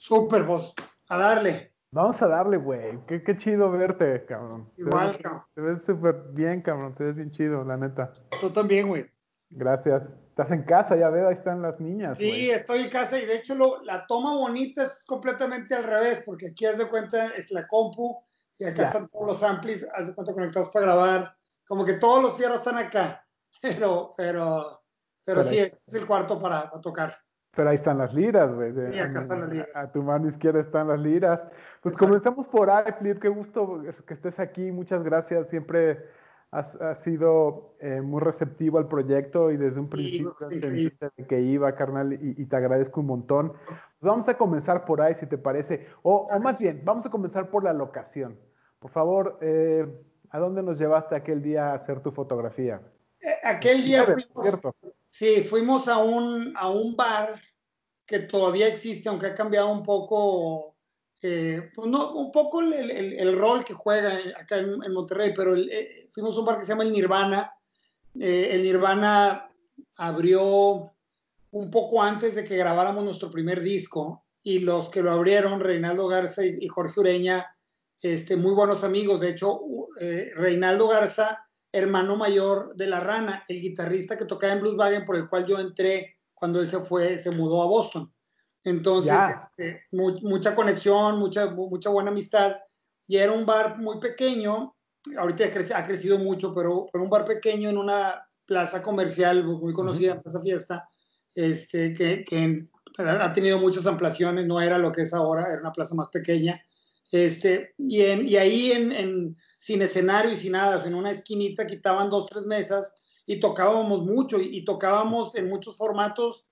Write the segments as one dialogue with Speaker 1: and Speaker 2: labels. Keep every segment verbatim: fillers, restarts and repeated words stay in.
Speaker 1: Súper, vos. A darle.
Speaker 2: Vamos a darle, güey. Qué, qué chido verte, cabrón. Te ves,
Speaker 1: Igual, cabrón.
Speaker 2: te ves súper bien, cabrón. Te ves bien chido, la neta.
Speaker 1: Tú también, güey.
Speaker 2: Gracias. Estás en casa, ya veo, ahí están las niñas, güey.
Speaker 1: Sí, estoy en casa y de hecho lo, la toma bonita es completamente al revés, porque aquí haz de cuenta es la compu y acá
Speaker 2: Ya.
Speaker 1: están todos los amplis, haz de cuenta conectados para grabar. Como que todos los fierros están acá, pero, pero, pero
Speaker 2: Pero
Speaker 1: sí,
Speaker 2: ahí,
Speaker 1: este es el cuarto para, para tocar.
Speaker 2: pero ahí están las liras, güey. de-
Speaker 1: Y
Speaker 2: A,
Speaker 1: acá
Speaker 2: mi-
Speaker 1: están las
Speaker 2: a-
Speaker 1: ligas.
Speaker 2: a tu mano izquierda están las liras. Pues
Speaker 1: Exacto.
Speaker 2: comenzamos por ahí, Flip. Qué gusto es- que estés aquí. Muchas gracias. Siempre has, has sido eh, muy receptivo al proyecto y desde un
Speaker 1: Y
Speaker 2: principio
Speaker 1: estoy feliz.
Speaker 2: entendiste de que iba, carnal, y, y te agradezco un montón. Pues vamos a comenzar por ahí, si te parece. O, o más bien, vamos a comenzar por la locación. Por favor, eh, ¿a dónde nos llevaste aquel día a hacer tu fotografía?
Speaker 1: Eh,
Speaker 2: En
Speaker 1: Aquel día
Speaker 2: Nieve, por
Speaker 1: fuimos,
Speaker 2: cierto.
Speaker 1: sí, fuimos a un, a un bar que todavía existe, aunque ha cambiado un poco, eh, pues no, un poco el, el, el, rol que juega acá en, en Monterrey, pero el, eh, fuimos a un bar que se llama el Nirvana. Eh, el Nirvana abrió un poco antes de que grabáramos nuestro primer disco y los que lo abrieron, Reinaldo Garza y, y Jorge Ureña, este, muy buenos amigos. De hecho, eh, Reinaldo Garza, hermano mayor de La Rana, el guitarrista que tocaba en Blues Wagon, por el cual yo entré cuando él se fue, se mudó a Boston. Entonces,
Speaker 2: Ya.
Speaker 1: este, mu mucha conexión, mucha, mucha buena amistad. Y era un bar muy pequeño, ahorita ha, creci ha crecido mucho, pero fue un bar pequeño en una plaza comercial muy
Speaker 2: Uh -huh.
Speaker 1: conocida, Plaza Fiesta, este, que, que, ha tenido muchas ampliaciones, no era lo que es ahora, era una plaza más pequeña. Este, y, en, y ahí en, en, sin escenario y sin nada, en una esquinita quitaban dos, tres mesas y tocábamos mucho y, y tocábamos en muchos formatos,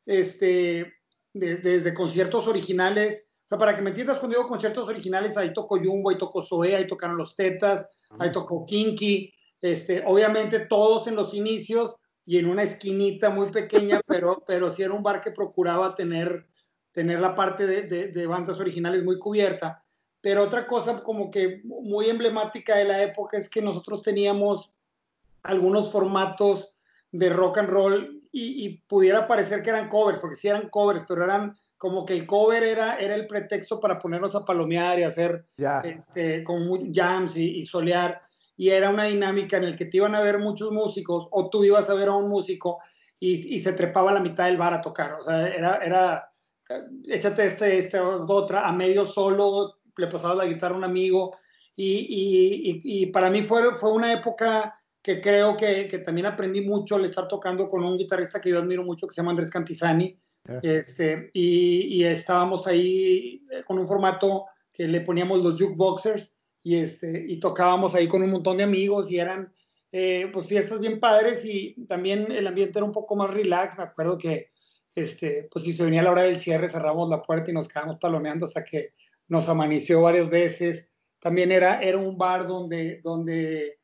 Speaker 1: este, de, desde conciertos originales. O sea, para que me entiendas, cuando digo conciertos originales, ahí tocó Jumbo, ahí tocó Zoé, ahí tocaron los Tetas, ahí tocó Kinky, este, obviamente todos en los inicios y en una esquinita muy pequeña, pero, pero sí era un bar que procuraba tener, tener la parte de, de, de bandas originales muy cubierta. Pero otra cosa como que muy emblemática de la época es que nosotros teníamos algunos formatos de rock and roll y, y pudiera parecer que eran covers, porque sí eran covers, pero eran como que el cover era, era el pretexto para ponernos a palomear y hacer
Speaker 2: Ya.
Speaker 1: este, como jams y, y solear, y era una dinámica en la que te iban a ver muchos músicos o tú ibas a ver a un músico y, y se trepaba a la mitad del bar a tocar, o sea, era, era échate este, este, otra, a medio solo, le pasaba la guitarra a un amigo, y, y, y, y para mí fue, fue una época que creo que, que, también aprendí mucho al estar tocando con un guitarrista que yo admiro mucho, que se llama Andrés Cantizani,
Speaker 2: Yeah.
Speaker 1: este, y, y estábamos ahí con un formato que le poníamos los jukeboxers, y, este, y tocábamos ahí con un montón de amigos, y eran eh, pues fiestas bien padres, y también el ambiente era un poco más relax. Me acuerdo que este, pues si se venía la hora del cierre, cerramos la puerta y nos quedamos palomeando hasta que nos amaneció varias veces. También era, era un bar donde, donde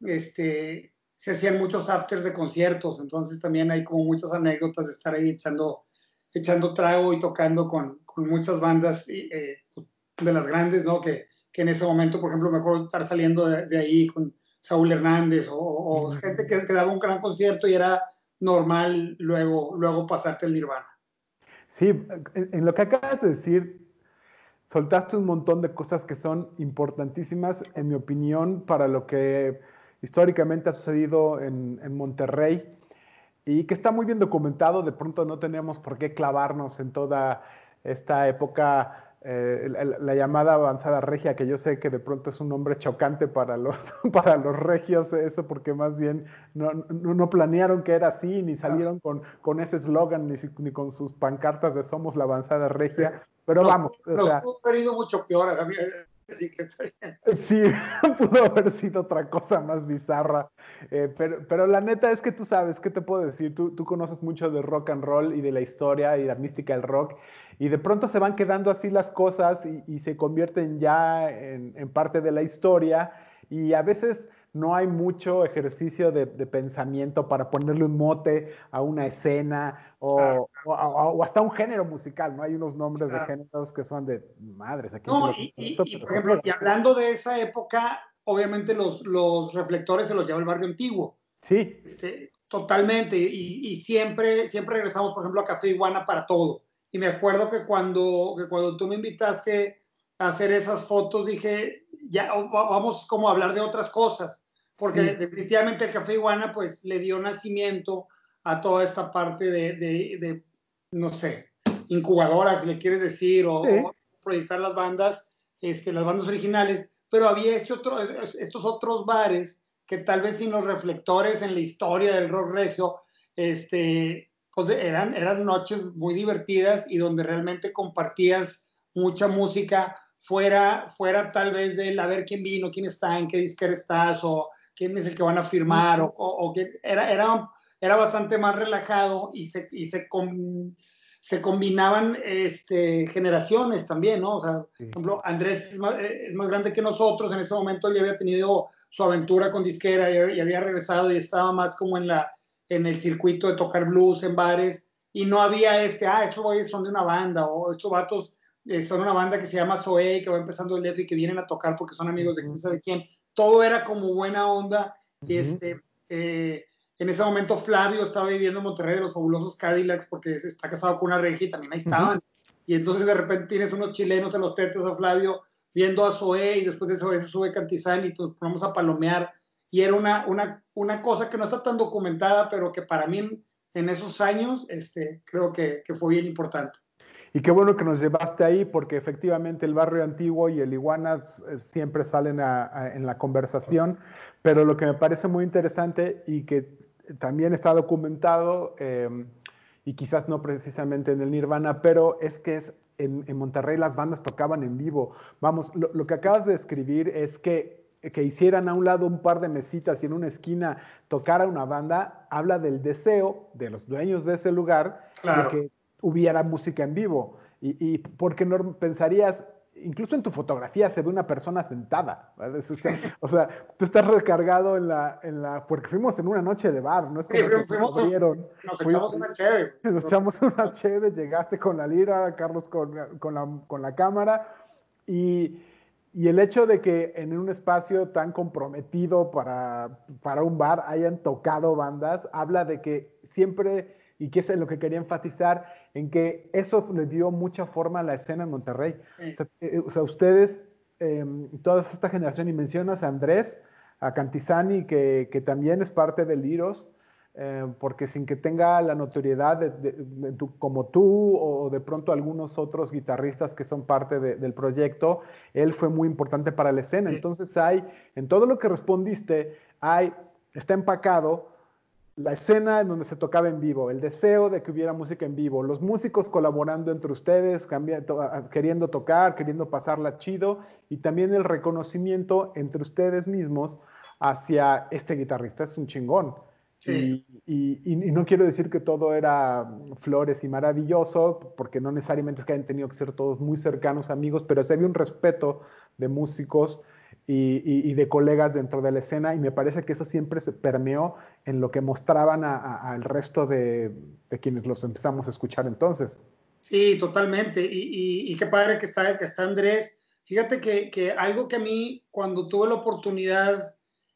Speaker 1: este, se hacían muchos afters de conciertos, entonces también hay como muchas anécdotas de estar ahí echando, echando trago y tocando con, con muchas bandas eh, de las grandes, ¿no? Que, que en ese momento, por ejemplo, me acuerdo estar saliendo de, de ahí con Saúl Hernández o, o
Speaker 2: Mm.
Speaker 1: gente que, que daba un gran concierto y era normal luego, luego pasarte el Nirvana.
Speaker 2: Sí, en, en lo que acabas de decir, soltaste un montón de cosas que son importantísimas, en mi opinión, para lo que históricamente ha sucedido en, en Monterrey y que está muy bien documentado. De pronto no tenemos por qué clavarnos en toda esta época, eh, la, la llamada avanzada regia, que yo sé que de pronto es un nombre chocante para los, para los regios, eso porque más bien no, no, no planearon que era así, ni salieron con, con ese eslogan, ni, ni con sus pancartas de somos la avanzada regia, pero
Speaker 1: Nos,
Speaker 2: vamos, o
Speaker 1: nos
Speaker 2: sea,
Speaker 1: pudo haber ido mucho peor, así que está bien.
Speaker 2: sí, pudo haber sido otra cosa más bizarra, eh, pero, pero la neta es que tú sabes, ¿qué te puedo decir? Tú, tú conoces mucho de rock and roll y de la historia y la mística del rock, y de pronto se van quedando así las cosas y, y se convierten ya en, en, parte de la historia, y a veces no hay mucho ejercicio de, de pensamiento para ponerle un mote a una escena
Speaker 1: Claro,
Speaker 2: o, o, o, hasta un género musical, ¿no? Hay unos nombres de
Speaker 1: claro.
Speaker 2: géneros que son de madres, ¿a quién se
Speaker 1: No,
Speaker 2: lo
Speaker 1: y,
Speaker 2: ocurre
Speaker 1: y,
Speaker 2: esto?
Speaker 1: y,
Speaker 2: Pero
Speaker 1: por
Speaker 2: se
Speaker 1: ejemplo,
Speaker 2: pega.
Speaker 1: y hablando de esa época, obviamente los, los reflectores se los lleva el barrio antiguo.
Speaker 2: Sí.
Speaker 1: Este, totalmente, y, y, siempre, siempre regresamos, por ejemplo, a Café Iguana para todo. y me acuerdo que cuando, que cuando tú me invitaste a hacer esas fotos, dije, ya vamos como a hablar de otras cosas, porque
Speaker 2: Sí,
Speaker 1: definitivamente el Café Iguana pues le dio nacimiento a toda esta parte de, de, de no sé, incubadora, si le quieres decir, o, o
Speaker 2: sí.
Speaker 1: proyectar las bandas, este, las bandas originales, pero había este otro, estos otros bares que tal vez sin los reflectores en la historia del rock regio, este, pues eran, eran noches muy divertidas y donde realmente compartías mucha música fuera, fuera tal vez del a ver quién vino, quién está, en qué disquera estás, o quién es el que van a firmar, o, o, o que era, era, era bastante más relajado y se, y se, com, se combinaban este, generaciones también, ¿no? O sea, por
Speaker 2: Sí.
Speaker 1: ejemplo, Andrés es más, es más grande que nosotros, en ese momento ya había tenido su aventura con disquera y, y había regresado y estaba más como en, la, en el circuito de tocar blues en bares y no había este, ah, estos güeyes son de una banda o estos vatos eh, son una banda que se llama Zoé, que va empezando el D F y que vienen a tocar porque son amigos de quién
Speaker 2: Ujú,
Speaker 1: sabe quién. Todo era como buena onda.
Speaker 2: ujú,
Speaker 1: Este, eh, en ese momento Flavio estaba viviendo en Monterrey de los fabulosos Cadillacs porque está casado con una regia y también ahí
Speaker 2: ujú.
Speaker 1: estaban. Y entonces de repente tienes unos chilenos en los tetes a Flavio viendo a Zoé y después de eso se sube Cantizán y nos ponemos a palomear. Y era una, una, una cosa que no está tan documentada, pero que para mí en esos años este, creo que, que fue bien importante.
Speaker 2: Y qué bueno que nos llevaste ahí, porque efectivamente el barrio antiguo y el Iguana eh, siempre salen a, a, en la conversación, pero lo que me parece muy interesante y que también está documentado, eh, y quizás no precisamente en el Nirvana, pero es que es en, en Monterrey las bandas tocaban en vivo. Vamos, lo, lo que acabas de describir es que que hicieran a un lado un par de mesitas y en una esquina tocara una banda, habla del deseo de los dueños de ese lugar de
Speaker 1: Claro.
Speaker 2: que hubiera música en vivo. Y, y porque no pensarías, incluso en tu fotografía se ve una persona sentada. O sea, o sea, tú estás recargado en la, en la, porque fuimos en una noche de bar, no es
Speaker 1: Sí,
Speaker 2: como que nos
Speaker 1: fuimos,
Speaker 2: abrieron.
Speaker 1: nos
Speaker 2: Fuimos,
Speaker 1: echamos una chévere.
Speaker 2: nos echamos una chévere, llegaste con la lira, Carlos con, con, la, con la cámara. Y, y el hecho de que en un espacio tan comprometido para, para un bar hayan tocado bandas, habla de que siempre, y que es lo que quería enfatizar, en que eso le dio mucha forma a la escena en Monterrey. O
Speaker 1: Sí,
Speaker 2: sea, eh, o sea ustedes, eh, toda esta generación, y mencionas a Andrés, a Cantizani, que, que también es parte del Liros, eh, porque sin que tenga la notoriedad de, de, de tu, como tú o de pronto algunos otros guitarristas que son parte de, del proyecto, él fue muy importante para la escena.
Speaker 1: sí,
Speaker 2: Entonces hay, en todo lo que respondiste, hay, está empacado la escena en donde se tocaba en vivo, el deseo de que hubiera música en vivo, los músicos colaborando entre ustedes, cambiando, queriendo tocar, queriendo pasarla chido, y también el reconocimiento entre ustedes mismos hacia este guitarrista, es un chingón.
Speaker 1: sí.
Speaker 2: Y, y, y, no quiero decir que todo era flores y maravilloso, porque no necesariamente es que hayan tenido que ser todos muy cercanos amigos, pero sí había un respeto de músicos y, y, y de colegas dentro de la escena, y me parece que eso siempre se permeó en lo que mostraban al resto de, de, quienes los empezamos a escuchar entonces.
Speaker 1: Sí, totalmente. Y, y, y qué padre que está, que está Andrés. Fíjate que, que, algo que a mí, cuando tuve la oportunidad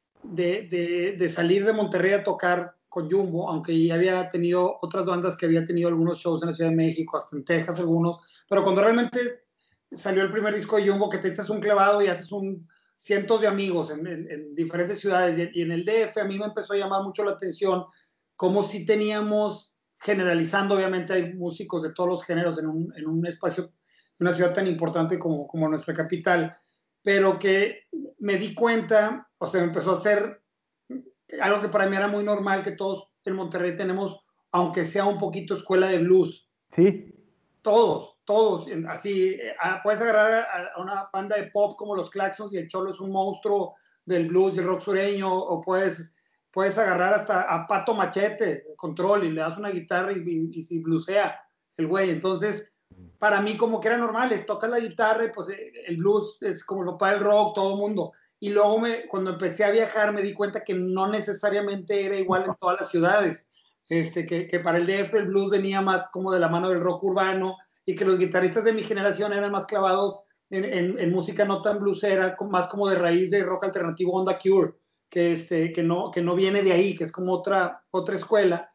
Speaker 1: de, de, de, salir de Monterrey a tocar con Jumbo, aunque ya había tenido otras bandas que había tenido algunos shows en la Ciudad de México, hasta en Texas algunos, pero cuando realmente salió el primer disco de Jumbo, que te echas un clavado y haces un, cientos de amigos en, en, en diferentes ciudades, y, y en el D F a mí me empezó a llamar mucho la atención como si teníamos, generalizando, obviamente hay músicos de todos los géneros en un, en un espacio, en una ciudad tan importante como, como nuestra capital, pero que me di cuenta, o sea, me empezó a hacer algo que para mí era muy normal, que todos en Monterrey tenemos, aunque sea un poquito escuela de blues.
Speaker 2: Sí.
Speaker 1: Todos, todos, así, puedes agarrar a una banda de pop como los Claxons y el Cholo es un monstruo del blues y el rock sureño, o puedes, puedes agarrar hasta a Pato Machete, control, y le das una guitarra y, y, y, y bluesea el güey. Entonces, para mí como que era normal, es tocas la guitarra y pues el blues es como lo para el rock, todo el mundo. Y luego me, cuando empecé a viajar me di cuenta que no necesariamente era igual en todas las ciudades. Este, que, que para el D F el blues venía más como de la mano del rock urbano y que los guitarristas de mi generación eran más clavados en, en, en música no tan bluesera, más como de raíz de rock alternativo onda Cure, que, este, que, no, que no viene de ahí, que es como otra, otra escuela.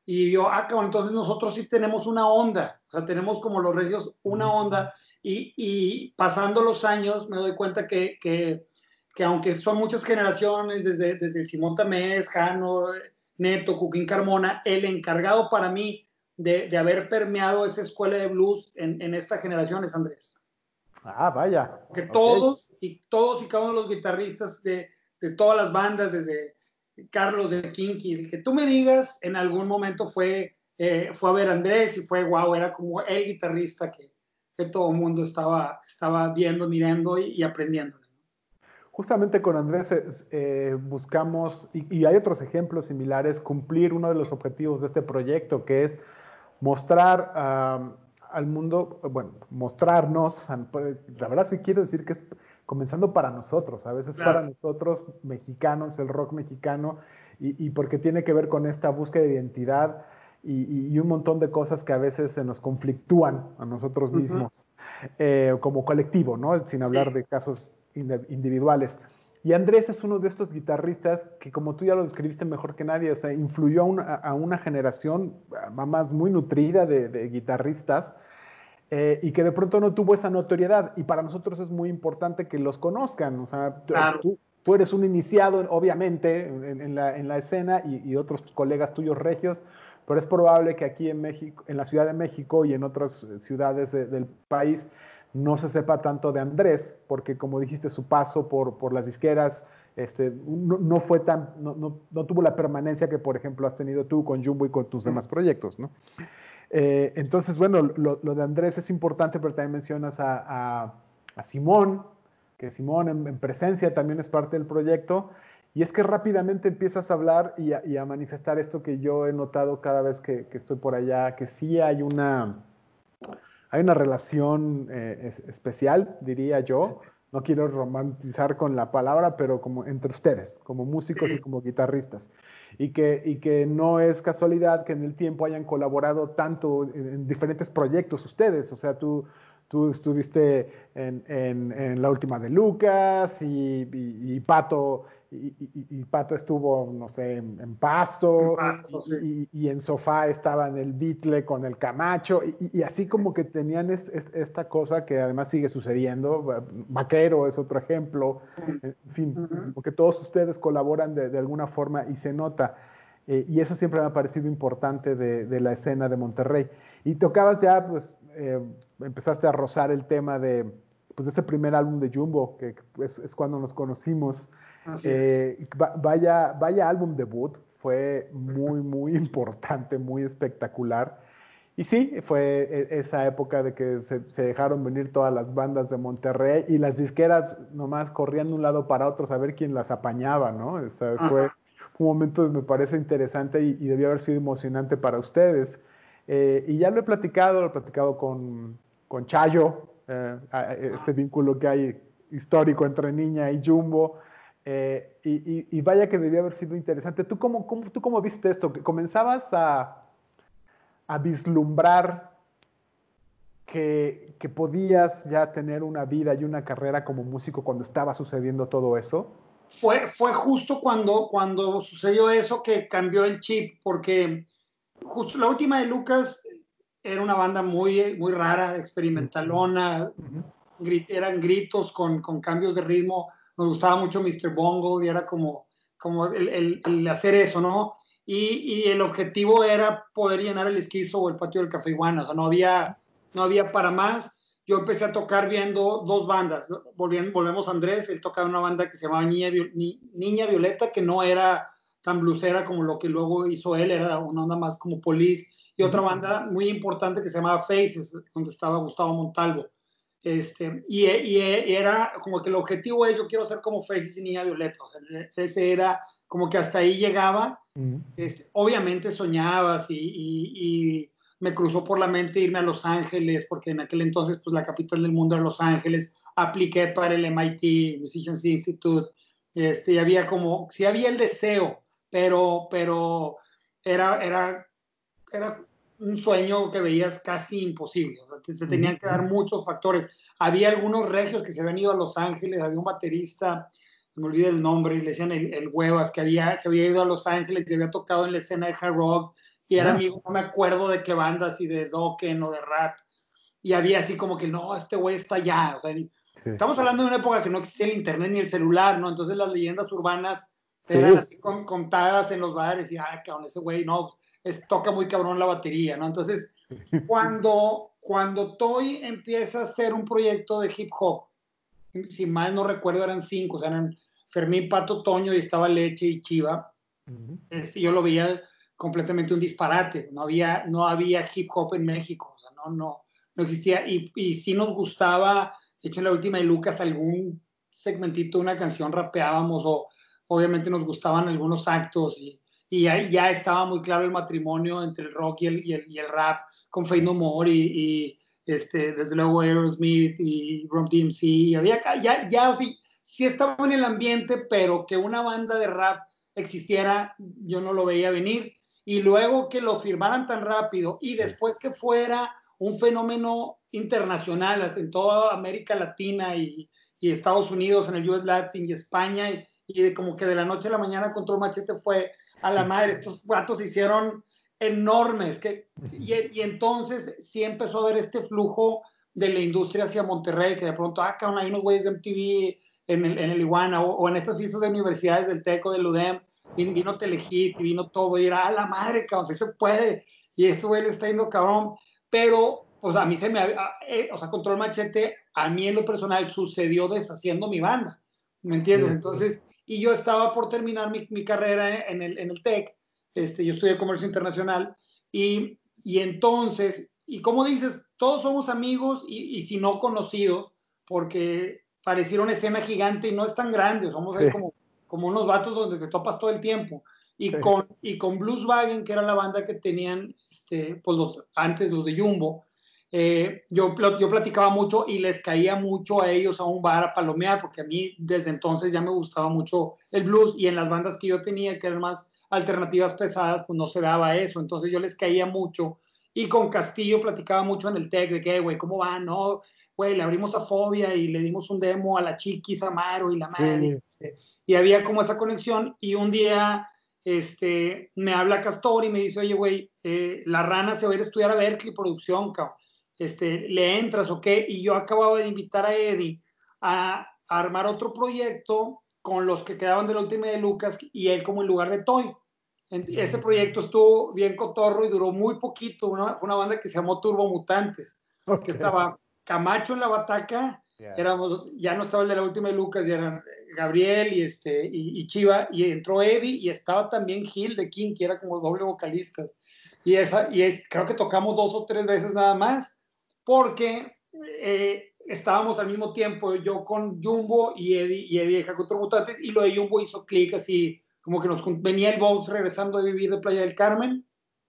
Speaker 1: Y yo, ah, cabrón, entonces nosotros sí tenemos una onda, o sea, tenemos como los regios una onda, y, y pasando los años me doy cuenta que, que, que aunque son muchas generaciones, desde, desde el Simón Tamés, Jano, Neto, Cuquín Carmona, el encargado para mí de, de haber permeado esa escuela de blues en, en esta generación es Andrés.
Speaker 2: Ah, vaya.
Speaker 1: Que
Speaker 2: Okay.
Speaker 1: todos y todos y cada uno de los guitarristas de, de todas las bandas, desde Carlos de Kinky, el que tú me digas, en algún momento fue, eh, fue a ver a Andrés y fue wow, era como el guitarrista que, que todo el mundo estaba, estaba viendo, mirando y, y aprendiendo.
Speaker 2: Justamente con Andrés eh, buscamos, y, y hay otros ejemplos similares, cumplir uno de los objetivos de este proyecto, que es mostrar uh, al mundo, bueno, mostrarnos, la verdad sí quiero decir que es comenzando para nosotros, a veces claro. Para nosotros mexicanos, el rock mexicano, y, y porque tiene que ver con esta búsqueda de identidad y, y un montón de cosas que a veces se nos conflictúan a nosotros mismos, uh-huh. eh, como colectivo, ¿no? Sin hablar sí. de casos individuales. Y Andrés es uno de estos guitarristas que, como tú ya lo describiste mejor que nadie, o sea, influyó a una, a una generación más muy nutrida de, de guitarristas eh, y que de pronto no tuvo esa notoriedad. Y para nosotros es muy importante que los conozcan. O sea,
Speaker 1: claro.
Speaker 2: tú, tú eres un iniciado, obviamente, en, en, la, en la escena y, y otros colegas tuyos regios, pero es probable que aquí en México, en la Ciudad de México y en otras ciudades de, del país, no se sepa tanto de Andrés, porque como dijiste, su paso por, por las disqueras este, no, no fue tan, no, no, no tuvo la permanencia que, por ejemplo, has tenido tú con Jumbo y con tus demás proyectos, ¿no? Eh, entonces, bueno, lo, lo de Andrés es importante, pero también mencionas a, a, a Simón, que Simón en, en presencia también es parte del proyecto, y es que rápidamente empiezas a hablar y a, y a manifestar esto que yo he notado cada vez que, que estoy por allá, que sí hay una... Hay una relación eh, especial, diría yo. No quiero romantizar con la palabra, pero como entre ustedes, como músicos sí. y como guitarristas. Y que, y que no es casualidad que en el tiempo hayan colaborado tanto en, en diferentes proyectos ustedes. O sea, tú, tú estuviste en, en, en la última de Lucas y, y, y Pato... Y, y, y Pato estuvo, no sé, en, en Pasto,
Speaker 1: en Pasto
Speaker 2: y,
Speaker 1: sí.
Speaker 2: y, y en Sofá estaba en el Beatle con el Camacho, y, y así como que tenían es, es, esta cosa que además sigue sucediendo. Vaquero es otro ejemplo, en fin, uh-huh. porque todos ustedes colaboran de, de alguna forma y se nota, eh, y eso siempre me ha parecido importante de, de la escena de Monterrey. Y tocabas ya, pues, eh, empezaste a rozar el tema de, pues, de ese primer álbum de Jumbo, que es, es cuando nos conocimos. Eh, vaya, vaya álbum debut, fue muy, muy importante, muy espectacular. Y sí, fue esa época de que se, se dejaron venir todas las bandas de Monterrey y las disqueras nomás corrían de un lado para otro a ver quién las apañaba, ¿no? O sea, fue un momento que me parece interesante y, y debió haber sido emocionante para ustedes. Eh, y ya lo he platicado, lo he platicado con, con Chayo, eh, este vínculo que hay histórico entre Niña y Jumbo. Eh, y, y, y vaya que debió haber sido interesante. ¿Tú cómo, cómo, tú cómo viste esto? ¿Que comenzabas a, a vislumbrar que, que podías ya tener una vida y una carrera como músico cuando estaba sucediendo todo eso?
Speaker 1: Fue, fue justo cuando, cuando sucedió eso que cambió el chip, porque justo la última de Lucas era una banda muy, muy rara, experimentalona, uh-huh. grit, eran gritos con, con cambios de ritmo. Nos gustaba mucho mister Bungle y era como, como el, el, el hacer eso, ¿no? Y, y, el objetivo era poder llenar el Esquizo o el patio del Café Iguana, o sea, no había, no había para más. Yo empecé a tocar viendo dos bandas, Volvien, volvemos a Andrés, él tocaba una banda que se llamaba Niña, Ni, Niña Violeta, que no era tan blusera como lo que luego hizo él, era una onda más como Police, y otra banda muy importante que se llamaba Faces, donde estaba Gustavo Montalvo. Este, y, y, y era como que el objetivo es, yo quiero ser como Faces y Niña Violeta, o sea, ese era como que hasta ahí llegaba. Uh-huh. Este, obviamente soñabas y, y, y me cruzó por la mente irme a Los Ángeles, porque en aquel entonces pues la capital del mundo era Los Ángeles. Apliqué para el M I T, Musicians Institute, este, y había como, sí había el deseo, pero, pero era, era, era un sueño que veías casi imposible. O sea, se tenían que dar muchos factores. Había algunos regios que se habían ido a Los Ángeles, había un baterista, se me olvida el nombre, y le decían el, el Huevas, que había, se había ido a Los Ángeles y había tocado en la escena de hard rock, y era
Speaker 2: Ah.
Speaker 1: amigo, no me acuerdo de qué bandas, y de Dokken o de Rat, y había así como que, no, este güey está allá, o sea, sí. Estamos hablando de una época que no existía el internet ni el celular, ¿no? Entonces las leyendas urbanas eran sí. así con, contadas en los bares, y, ay, cabrón, ese güey, no, es, toca muy cabrón la batería, ¿no? Entonces, cuando, cuando Toy empieza a hacer un proyecto de hip hop, si mal no recuerdo eran cinco, o sea, eran Fermín, Pato, Toño, y estaba Leche y Chiva, uh-huh. este, yo lo veía completamente un disparate, no había, no había hip hop en México, o sea, no, no, no existía, y, y sí nos gustaba, de hecho en la última de Lucas algún segmentito, una canción rapeábamos, o obviamente nos gustaban algunos actos, y, y ya, ya estaba muy claro el matrimonio entre el rock y el, y el, y el rap, con Faith No More, y, y este, desde luego Aerosmith y Run D M C, había, ya, ya sí, sí estaba en el ambiente, pero que una banda de rap existiera, yo no lo veía venir, y luego que lo firmaran tan rápido, y después que fuera un fenómeno internacional en toda América Latina y, y Estados Unidos, en el U S Latin y España, y, y de como que de la noche a la mañana Control Machete fue a la madre, estos gatos se hicieron enormes, que, y, y entonces sí empezó a haber este flujo de la industria hacia Monterrey, que de pronto, ah, cabrón, hay unos güeyes de M T V en el, en el Iguana, o, o en estas fiestas de universidades del Teco, del U D E M, vino, vino Telehit y vino todo, y era, a la madre, cabrón, sí se puede, y este güey le está yendo cabrón, pero, pues a mí se me, eh, o sea, Control Machete, a mí en lo personal sucedió deshaciendo mi banda, ¿me entiendes? Entonces, y yo estaba por terminar mi, mi carrera en el, en el TEC, este, yo estudié comercio internacional, y, y entonces, y como dices, todos somos amigos, y, y si no conocidos, porque pareciera una escena gigante y no es tan grande, somos ahí sí. como, como unos vatos donde te topas todo el tiempo, y, sí. con, y con Blueswagen, que era la banda que tenían, este, pues los, antes los de Jumbo, eh, yo, yo platicaba mucho y les caía mucho a ellos a un bar a palomear, porque a mí desde entonces ya me gustaba mucho el blues, y en las bandas que yo tenía, que eran más alternativas pesadas, pues no se daba eso, entonces yo les caía mucho, y con Castillo platicaba mucho en el TEC, de que, güey, ¿cómo va? No, güey, le abrimos a Fobia, y le dimos un demo a la Chiquis, Amaro, y la madre, sí. este, y había como esa conexión, y un día, este, me habla Castor, y me dice, oye, güey, eh, la Rana se va a ir a estudiar a Berkeley Producción, cabrón, este, ¿le entras o qué? Y yo acababa de invitar a Eddie a, a armar otro proyecto con los que quedaban de la última de Lucas, y él como en lugar de Toy. Ese proyecto estuvo bien cotorro y duró muy poquito, una, una banda que se llamó Turbo Mutantes, okay. que estaba Camacho en la bataca, yeah. éramos, ya no estaba el de la última de Lucas, ya eran Gabriel y, este, y, y Chiva, y entró Eddie, y estaba también Gil de King, que era como doble vocalista, y, esa, y es, creo que tocamos dos o tres veces nada más, porque eh, estábamos al mismo tiempo, yo con Jumbo y Eddie, y Eddie con Turbo Mutantes, y lo de Jumbo hizo clic así, como que nos venía el Vox regresando de vivir de Playa del Carmen,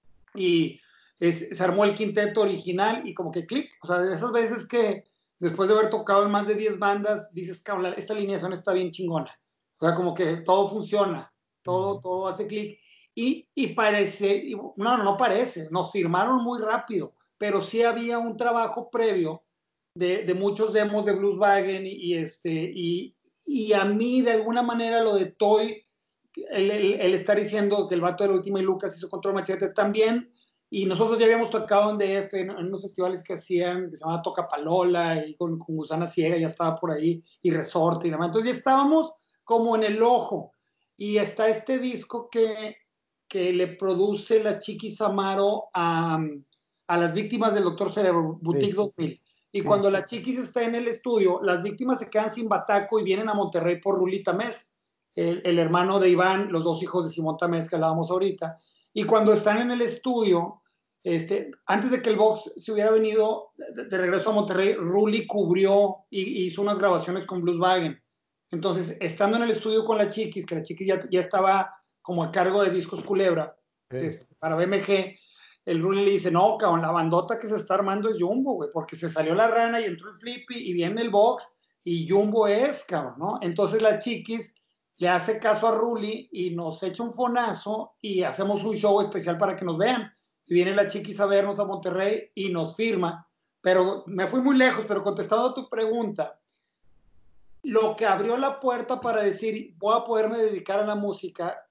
Speaker 1: y es, se armó el quinteto original, y como que clic, o sea, de esas veces que después de haber tocado en más de diez bandas, dices, cabrón, esta alineación está bien chingona, o sea, como que todo funciona, todo, todo hace clic, y, y parece, no, no parece, nos firmaron muy rápido, pero sí había un trabajo previo de, de muchos demos de Blueswagen, y, y, este, y, y a mí de alguna manera lo de Toy, El, el, el estar diciendo que el vato de la última y Lucas hizo Control Machete también, y nosotros ya habíamos tocado en D F, en, en unos festivales que hacían, que se llamaba Toca Palola, y con, con Gusana Ciega ya estaba por ahí, y Resorte y demás, entonces ya estábamos como en el ojo, y está este disco que, que le produce la Chiquis Amaro a, a las víctimas del Doctor Cerebro, Boutique sí. dos mil, y sí. cuando la Chiquis está en el estudio, las víctimas se quedan sin bataco y vienen a Monterrey por Rulita Mes, El, el hermano de Iván, los dos hijos de Simón Tamés que hablábamos ahorita, y cuando están en el estudio, este, antes de que el Vox se hubiera venido de, de regreso a Monterrey, Ruli cubrió y, y hizo unas grabaciones con Blueswagen. Entonces, estando en el estudio con la Chiquis, que la Chiquis ya, ya estaba como a cargo de Discos Culebra, okay. este, para B M G, el Ruli le dice, no, cabrón, la bandota que se está armando es Jumbo, güey, porque se salió la Rana y entró el Flippy y viene el Vox y Jumbo es, cabrón, ¿no? Entonces la Chiquis le hace caso a Ruli y nos echa un fonazo y hacemos un show especial para que nos vean. Y viene la Chiquis a vernos a Monterrey y nos firma. Pero me fui muy lejos, pero contestando a tu pregunta, lo que abrió la puerta para decir, voy a poderme dedicar a la música,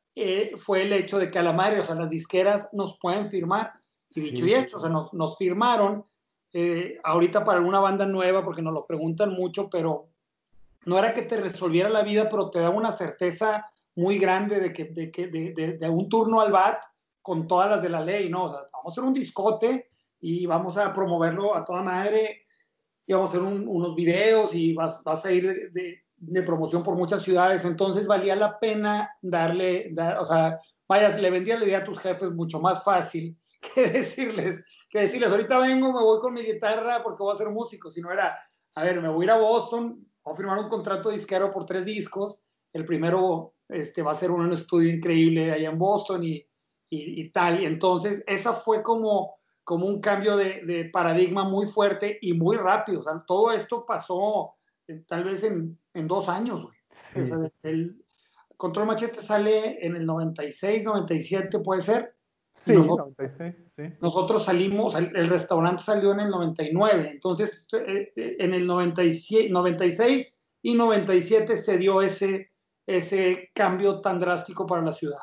Speaker 1: eh, fue el hecho de que a la madre, o sea, las disqueras nos pueden firmar. Y dicho
Speaker 2: Sí.
Speaker 1: y hecho, o sea, nos, nos firmaron eh, ahorita para alguna banda nueva, porque nos lo preguntan mucho, pero no era que te resolviera la vida, pero te daba una certeza muy grande de, que, de, que, de, de, de un turno al bat con todas las de la ley, ¿no? O sea, vamos a hacer un discote y vamos a promoverlo a toda madre, y vamos a hacer un, unos videos y vas, vas a ir de, de, de, promoción por muchas ciudades, entonces valía la pena darle, dar, o sea, vaya, le vendías la idea a tus jefes mucho más fácil que decirles, que decirles, ahorita vengo, me voy con mi guitarra porque voy a ser músico, sino era, a ver, me voy a ir a Boston, voy a firmar un contrato disquero por tres discos, el primero este, va a ser un estudio increíble allá en Boston y, y, y tal, y entonces esa fue como, como un cambio de, de paradigma muy fuerte y muy rápido, o sea, todo esto pasó eh, tal vez en, en dos años, güey.
Speaker 2: Sí.
Speaker 1: O sea, el Control Machete sale en el noventa y seis, noventa y siete puede ser,
Speaker 2: Sí,
Speaker 1: y nosotros,
Speaker 2: noventa y seis, sí.
Speaker 1: nosotros salimos, el restaurante salió en el noventa y nueve, entonces en el noventa y siete, noventa y seis y noventa y siete se dio ese, ese cambio tan drástico para la ciudad.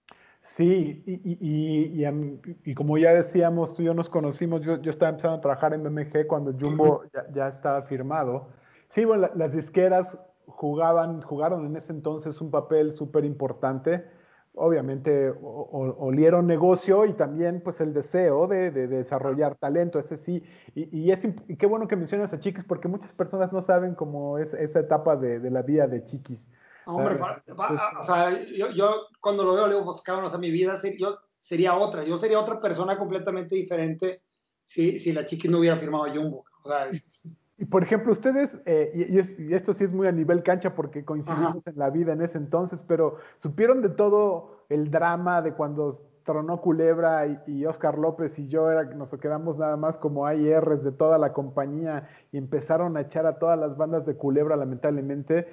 Speaker 2: Sí, y, y, y, y, y como ya decíamos, tú y yo nos conocimos, yo, yo estaba empezando a trabajar en B M G cuando Jumbo ya, ya estaba firmado. Sí, bueno, la, las disqueras jugaban, jugaron en ese entonces un papel súper importante. Obviamente o, o, olieron negocio y también pues el deseo de, de, de desarrollar talento, ese sí. Y, y, es, y qué bueno que mencionas a Chiquis porque muchas personas no saben cómo es esa etapa de, de la vida de Chiquis.
Speaker 1: Hombre, va, va, o sea, yo, yo cuando lo veo, le digo, pues cabrón, o sea, mi vida ser, yo, sería otra, yo sería otra persona completamente diferente si, si la Chiquis no hubiera firmado a Jumbo. O sea, es...
Speaker 2: Y por ejemplo, ustedes, eh, y, y, es, y, esto sí es muy a nivel cancha porque coincidimos Ajá. en la vida en ese entonces, pero supieron de todo el drama de cuando tronó Culebra y, y Oscar López y yo era, nos quedamos nada más como A I Rs de toda la compañía y empezaron a echar a todas las bandas de Culebra, lamentablemente.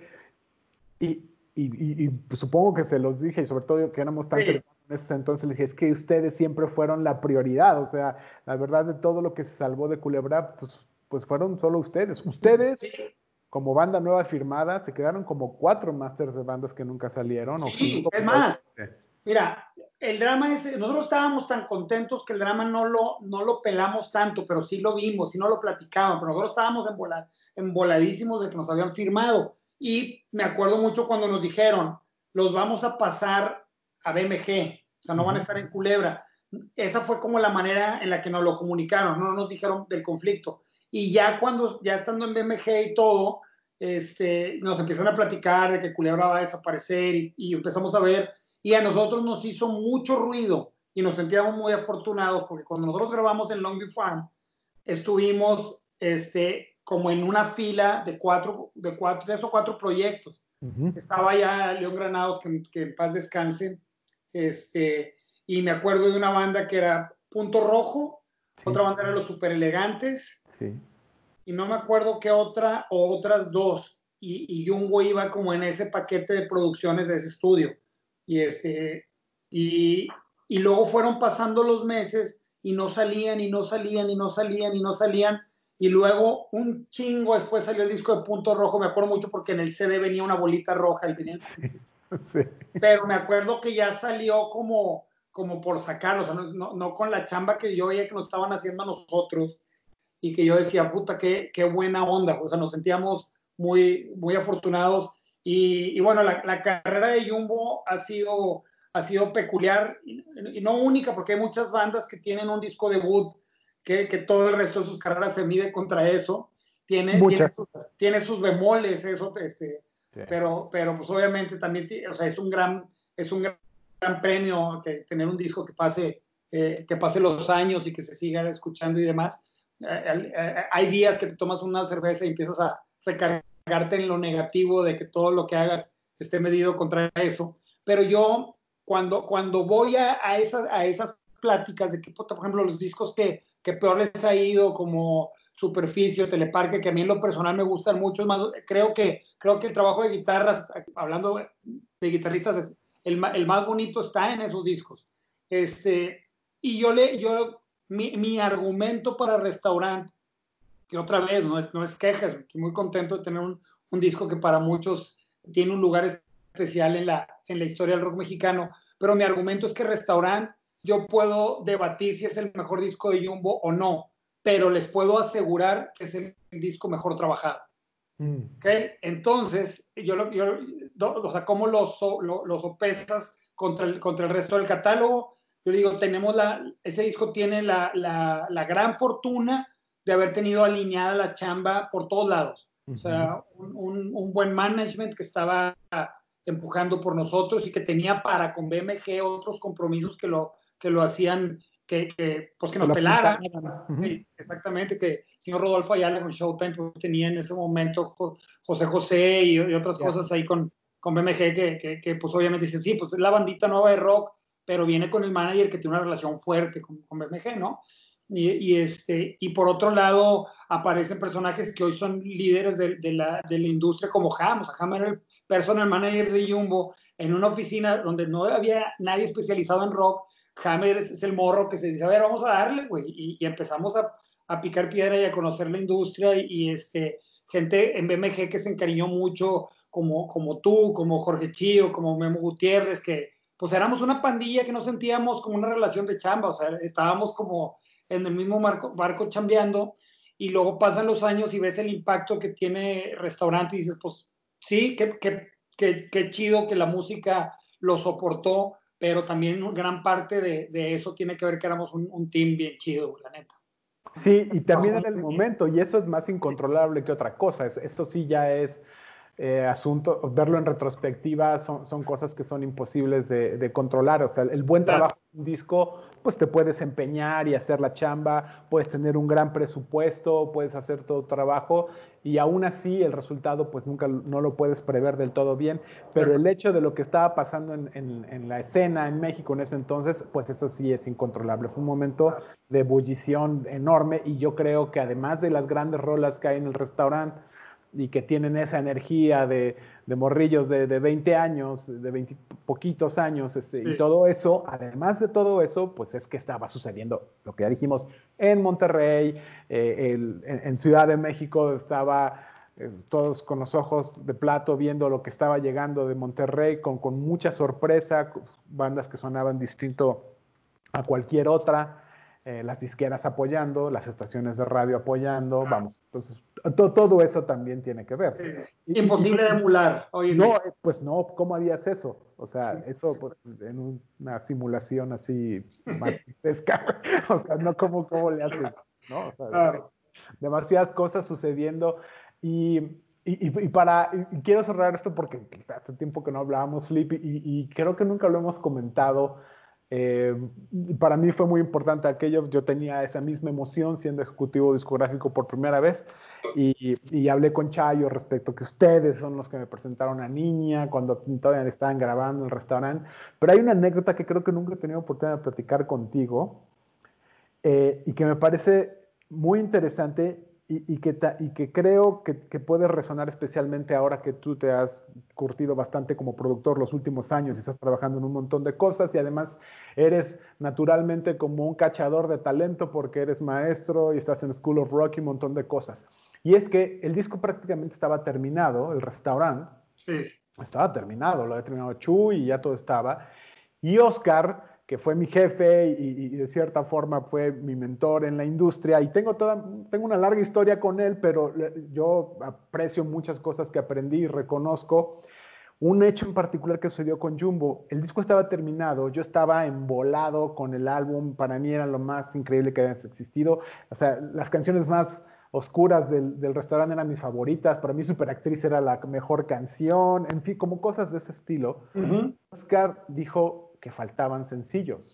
Speaker 2: Y, y, y, y pues, supongo que se los dije, y sobre todo que éramos tan sí. cercanos en ese entonces, les dije, es que ustedes siempre fueron la prioridad, o sea, la verdad de todo lo que se salvó de Culebra, pues, pues fueron solo ustedes. Ustedes, sí. como banda nueva firmada, se quedaron como cuatro masters de bandas que nunca salieron.
Speaker 1: Sí,
Speaker 2: o
Speaker 1: es más, mira, el drama es, nosotros estábamos tan contentos que el drama no lo, no lo pelamos tanto, pero sí lo vimos, sí no lo platicaban, pero nosotros estábamos embola, emboladísimos de que nos habían firmado. Y me acuerdo mucho cuando nos dijeron, los vamos a pasar a B M G, o sea, no van a estar en Culebra. Esa fue como la manera en la que nos lo comunicaron, no nos dijeron del conflicto. Y ya cuando, ya estando en B M G y todo, este, nos empiezan a platicar de que Culebra va a desaparecer y, y empezamos a ver, y a nosotros nos hizo mucho ruido y nos sentíamos muy afortunados porque cuando nosotros grabamos en Longview Farm, estuvimos, este, como en una fila de cuatro, de cuatro, tres o cuatro proyectos. Uh-huh. Estaba ya León Granados, que, que en paz descanse, este, y me acuerdo de una banda que era Punto Rojo, sí. Otra banda era Los Super Elegantes, sí. Y no me acuerdo qué otra, o otras dos, y, y Jumbo iba como en ese paquete de producciones de ese estudio, y, este, y, y luego fueron pasando los meses, y no salían, y no salían, y no salían, y no salían, y luego un chingo después salió el disco de Punto Rojo, me acuerdo mucho porque en el C D venía una bolita roja, el venía... sí. Pero me acuerdo que ya salió como, como por sacarlo, o sea, no, no, no con la chamba que yo veía que nos estaban haciendo a nosotros, y que yo decía, puta, qué, qué buena onda, o sea, nos sentíamos muy, muy afortunados, y, y bueno, la, la carrera de Jumbo ha sido, ha sido peculiar, y, y no única, porque hay muchas bandas que tienen un disco debut, Que, que todo el resto de sus carreras se mide contra eso, tiene, tiene, sus, tiene sus bemoles, eso, este, sí. pero, pero pues obviamente también, o sea, es un gran, es un gran, gran premio que tener un disco que pase, eh, que pase los años y que se siga escuchando y demás. Eh, eh, hay días que te tomas una cerveza y empiezas a recargarte en lo negativo de que todo lo que hagas esté medido contra eso, pero yo cuando, cuando voy a, a, esas, a esas pláticas de que, por ejemplo, los discos que que peor les ha ido, como Superficie o Teleparque, que a mí en lo personal me gustan mucho, más, creo, que, creo que el trabajo de guitarras, hablando de guitarristas, es el, el más bonito está en esos discos. Este, y yo, le, yo mi, mi argumento para Restaurant, que otra vez no es, no es quejas, estoy muy contento de tener un, un disco que para muchos tiene un lugar especial en la, en la historia del rock mexicano, pero mi argumento es que Restaurant, yo puedo debatir si es el mejor disco de Jumbo o no, pero les puedo asegurar que es el disco mejor trabajado. Mm. ¿Okay? Entonces, yo, yo, o sea, ¿cómo lo, lo, lo sopesas contra el, contra el resto del catálogo? Yo digo, tenemos la, ese disco tiene la, la, la gran fortuna de haber tenido alineada la chamba por todos lados. Uh-huh. O sea, un, un, un buen management que estaba empujando por nosotros y que tenía para con B M G otros compromisos que lo, que lo hacían, que, que, pues que nos pelara. Uh-huh. Sí, exactamente, que el señor Rodolfo Ayala con Showtime pues, tenía en ese momento José José y, y otras yeah. cosas ahí con, con B M G que, que, que pues obviamente dicen, sí, pues es la bandita nueva de rock, pero viene con el manager que tiene una relación fuerte con, con B M G, ¿no? Y, y, este, y por otro lado aparecen personajes que hoy son líderes de, de, la, de la industria como Ham. O sea, Ham era el personal manager de Jumbo en una oficina donde no había nadie especializado en rock. Ham es, es el morro que se dice, a ver, vamos a darle, güey. Y, y empezamos a, a picar piedra y a conocer la industria y, y este, gente en B M G que se encariñó mucho, como, como tú, como Jorge Chío, como Memo Gutiérrez, que pues éramos una pandilla que no sentíamos como una relación de chamba. O sea, estábamos como en el mismo barco, barco chambeando, y luego pasan los años y ves el impacto que tiene Restaurant y dices, pues sí, qué, qué, qué, qué chido que la música lo soportó, pero también gran parte de, de eso tiene que ver que éramos un, un team bien chido, la neta.
Speaker 2: Sí, y también en el momento, y eso es más incontrolable que otra cosa, es, esto sí ya es eh, asunto, verlo en retrospectiva son, son cosas que son imposibles de, de controlar. O sea, el buen claro. trabajo de un disco, pues te puedes empeñar y hacer la chamba, puedes tener un gran presupuesto, puedes hacer todo trabajo, y aún así el resultado pues nunca no lo puedes prever del todo bien, pero el hecho de lo que estaba pasando en, en, en la escena en México en ese entonces, pues eso sí es incontrolable. Fue un momento de ebullición enorme, y yo creo que además de las grandes rolas que hay en el restaurante y que tienen esa energía de, de morrillos de, de veinte años, de veinte poquitos años, este, sí. y todo eso, además de todo eso, pues es que estaba sucediendo lo que ya dijimos en Monterrey, eh, el, en, en Ciudad de México estaba eh, todos con los ojos de plato viendo lo que estaba llegando de Monterrey, con, con mucha sorpresa, bandas que sonaban distinto a cualquier otra, eh, las disqueras apoyando, las estaciones de radio apoyando, vamos, entonces to, todo eso también tiene que ver.
Speaker 1: Sí. Imposible y, y, de emular hoy en
Speaker 2: no,
Speaker 1: día.
Speaker 2: Pues no, ¿cómo harías eso? O sea, sí, eso sí. Pues, en una simulación así matisca, o sea, no, ¿cómo, cómo le haces? ¿No? O sea, claro. Demasiadas cosas sucediendo, y, y, y para, y quiero cerrar esto porque hace tiempo que no hablábamos, Flip, y, y creo que nunca lo hemos comentado. Eh, para mí fue muy importante aquello. Yo tenía esa misma emoción siendo ejecutivo discográfico por primera vez, y, y hablé con Chayo respecto que ustedes son los que me presentaron a Niña cuando todavía estaban grabando en el restaurante. Pero hay una anécdota que creo que nunca he tenido oportunidad de platicar contigo, eh, y que me parece muy interesante, y, y, que, ta, y que creo que, que puede resonar especialmente ahora que tú te has curtido bastante como productor los últimos años y estás trabajando en un montón de cosas, y además eres naturalmente como un cachador de talento porque eres maestro y estás en School of Rock y un montón de cosas. Y es que el disco prácticamente estaba terminado, el restaurante,
Speaker 1: sí.
Speaker 2: estaba terminado, lo había terminado Chu y ya todo estaba. Y Oscar, que fue mi jefe y, y de cierta forma fue mi mentor en la industria, y tengo, toda, tengo una larga historia con él, pero yo aprecio muchas cosas que aprendí y reconozco. Un hecho en particular que sucedió con Jumbo, el disco estaba terminado, yo estaba embolado con el álbum, para mí era lo más increíble que había existido, o sea, las canciones más oscuras del, del restaurante eran mis favoritas, para mí Superactriz era la mejor canción, en fin, como cosas de ese estilo. Uh-huh. Oscar dijo que faltaban sencillos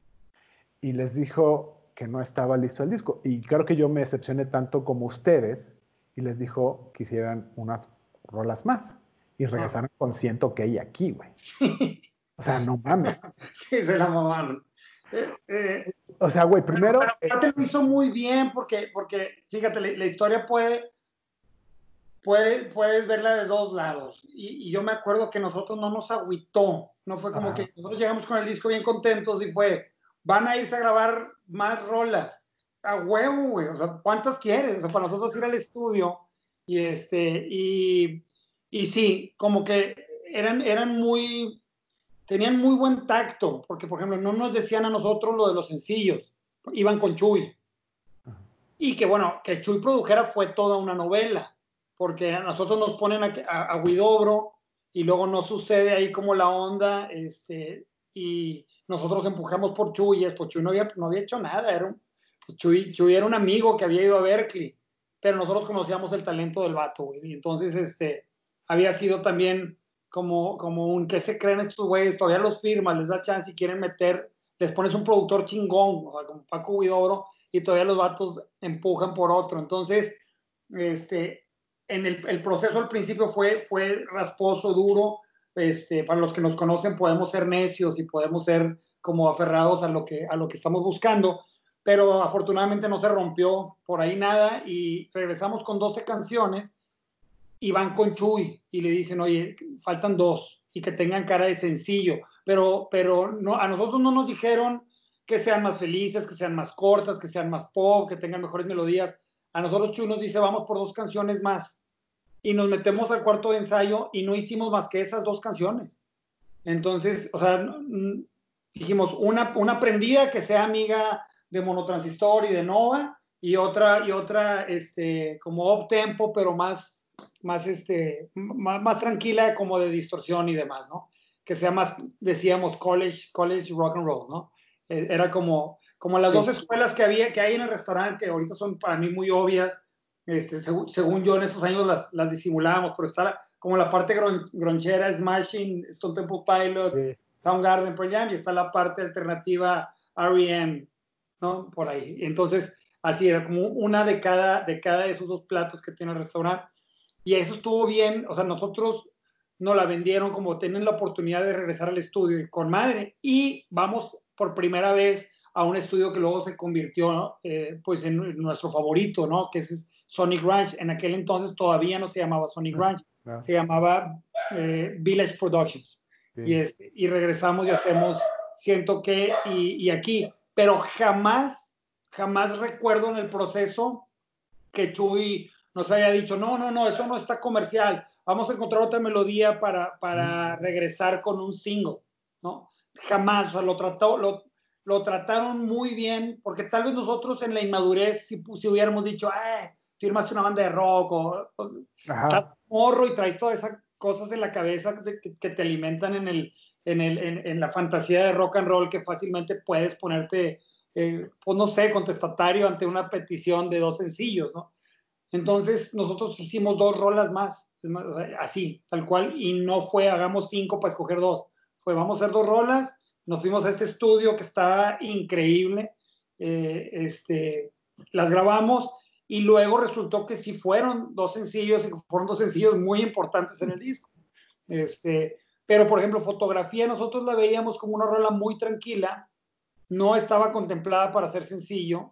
Speaker 2: y les dijo que no estaba listo el disco, y creo que yo me decepcioné tanto como ustedes, y les dijo que hicieran unas rolas más y regresaron ah. con Siento que hay aquí, güey.
Speaker 1: Sí.
Speaker 2: O sea, no mames.
Speaker 1: Sí, se la mamaron. Eh, eh,
Speaker 2: o sea, güey, primero...
Speaker 1: Pero, pero aparte lo hizo muy bien porque, porque fíjate, la, la historia puede... Puedes, puedes verla de dos lados, y, y yo me acuerdo que nosotros no nos agüitó, no fue como Ajá. que nosotros llegamos con el disco bien contentos y fue, van a irse a grabar más rolas, a huevo, güey, o sea, ¿cuántas quieres? O sea, para nosotros ir al estudio, y este, y, y sí, como que eran, eran muy, tenían muy buen tacto, porque por ejemplo no nos decían a nosotros lo de los sencillos, iban con Chuy. Y que bueno, que Chuy produjera fue toda una novela, porque a nosotros nos ponen a, a, a Huidobro y luego no sucede ahí como la onda, este, y nosotros empujamos por Chuy, y pues Chuy no había, no había hecho nada, era un, pues Chuy, Chuy era un amigo que había ido a Berkeley, pero nosotros conocíamos el talento del vato, güey, y entonces este, había sido también como, como un, ¿qué se creen estos güeyes? Todavía los firmas, les da chance y quieren meter, les pones un productor chingón, o sea, como Paco Huidobro, y todavía los vatos empujan por otro. Entonces, este, en el, el proceso al principio fue, fue rasposo, duro. Este, para los que nos conocen podemos ser necios y podemos ser como aferrados a lo que, a lo que estamos buscando, pero afortunadamente no se rompió por ahí nada y regresamos con doce canciones y van con Chuy y le dicen, oye, faltan dos y que tengan cara de sencillo, pero, pero no, a nosotros no nos dijeron que sean más felices, que sean más cortas, que sean más pop, que tengan mejores melodías. A nosotros Chuy nos dice, vamos por dos canciones más. Y nos metemos al cuarto de ensayo y no hicimos más que esas dos canciones. Entonces, o sea, dijimos, una, una prendida que sea amiga de Monotransistor y de Nova, y otra, y otra este, como up tempo, pero más, más, este, más, más tranquila, como de distorsión y demás, ¿no? Que sea más, decíamos, college, college rock and roll, ¿no? Era como, como las sí. dos escuelas que, había, que hay en el restaurante, que ahorita son para mí muy obvias, este, según, según yo en esos años las, las disimulábamos, pero está la, como la parte gron, gronchera, Smashing, Stone Temple Pilots, sí. Soundgarden, Pearl Jam, y está la parte alternativa R E M, ¿no? Por ahí. Entonces, así era como una de cada, de cada de esos dos platos que tiene el restaurante. Y eso estuvo bien, o sea, nosotros nos la vendieron como tienen la oportunidad de regresar al estudio y con madre, y vamos por primera vez a un estudio que luego se convirtió, ¿no? eh, pues en nuestro favorito, ¿no? Que es Sonic Ranch. En aquel entonces todavía no se llamaba Sonic Ranch, no. se llamaba eh, Village Productions. Sí. Y, este, y regresamos y hacemos Siento que y, y aquí, pero jamás, jamás recuerdo en el proceso que Chuy nos haya dicho, no, no, no, eso no está comercial, vamos a encontrar otra melodía para, para mm. regresar con un single, ¿no? Jamás, o sea, lo, trató, lo, lo trataron muy bien, porque tal vez nosotros en la inmadurez, si, si hubiéramos dicho, eh, firmaste una banda de rock, o, o estás morro y traes todas esas cosas en la cabeza de, que, que te alimentan en, el, en, el, en, en la fantasía de rock and roll, que fácilmente puedes ponerte, eh, pues no sé, contestatario ante una petición de dos sencillos, ¿no? Entonces nosotros hicimos dos rolas más, o sea, así, tal cual, y no fue hagamos cinco para escoger dos, fue vamos a hacer dos rolas, nos fuimos a este estudio que estaba increíble, eh, este, las grabamos y luego resultó que sí fueron dos sencillos y fueron dos sencillos muy importantes en el disco. Este, pero por ejemplo, Fotografía nosotros la veíamos como una rola muy tranquila, no estaba contemplada para ser sencillo,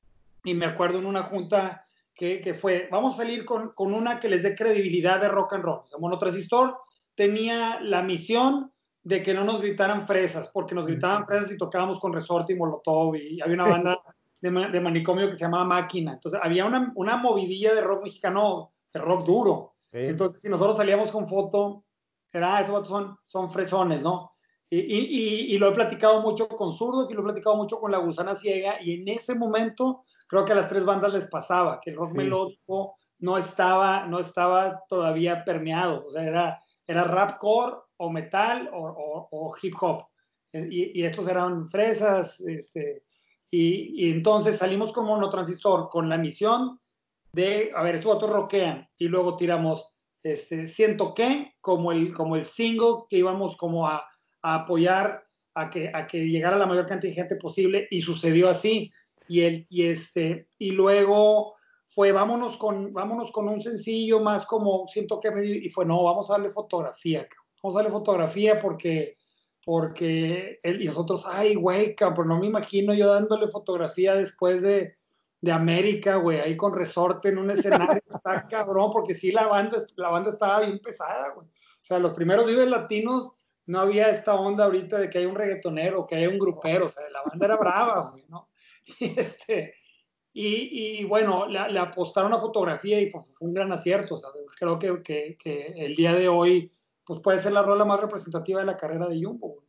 Speaker 1: y me acuerdo en una junta que, que fue, vamos a salir con, con una que les dé credibilidad de rock and roll. O sea, Monotransistor tenía la misión de que no nos gritaran fresas, porque nos gritaban fresas y tocábamos con Resorte y Molotov, y, y había una banda de, de Manicomio que se llamaba Máquina. Entonces había una, una movidilla de rock mexicano, de rock duro. Sí. Entonces si nosotros salíamos con Foto, era, ah, estos son, son fresones, ¿no? Y, y, y lo he platicado mucho con Zurdo, y lo he platicado mucho con La Gusana Ciega, y en ese momento creo que a las tres bandas les pasaba, que el rock sí. melódico no estaba, no estaba todavía permeado, o sea, era, era rapcore o metal o, o, o hip hop, y, y estos eran fresas, este, y, y entonces salimos con Monotransistor con la misión de, a ver, estos otros rockean, y luego tiramos este, Siento que, como el, como el single que íbamos como a, a apoyar a que, a que llegara la mayor cantidad de gente posible, y sucedió así. Y, el, y, este, y luego fue, vámonos con, vámonos con un sencillo más como Siento que me... Y fue, no, vamos a darle Fotografía. Vamos a darle Fotografía porque, porque él, y nosotros, ay, güey, pero no me imagino yo dándole Fotografía después de, de América, güey, ahí con Resorte en un escenario. Está cabrón, porque sí, la banda, la banda estaba bien pesada, güey. O sea, los primeros Vives Latinos no había esta onda ahorita de que hay un reggaetonero, que hay un grupero. O sea, la banda era brava, güey, ¿no? Y, este, y, y bueno, le, le apostaron a Fotografía y fue, fue un gran acierto. O sea, creo que, que, que el día de hoy pues puede ser la rola más representativa de la carrera de Jumbo.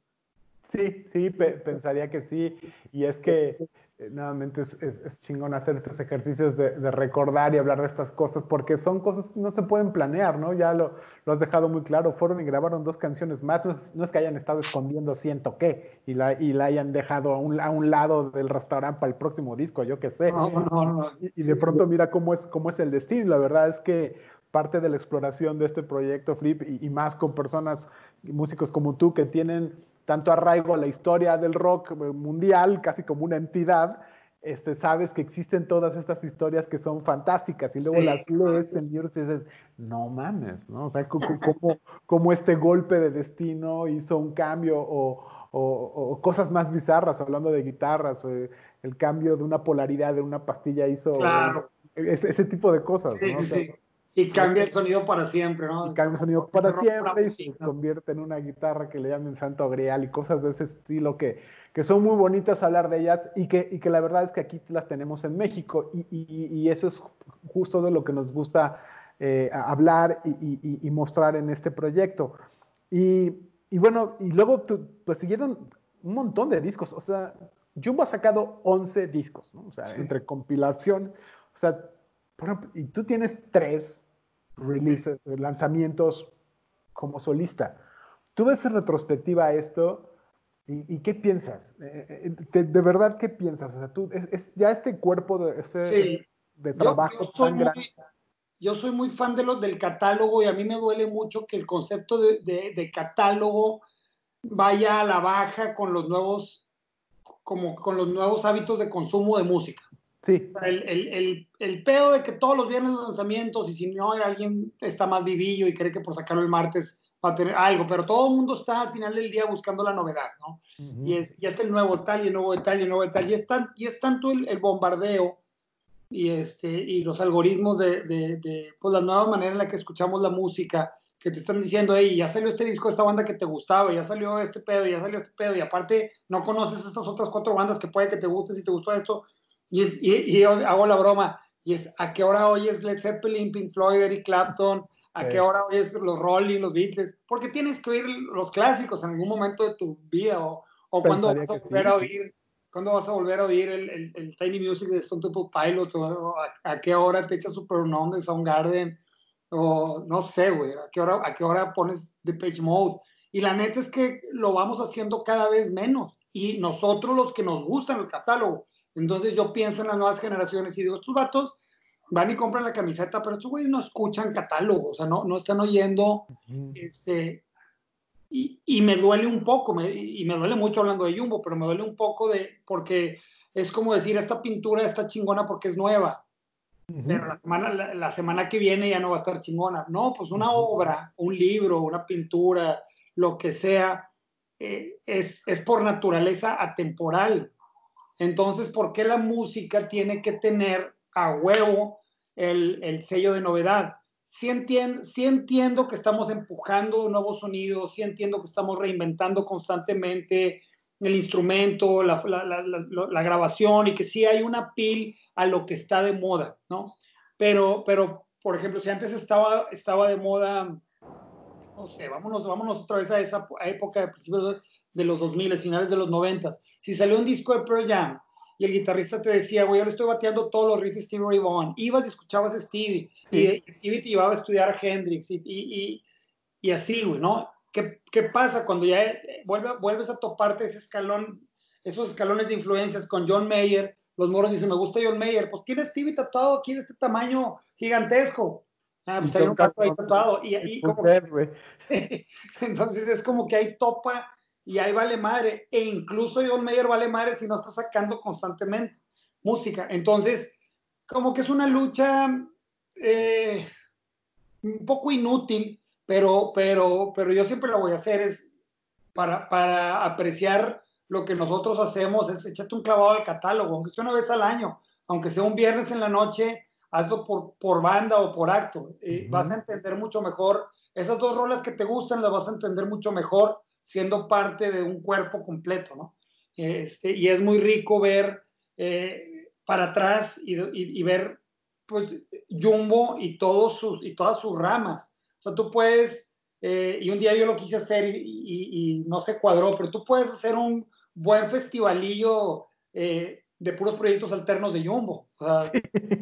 Speaker 2: Sí, sí, pe pensaría que sí. Y es que eh, nuevamente es, es, es, chingón hacer estos ejercicios de, de recordar y hablar de estas cosas, porque son cosas que no se pueden planear, ¿no? Ya lo, lo has dejado muy claro. Fueron y grabaron dos canciones más. No es, no es que hayan estado escondiendo siento qué y la, y la hayan dejado a un, a un lado del restaurante para el próximo disco, yo qué sé.
Speaker 1: No, no, no.
Speaker 2: Y, y de pronto mira cómo es, cómo es el destino. La verdad es que parte de la exploración de este proyecto, Flip, y, y más con personas, músicos como tú, que tienen tanto arraigo a la historia del rock mundial, casi como una entidad, este, sabes que existen todas estas historias que son fantásticas y luego sí. las lees en libros y dices, no mames, ¿no? O sea, cómo, cómo este golpe de destino hizo un cambio o, o, o cosas más bizarras, hablando de guitarras, el cambio de una polaridad de una pastilla hizo
Speaker 1: claro.
Speaker 2: ese, ese tipo de cosas,
Speaker 1: sí,
Speaker 2: ¿no?
Speaker 1: Sí, sí. Y cambia el sonido para siempre, ¿no?
Speaker 2: Y cambia el sonido para siempre y se convierte en una guitarra que le llaman Santo Grial y cosas de ese estilo que, que son muy bonitas hablar de ellas y que, y que la verdad es que aquí las tenemos en México y, y, y eso es justo de lo que nos gusta eh, hablar y, y, y mostrar en este proyecto. Y, y bueno, y luego tu, pues siguieron un montón de discos, o sea, Jumbo ha sacado once discos, ¿no? O sea, sí. entre compilación, o sea, por ejemplo, y tú tienes tres releases, lanzamientos como solista. ¿Tú ves en retrospectiva esto y, y qué piensas? Eh, de, de, verdad, ¿qué piensas? O sea, tú, es, es ya este cuerpo de, este,
Speaker 1: sí.
Speaker 2: de trabajo
Speaker 1: yo, yo soy
Speaker 2: tan
Speaker 1: muy,
Speaker 2: grande.
Speaker 1: Yo soy muy fan de los del catálogo y a mí me duele mucho que el concepto de, de, de catálogo vaya a la baja con los nuevos, como con los nuevos hábitos de consumo de música.
Speaker 2: Sí.
Speaker 1: El, el, el, el pedo de que todos los viernes los lanzamientos y si no alguien está más vivillo y cree que por sacarlo el martes va a tener algo, pero todo el mundo está al final del día buscando la novedad, ¿no? Uh-huh. Y es, y es el nuevo tal y el nuevo tal y el nuevo tal y es, tan, y es tanto el, el bombardeo y, este, y los algoritmos de, de, de pues, la nueva manera en la que escuchamos la música, que te están diciendo, hey, ya salió este disco de esta banda que te gustaba, ya salió este pedo, ya salió este pedo, y aparte no conoces estas otras cuatro bandas que puede que te guste si te gustó esto, y, y, y yo hago la broma, y es, ¿a qué hora oyes Led Zeppelin, Pink Floyd, Eric Clapton? ¿A qué hora oyes los Rolling, los Beatles? Porque tienes que oír los clásicos en algún momento de tu vida, o, o cuando vas a volver sí. a oír ¿Cuándo vas a volver a oír el, el, el Tiny Music de Stone Temple Pilots? ¿O a, a qué hora te echas Superunknown de Soundgarden? O no sé, güey, ¿a qué hora, a qué hora pones Depeche Mode? Y la neta es que lo vamos haciendo cada vez menos. Y nosotros los que nos gustan el catálogo. Entonces yo pienso en las nuevas generaciones y digo, estos vatos van y compran la camiseta, pero estos güeyes no escuchan catálogo, o sea, no, no están oyendo uh-huh. este... Y, y me duele un poco, me, y me duele mucho hablando de Jumbo, pero me duele un poco de, porque es como decir, esta pintura está chingona porque es nueva, uh-huh. pero la semana, la, la semana que viene ya no va a estar chingona. No, pues una uh-huh. obra, un libro, una pintura, lo que sea, eh, es, es por naturaleza atemporal. Entonces, ¿por qué la música tiene que tener a huevo el, el sello de novedad? Sí entiendo, sí entiendo que estamos empujando nuevos sonidos, sí entiendo que estamos reinventando constantemente el instrumento, la, la, la, la, la grabación y que sí hay una pil a lo que está de moda, ¿no? Pero, pero por ejemplo, si antes estaba, estaba de moda, no sé, vámonos, vámonos otra vez a esa época de principios de los dos mil, finales de los noventa. Si salió un disco de Pearl Jam y el guitarrista te decía, güey, yo le estoy bateando todos los riffs de Stevie Ray Vaughan. Ibas y escuchabas a Stevie, sí. y Stevie te llevaba a estudiar a Hendrix, y, y, y, y así, güey, ¿no? ¿Qué, ¿Qué pasa cuando ya vuelve, vuelves a toparte ese escalón, esos escalones de influencias con John Mayer? Los moros dicen, me gusta John Mayer. Pues tiene Stevie tatuado aquí de este tamaño gigantesco. Ah, pues hay un gato ahí tatuado. Y, y como, entonces es como que hay topa y ahí vale madre, e incluso John Mayer vale madre si no está sacando constantemente música. Entonces, como que es una lucha eh, un poco inútil, pero, pero, pero yo siempre la voy a hacer, es para, para apreciar lo que nosotros hacemos, es échate un clavado al catálogo, aunque sea una vez al año, aunque sea un viernes en la noche, hazlo por, por banda o por acto, eh, uh-huh. vas a entender mucho mejor, esas dos rolas que te gustan las vas a entender mucho mejor siendo parte de un cuerpo completo, ¿no? Este, y es muy rico ver eh, para atrás y, y, y ver pues Jumbo y, todos sus, y todas sus ramas. O sea, tú puedes eh, y un día yo lo quise hacer y, y, y no se cuadró, pero tú puedes hacer un buen festivalillo eh, de puros proyectos alternos de Jumbo. O sea,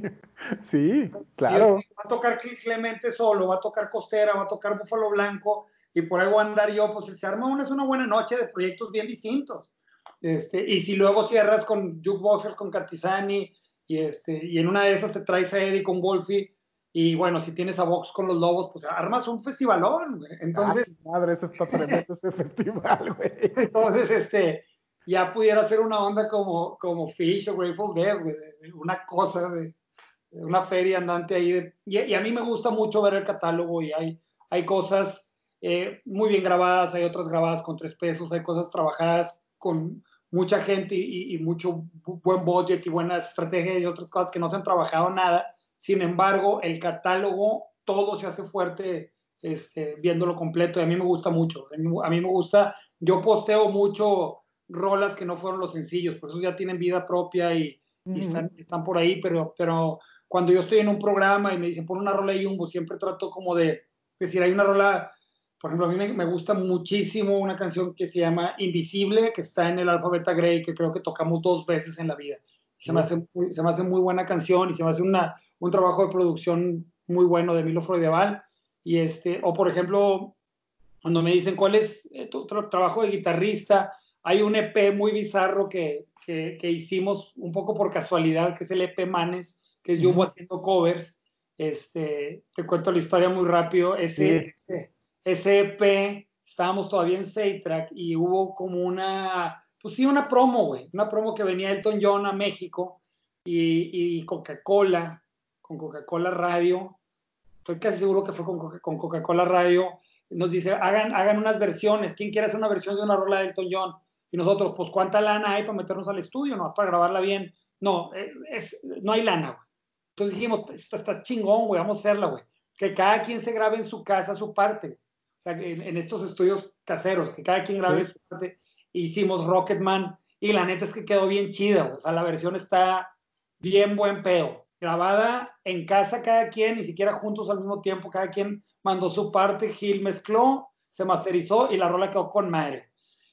Speaker 2: sí,
Speaker 1: si yo
Speaker 2: claro.
Speaker 1: va a tocar Clemente solo, va a tocar Costera, va a tocar Búfalo Blanco, y por ahí voy a andar yo, pues se arma una, es una buena noche de proyectos bien distintos. Este, y si luego cierras con Jukeboxer, con Cantizani, y, este, y en una de esas te traes a Eddie con Wolfie, y bueno, si tienes a Vox con los Lobos, pues armas un festivalón, güey.
Speaker 2: Ah,
Speaker 1: Entonces,
Speaker 2: madre, eso está tremendo ese festival, güey.
Speaker 1: entonces, este, ya pudiera ser una onda como, como Fish o Grateful Dead, güey, una cosa de, una feria andante ahí. De, y, y, a mí me gusta mucho ver el catálogo y hay, hay cosas eh, muy bien grabadas, hay otras grabadas con tres pesos, hay cosas trabajadas con mucha gente y, y mucho buen budget y buenas estrategias y otras cosas que no se han trabajado nada. Sin embargo, el catálogo, todo se hace fuerte este, viéndolo completo y a mí me gusta mucho. A mí, a mí me gusta, yo posteo mucho rolas que no fueron los sencillos, por eso ya tienen vida propia y, y
Speaker 2: Uh-huh.
Speaker 1: están, están por ahí, pero, pero cuando yo estoy en un programa y me dicen pon una rola de Jumbo, siempre trato como de decir, hay una rola, por ejemplo, a mí me, me gusta muchísimo una canción que se llama Invisible, que está en el Alpha Beta Grey, que creo que tocamos dos veces en la vida. Se me hace muy, se me hace muy buena canción y se me hace una, un trabajo de producción muy bueno de Milo Freudeval. Y este, o por ejemplo, cuando me dicen cuál es tu tra trabajo de guitarrista, hay un E P muy bizarro que, que, que hicimos un poco por casualidad, que es el E P Manes, que es Jumbo uh-huh. haciendo covers. Este, te cuento la historia muy rápido. Ese, sí. ese, ese E P, estábamos todavía en Seitrack y hubo como una, pues sí, una promo, güey, una promo que venía Elton John a México y, y Coca-Cola, con Coca-Cola Radio, estoy casi seguro que fue con, con Coca-Cola Radio, nos dice, hagan, hagan unas versiones, ¿quién quiere hacer una versión de una rola de Elton John? Y nosotros, pues, ¿cuánta lana hay para meternos al estudio, no? Para grabarla bien. No, es, no hay lana, güey. Entonces dijimos, esto está chingón, güey, vamos a hacerla, güey. Que cada quien se grabe en su casa su parte. O sea, en, en estos estudios caseros, que cada quien grabe sí. su parte. Hicimos Rocketman y la neta es que quedó bien chida, güey. O sea, la versión está bien buen pedo. Grabada en casa cada quien, ni siquiera juntos al mismo tiempo, cada quien mandó su parte, Gil mezcló, se masterizó y la rola quedó con madre.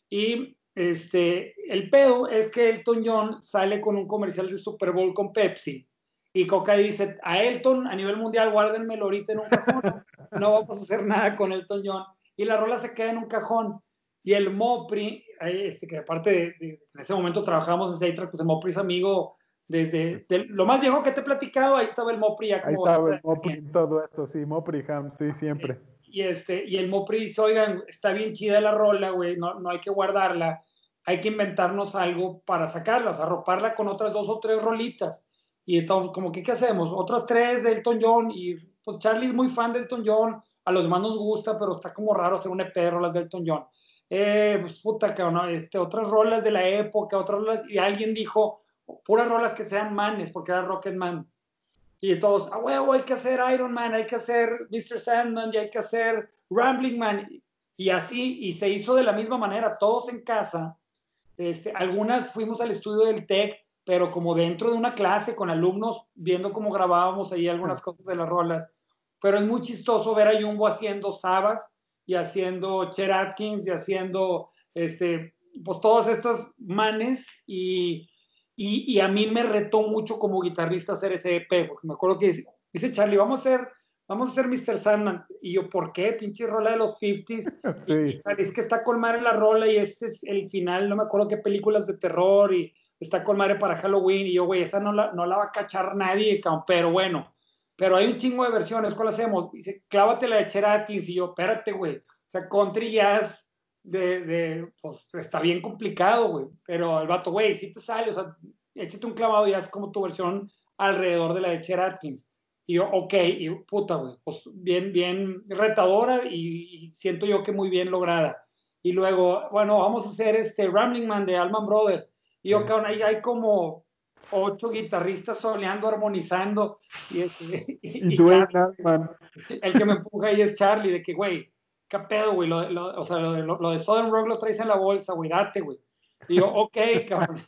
Speaker 1: Y este, el pedo es que Elton John sale con un comercial de Super Bowl con Pepsi y Coca dice, a Elton a nivel mundial guárdenmelo ahorita en un cajón, no vamos a hacer nada con Elton John. Y la rola se queda en un cajón. Y el Mopri, este, que aparte de, de, en ese momento trabajamos en Seitrack, pues el Mopri es amigo desde de, lo más viejo que te he platicado, ahí estaba el Mopri ya como...
Speaker 2: Ahí estaba el Mopri en todo esto, sí, Mopri Ham, sí, siempre.
Speaker 1: Y, este, y el Mopri dice, oigan, está bien chida la rola, güey, no, no hay que guardarla, hay que inventarnos algo para sacarla, o sea, arroparla con otras dos o tres rolitas. Y entonces, como que, ¿qué hacemos? Otras tres de Elton John, y pues Charlie es muy fan de Elton John, a los demás nos gusta, pero está como raro hacer un E P de rolas de Elton John. Eh, pues puta, cabrón, este, otras rolas de la época, otras rolas, y alguien dijo, puras rolas que sean manes, porque era Rocketman. Y todos, ah, huevo, hay que hacer Iron Man, hay que hacer mister Sandman, y hay que hacer Rambling Man. Y así, y se hizo de la misma manera, todos en casa. Este, algunas fuimos al estudio del TEC, pero como dentro de una clase con alumnos, viendo cómo grabábamos ahí algunas cosas de las rolas. Pero es muy chistoso ver a Jumbo haciendo Sabbath y haciendo Chet Atkins y haciendo, este, pues todos estos manes y... Y, y a mí me retó mucho como guitarrista hacer ese E P, porque me acuerdo que dice, dice Charlie, vamos a hacer, vamos a hacer mister Sandman. Y yo, ¿por qué? Pinche rola de los cincuenta. Sí. Y, y Charlie, es que está con madre la rola y ese es el final, no me acuerdo qué películas de terror y está con madre para Halloween. Y yo, güey, esa no la, no la va a cachar nadie, pero bueno. Pero hay un chingo de versiones, ¿cuál hacemos? Dice, clávate la de Chet Atkins. Y yo, espérate, güey. O sea, country jazz de, de, pues está bien complicado, güey, pero el vato, güey, sí te sale, o sea, échate un clavado y haz como tu versión alrededor de la de Chet Atkins. Y yo, ok, y puta, güey, pues bien, bien retadora y, y siento yo que muy bien lograda. Y luego, bueno, vamos a hacer este Rambling Man de Allman Brothers. Y yo, cabrón, ahí hay como ocho guitarristas soleando, armonizando. Y, es, y,
Speaker 2: y,
Speaker 1: y Charlie,
Speaker 2: Allman.
Speaker 1: El que me empuja ahí es Charlie, de que, güey, ¿qué pedo, güey? Lo, lo, o sea, lo, lo, lo de Southern Rock lo traes en la bolsa, güey, date, güey. Y yo, ok, cabrón.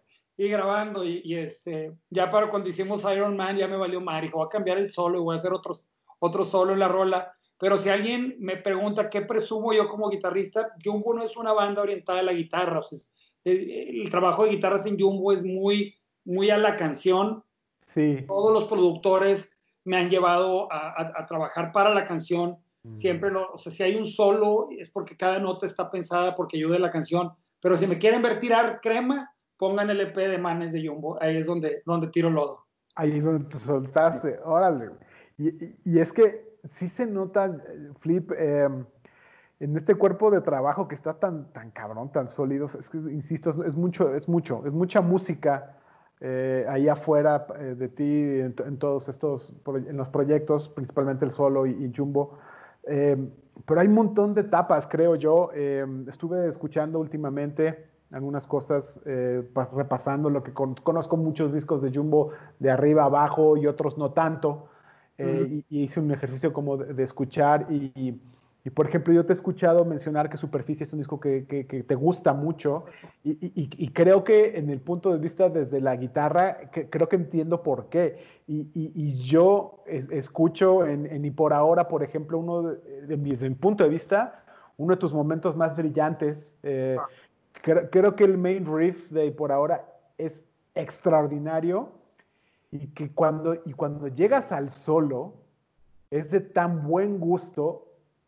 Speaker 1: Y grabando, y, y, este, ya para cuando hicimos Iron Man, ya me valió madre. Dijo, voy a cambiar el solo y voy a hacer otros, otro solo en la rola. pero si alguien me pregunta qué presumo yo como guitarrista, Jumbo no es una banda orientada a la guitarra, o sea, el, el trabajo de guitarras en Jumbo es muy, muy a la canción.
Speaker 2: Sí.
Speaker 1: Todos los productores me han llevado a, a, a trabajar para la canción. Siempre, lo, o sea, si hay un solo, es porque cada nota está pensada porque ayude a la canción. Pero si me quieren ver tirar crema, pongan el E P de Manes de Jumbo. Ahí es donde, donde tiro lodo.
Speaker 2: Ahí es donde te soltaste, órale. Y, y, y es que sí se nota, Flip, eh, en este cuerpo de trabajo que está tan, tan cabrón, tan sólido. Es que, insisto, es, es mucho, es mucho, es mucha música eh, ahí afuera eh, de ti, en, en, todos estos, en los proyectos, principalmente el solo y, y Jumbo. Eh, pero hay un montón de etapas, creo yo. Eh, estuve escuchando últimamente algunas cosas, eh, repasando lo que con, conozco muchos discos de Jumbo de arriba abajo y otros no tanto. Eh, uh-huh. y, y hice un ejercicio como de, de escuchar y, y, y, por ejemplo, yo te he escuchado mencionar que Superficie es un disco que, que, que te gusta mucho y, y, y, creo que en el punto de vista desde la guitarra, que, creo que entiendo por qué. Y, y, y yo es, escucho en, en Y por ahora, por ejemplo, uno de, de, desde mi punto de vista, uno de tus momentos más brillantes. Eh, ah. creo, creo que el main riff de Y por ahora es extraordinario y que cuando, y cuando llegas al solo es de tan buen gusto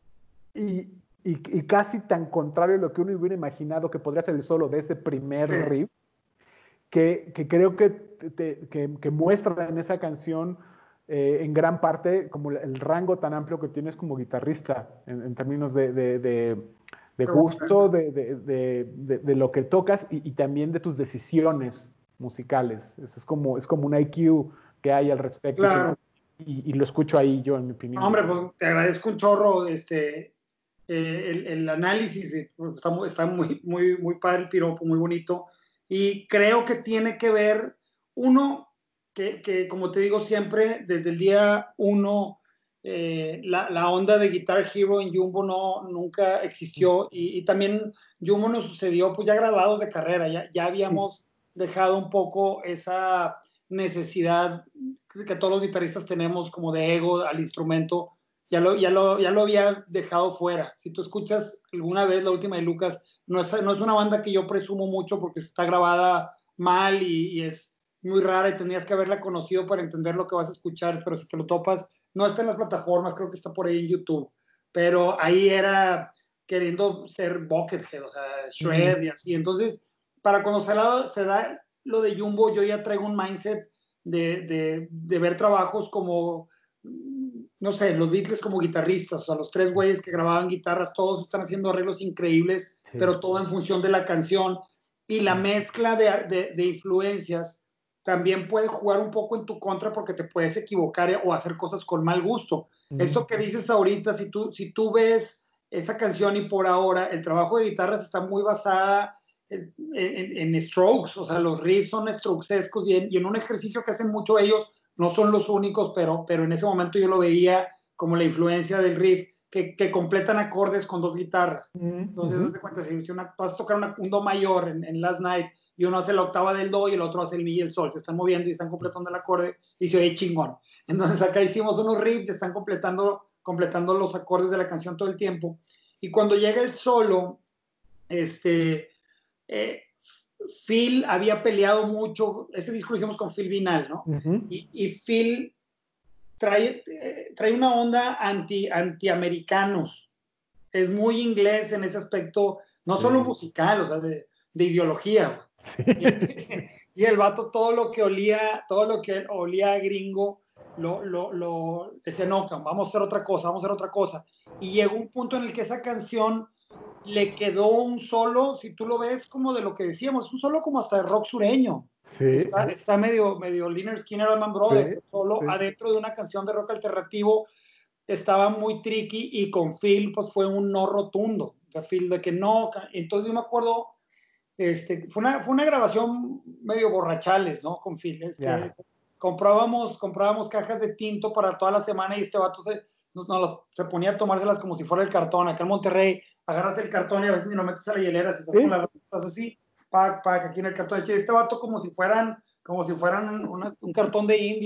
Speaker 2: y, y, y casi tan contrario a lo que uno hubiera imaginado que podría ser el solo de ese primer sí. riff, que, que creo que, te, que, que muestra en esa canción eh, en gran parte como el rango tan amplio que tienes como guitarrista en, en términos de, de, de, de gusto, de, de, de, de, de lo que tocas y, y también de tus decisiones musicales. Es, es, como, es como un I Q que hay al respecto.
Speaker 1: Claro.
Speaker 2: Y, y lo escucho ahí yo, en mi opinión.
Speaker 1: Hombre, pues te agradezco un chorro este, eh, el, el, análisis. Está, muy, está muy, muy, muy padre el piropo, muy bonito. Y creo que tiene que ver, uno, que, que como te digo siempre, desde el día uno, eh, la, la onda de Guitar Hero en Jumbo no, nunca existió. Y, y también Jumbo nos sucedió, pues ya graduados de carrera, ya, ya habíamos dejado un poco esa necesidad que todos los guitarristas tenemos como de ego al instrumento, ya lo, ya lo, ya lo había dejado fuera. Si tú escuchas alguna vez la última de Lucas, no es, no es una banda que yo presumo mucho porque está grabada mal y, y es muy rara y tenías que haberla conocido para entender lo que vas a escuchar, pero si te lo topas, no está en las plataformas, creo que está por ahí en YouTube, pero ahí era queriendo ser Buckethead, o sea, Shred mm. y así. Entonces, para cuando se, la, se da lo de Jumbo, yo ya traigo un mindset de, de, de ver trabajos como, no sé, los Beatles como guitarristas, o sea, los tres güeyes que grababan guitarras, todos están haciendo arreglos increíbles, sí. pero todo en función de la canción, y la mezcla de, de, de influencias también puede jugar un poco en tu contra porque te puedes equivocar o hacer cosas con mal gusto. Mm. Esto que dices ahorita, si tú, si tú ves esa canción Y por ahora, el trabajo de guitarras está muy basada En, en, en strokes, o sea, los riffs son strokesescos y en, y en un ejercicio que hacen mucho ellos, no son los únicos, pero, pero en ese momento yo lo veía como la influencia del riff, que, que completan acordes con dos guitarras. Mm-hmm. Entonces, uh-huh. te cuenta, si una, vas a tocar una, un do mayor en, en Last Night y uno hace la octava del do y el otro hace el mi y el sol, se están moviendo y están completando el acorde y se oye chingón. Entonces acá hicimos unos riffs y están completando, completando los acordes de la canción todo el tiempo. Y cuando llega el solo, este... Eh, Phil había peleado mucho, ese disco lo hicimos con Phil Vinal, ¿no? Uh-huh. Y, y Phil trae, eh, trae una onda anti, anti-americanos, es muy inglés en ese aspecto, no sí. solo musical, o sea, de, de ideología. Sí. Y, y el vato todo lo que olía, todo lo que olía a gringo, lo, lo, lo decía, no, vamos a hacer otra cosa, vamos a hacer otra cosa. Y llegó un punto en el que esa canción le quedó un solo, si tú lo ves como de lo que decíamos, un solo como hasta de rock sureño. Sí. Está, está medio, medio Lynyrd Skynyrd Allman Brothers, sí. solo sí. adentro de una canción de rock alternativo, estaba muy tricky y con Phil pues fue un no rotundo. O sea, Phil de que no, entonces yo me acuerdo, este, fue, una, fue una grabación medio borrachales, ¿no? Con Phil, este, yeah. comprábamos, comprábamos cajas de tinto para toda la semana y este vato se, no, no, se ponía a tomárselas como si fuera el cartón. Acá en Monterrey agarras el cartón y a veces ni lo metes a la hielera, si estás ¿sí? con las rutas así, pac, pac, aquí en el cartón. Este vato como si fueran, como si fueran una, un cartón de indio,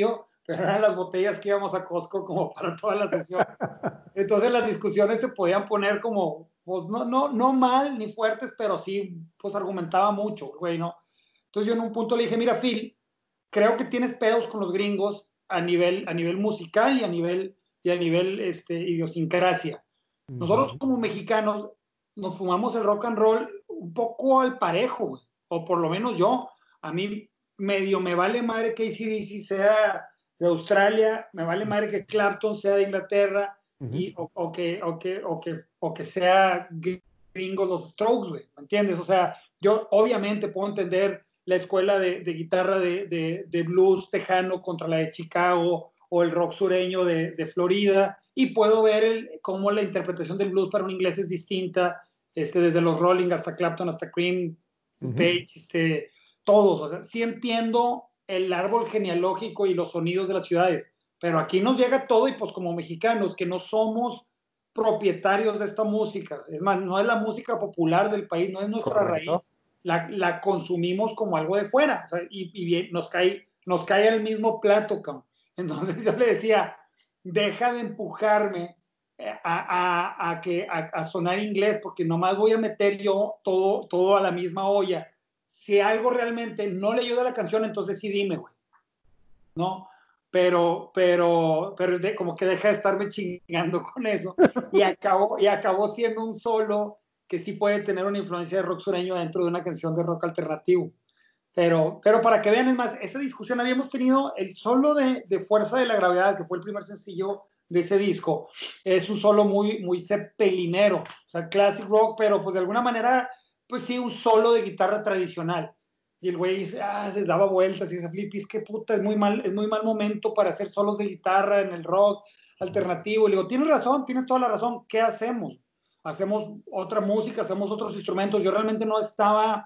Speaker 1: pero eran las botellas que íbamos a Costco como para toda la sesión. Entonces las discusiones se podían poner como, pues no, no, no mal ni fuertes, pero sí, pues argumentaba mucho, güey, ¿no? Entonces yo en un punto le dije, mira, Phil, creo que tienes pedos con los gringos a nivel, a nivel musical y a nivel, y a nivel este, idiosincrasia. Nosotros como mexicanos nos fumamos el rock and roll un poco al parejo, güey, o por lo menos yo. A mí medio me vale madre que A C D C sea de Australia, me vale madre que Clapton sea de Inglaterra,
Speaker 2: Uh-huh.
Speaker 1: y, o, o, que, o, que, o, que, o que sea gringo los Strokes, güey, ¿me entiendes? O sea, yo obviamente puedo entender la escuela de, de guitarra de, de, de blues tejano contra la de Chicago, o el rock sureño de, de Florida, y puedo ver el, cómo la interpretación del blues para un inglés es distinta, este, desde los Rolling hasta Clapton, hasta Cream, uh-huh. Page, este, todos. O sea, sí entiendo el árbol genealógico y los sonidos de las ciudades, pero aquí nos llega todo, y pues como mexicanos, que no somos propietarios de esta música, es más, no es la música popular del país, no es nuestra Correcto. raíz, la, la consumimos como algo de fuera, o sea, y, y bien, nos cae, nos cae al mismo plato, cabrón. Entonces yo le decía, deja de empujarme a, a, a, que, a, a sonar inglés, porque nomás voy a meter yo todo, todo a la misma olla. Si algo realmente no le ayuda a la canción, entonces sí dime, güey, ¿no? Pero, pero, pero de, como que deja de estarme chingando con eso, y acabó, y acabó siendo un solo que sí puede tener una influencia de rock sureño dentro de una canción de rock alternativo. Pero, pero para que vean, es más, esa discusión habíamos tenido el solo de, de Fuerza de la Gravedad, que fue el primer sencillo de ese disco. Es un solo muy, muy zepelinero, o sea, classic rock, pero pues de alguna manera, pues sí, un solo de guitarra tradicional. Y el güey ah, se daba vueltas y dice, Flippy, es que puta, es muy, mal, es muy mal momento para hacer solos de guitarra en el rock alternativo. Y le digo, tienes razón, tienes toda la razón, ¿qué hacemos? Hacemos otra música, hacemos otros instrumentos. Yo realmente no estaba...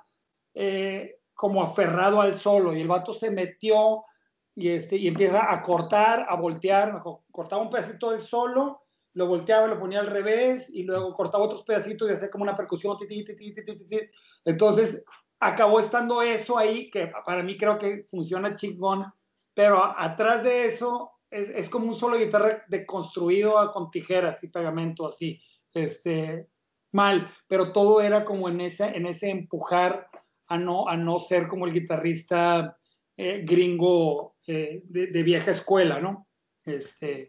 Speaker 1: Eh, como aferrado al solo, y el vato se metió y, este, y empieza a cortar, a voltear, cortaba un pedacito del solo, lo volteaba, lo ponía al revés, y luego cortaba otros pedacitos y hacía como una percusión, ti, ti, ti, ti, ti, ti. Entonces acabó estando eso ahí, que para mí creo que funciona chingón, pero atrás de eso es, es como un solo de guitarra deconstruido con tijeras y pegamento así, este, mal, pero todo era como en ese, en ese empujar A no, a no ser como el guitarrista eh, gringo eh, de, de vieja escuela, ¿no? Este,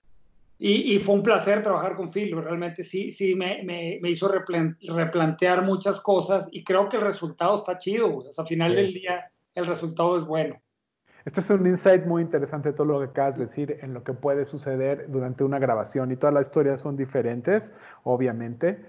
Speaker 1: y, y fue un placer trabajar con Phil, realmente sí, sí me, me, me hizo replan, replantear muchas cosas, y creo que el resultado está chido, o sea, al final sí. del día el resultado es bueno.
Speaker 2: Este es un insight muy interesante, todo lo que acabas de decir, en lo que puede suceder durante una grabación, y todas las historias son diferentes, obviamente,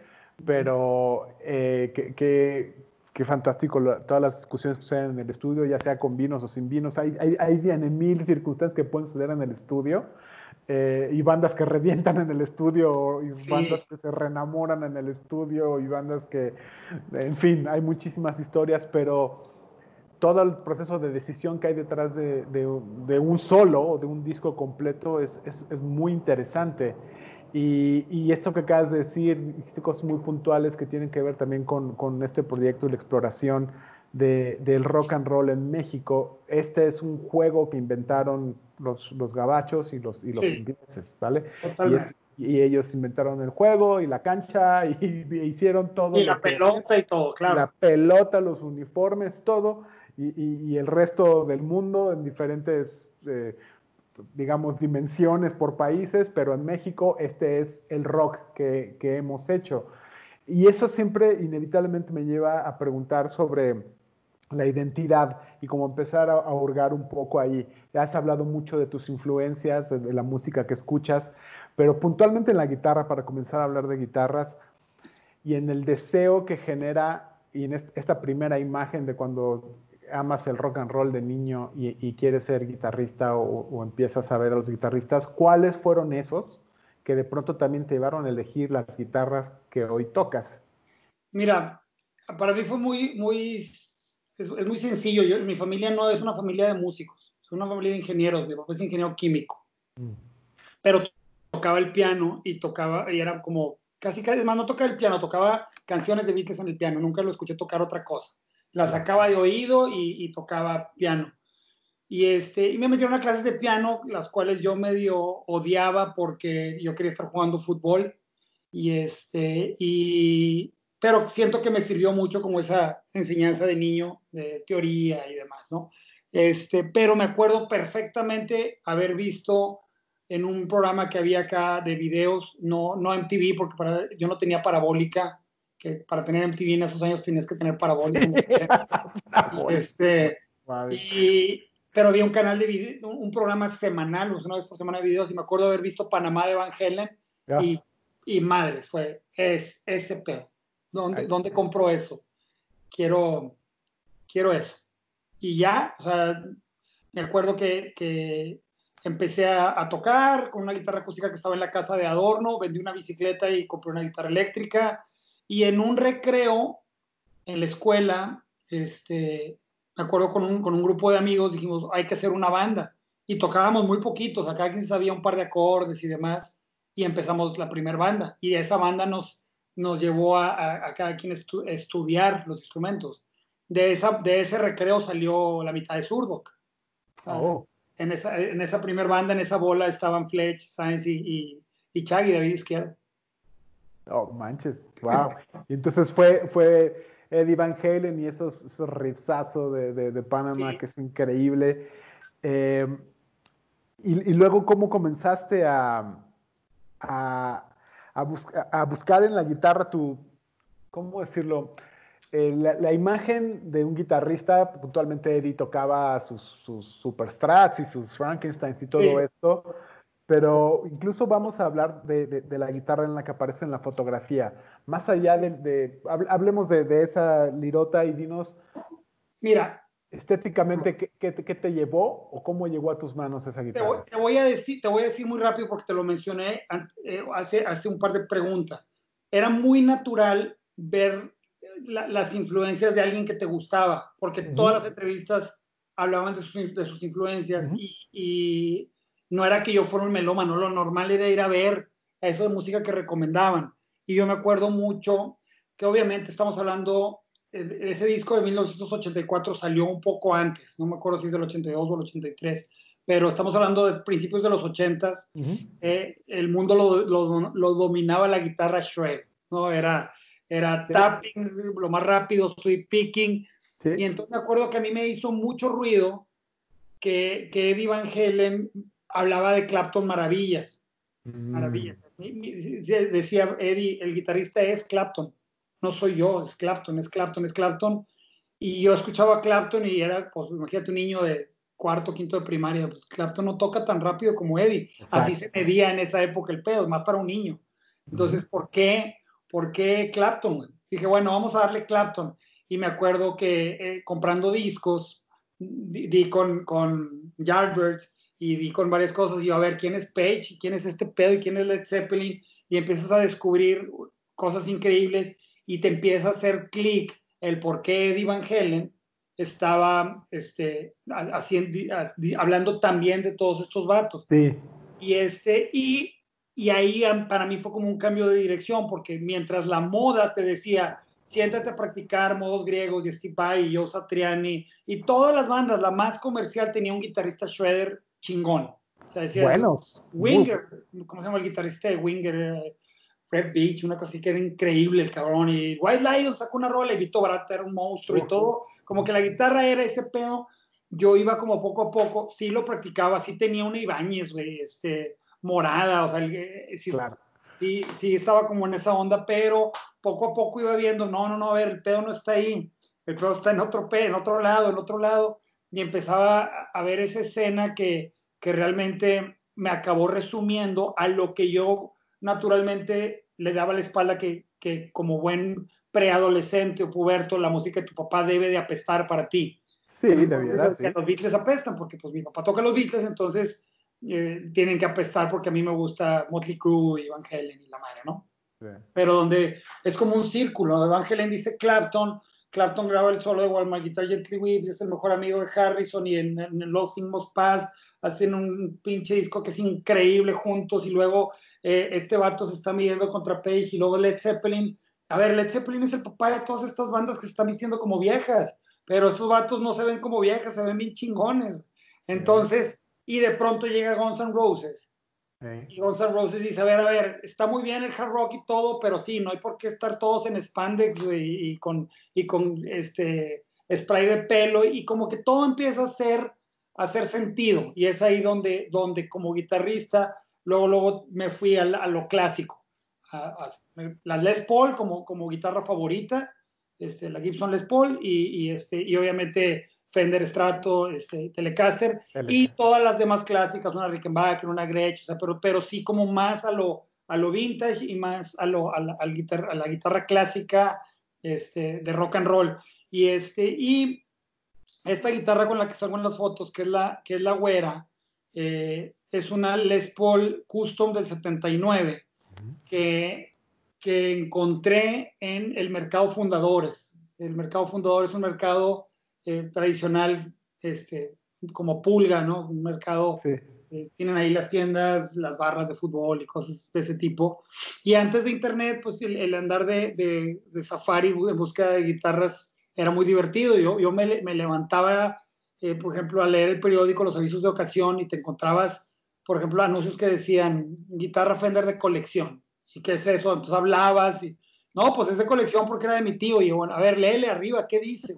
Speaker 2: pero eh, que... que Qué fantástico, todas las discusiones que suceden en el estudio, ya sea con vinos o sin vinos. Hay, hay, hay mil circunstancias que pueden suceder en el estudio, eh, y bandas que revientan en el estudio, y sí. bandas que se reenamoran en el estudio, y bandas que, en fin, hay muchísimas historias, pero todo el proceso de decisión que hay detrás de, de, de un solo o de un disco completo es, es, es muy interesante. Y, y esto que acabas de decir, dijiste cosas muy puntuales que tienen que ver también con, con este proyecto y la exploración de, del rock and roll en México. Este es un juego que inventaron los, los gabachos y los, y los sí. ingleses, ¿vale?
Speaker 1: Totalmente.
Speaker 2: Y, es, y ellos inventaron el juego y la cancha y, y hicieron todo.
Speaker 1: Y la pelota que, y todo, claro.
Speaker 2: La pelota, los uniformes, todo. Y, y, y el resto del mundo en diferentes... Eh, digamos, dimensiones por países, pero en México este es el rock que, que hemos hecho. Y eso siempre inevitablemente me lleva a preguntar sobre la identidad y como empezar a, a hurgar un poco ahí. Ya has hablado mucho de tus influencias, de, de la música que escuchas, pero puntualmente en la guitarra, para comenzar a hablar de guitarras, y en el deseo que genera, y en esta primera imagen de cuando amas el rock and roll de niño y, y quieres ser guitarrista, o, o empiezas a ver a los guitarristas, ¿cuáles fueron esos que de pronto también te llevaron a elegir las guitarras que hoy tocas?
Speaker 1: Mira, para mí fue muy, muy, es, es muy sencillo. Yo, mi familia no es una familia de músicos, es una familia de ingenieros. Mi papá es ingeniero químico, mm. pero tocaba el piano y tocaba, y era como, casi casi, más no tocaba el piano, tocaba canciones de Beatles en el piano, nunca lo escuché tocar otra cosa. La sacaba de oído y, y tocaba piano. Y, este, y me metieron a clases de piano, las cuales yo medio odiaba porque yo quería estar jugando fútbol. Y este, y, pero siento que me sirvió mucho como esa enseñanza de niño, de teoría y demás, ¿no? Este, pero me acuerdo perfectamente haber visto en un programa que había acá de videos, no, no M T V, porque para, yo no tenía parabólica, que para tener M T V en esos años tenías que tener parabólica. En los y este, y, pero había un canal de video, un, un programa semanal, una vez por semana de videos, y me acuerdo haber visto Panamá de Van Halen, yeah. y, y madres, fue, es ese pedo. ¿Dónde, ¿Dónde compró eso? Quiero, quiero eso. Y ya, o sea, me acuerdo que, que empecé a, a tocar con una guitarra acústica que estaba en la casa de adorno, vendí una bicicleta y compré una guitarra eléctrica, y en un recreo en la escuela, este, me acuerdo con un, con un grupo de amigos, dijimos, hay que hacer una banda, y tocábamos muy poquitos, acá quien sabía un par de acordes y demás, y empezamos la primera banda, y esa banda nos, nos llevó a, a, a cada quien estu estudiar los instrumentos. De, esa, de ese recreo salió la mitad de Zurdok.
Speaker 2: Oh.
Speaker 1: En esa, en esa primera banda, en esa bola estaban Fletch, Sainz y, y, y Chaggy, David Izquierdo.
Speaker 2: Oh, manches, wow. Y entonces fue, fue Eddie Van Halen y esos, esos riffazos de, de, de Panamá, sí. Que es increíble. Eh, y, y luego, ¿cómo comenzaste a, a, a, busca, a buscar en la guitarra tu, ¿cómo decirlo? Eh, la, la imagen de un guitarrista, puntualmente Eddie tocaba sus, sus Superstrats y sus Frankensteins y todo sí. esto, pero incluso vamos a hablar de, de, de la guitarra en la que aparece en la fotografía. Más allá sí. de, de, hablemos de, de esa lirota y dinos,
Speaker 1: mira,
Speaker 2: estéticamente, ¿qué, qué, qué te llevó o cómo llegó a tus manos esa guitarra?
Speaker 1: Te voy, te voy, a, decir, te voy a decir muy rápido porque te lo mencioné eh, hace, hace un par de preguntas. Era muy natural ver la, las influencias de alguien que te gustaba, porque uh-huh. todas las entrevistas hablaban de sus, de sus influencias uh-huh. y, y no era que yo fuera un melómano, lo normal era ir a ver a eso de música que recomendaban. Y yo me acuerdo mucho que obviamente estamos hablando, ese disco de mil novecientos ochenta y cuatro salió un poco antes, no me acuerdo si es del ochenta y dos o el ochenta y tres, pero estamos hablando de principios de los ochentas, uh-huh. eh, el mundo lo, lo, lo dominaba la guitarra shred, ¿no? Era, era sí. tapping, lo más rápido, sweep picking, sí. y entonces me acuerdo que a mí me hizo mucho ruido que, que Eddie Van Halen hablaba de Clapton maravillas, mm. maravillas. Decía Eddie, el guitarrista es Clapton, no soy yo, es Clapton, es Clapton, es Clapton, y yo escuchaba a Clapton y era, pues imagínate un niño de cuarto, quinto de primaria, pues Clapton no toca tan rápido como Eddie. Exacto. Así se medía en esa época el pedo, más para un niño. Entonces, uh-huh. ¿por qué? ¿Por qué Clapton? Dije, bueno, vamos a darle Clapton. Y me acuerdo que eh, comprando discos, di, di con, con Yardbirds y di con varias cosas, y yo a ver quién es Page, y quién es este pedo, y quién es Led Zeppelin, y empiezas a descubrir cosas increíbles, y te empieza a hacer clic el por qué Eddie Van Halen estaba este, haciendo, hablando también de todos estos vatos.
Speaker 2: Sí.
Speaker 1: Y, este, y, y ahí para mí fue como un cambio de dirección, porque mientras la moda te decía, siéntate a practicar modos griegos, y Steve Vai, y Joe Satriani, y todas las bandas, la más comercial tenía un guitarrista shredder chingón. O sea, decía,
Speaker 2: bueno,
Speaker 1: Winger, ¿cómo se llama el guitarrista de Winger? Fred Beach, una cosa así que era increíble el cabrón, y White Lion sacó una rola, y Vito Barata era un monstruo, uh-huh. y todo, como que la guitarra era ese pedo. Yo iba como poco a poco, sí lo practicaba, sí tenía una Ibáñez, güey, este, morada, o sea, sí, claro. sí, sí estaba como en esa onda, pero poco a poco iba viendo, no, no, no, a ver, el pedo no está ahí, el pedo está en otro pedo, en otro lado, en otro lado, y empezaba a ver esa escena que, que realmente me acabó resumiendo a lo que yo naturalmente le daba la espalda, que, que como buen preadolescente o puberto, la música de tu papá debe de apestar para ti.
Speaker 2: Sí, de verdad, sí.
Speaker 1: Los Beatles apestan, porque pues mi papá toca los Beatles, entonces eh, tienen que apestar porque a mí me gusta Motley Crue y Van Halen y la madre, ¿no? Sí. Pero donde es como un círculo, de Van Halen dice Clapton, Clapton graba el solo de While My Guitar Gently Weeps, es el mejor amigo de Harrison, y en, en Lost Things Must Pass hacen un pinche disco que es increíble juntos, y luego eh, este vato se está midiendo contra Page, y luego Led Zeppelin. A ver, Led Zeppelin es el papá de todas estas bandas que se están vistiendo como viejas, pero estos vatos no se ven como viejas, se ven bien chingones. Entonces, y de pronto llega Guns N' Roses.
Speaker 2: Sí.
Speaker 1: Y Guns N' Roses dice, a ver, a ver, está muy bien el hard rock y todo, pero sí, no hay por qué estar todos en spandex, güey, y con, y con este spray de pelo, y como que todo empieza a hacer, a hacer sentido. Y es ahí donde, donde como guitarrista, luego, luego me fui a, a lo clásico. A, a, la Les Paul como, como guitarra favorita, este, la Gibson Les Paul, y, y, este, y obviamente Fender Strato, este, Telecaster,
Speaker 2: Telecaster,
Speaker 1: y todas las demás clásicas, una Rickenbacker, una Gretsch, o sea, pero, pero sí como más a lo, a lo vintage y más a, lo, a, la, a, la, guitarra, a la guitarra clásica este, de rock and roll. Y, este, y esta guitarra con la que salgo en las fotos, que es la, que es la güera, eh, es una Les Paul Custom del setenta y nueve, que, que encontré en el mercado Fundadores. El mercado Fundadores es un mercado eh, tradicional, este, como Pulga, ¿no? Un mercado,
Speaker 2: sí.
Speaker 1: eh, tienen ahí las tiendas, las barras de fútbol y cosas de ese tipo. Y antes de internet, pues el, el andar de, de, de safari en búsqueda de guitarras era muy divertido. Yo, yo me, me levantaba, eh, por ejemplo, a leer el periódico, los avisos de ocasión, y te encontrabas, por ejemplo, anuncios que decían guitarra Fender de colección. ¿Y qué es eso? Entonces hablabas y, no, pues es de colección porque era de mi tío. Y yo, bueno, a ver, léele arriba, ¿qué dice?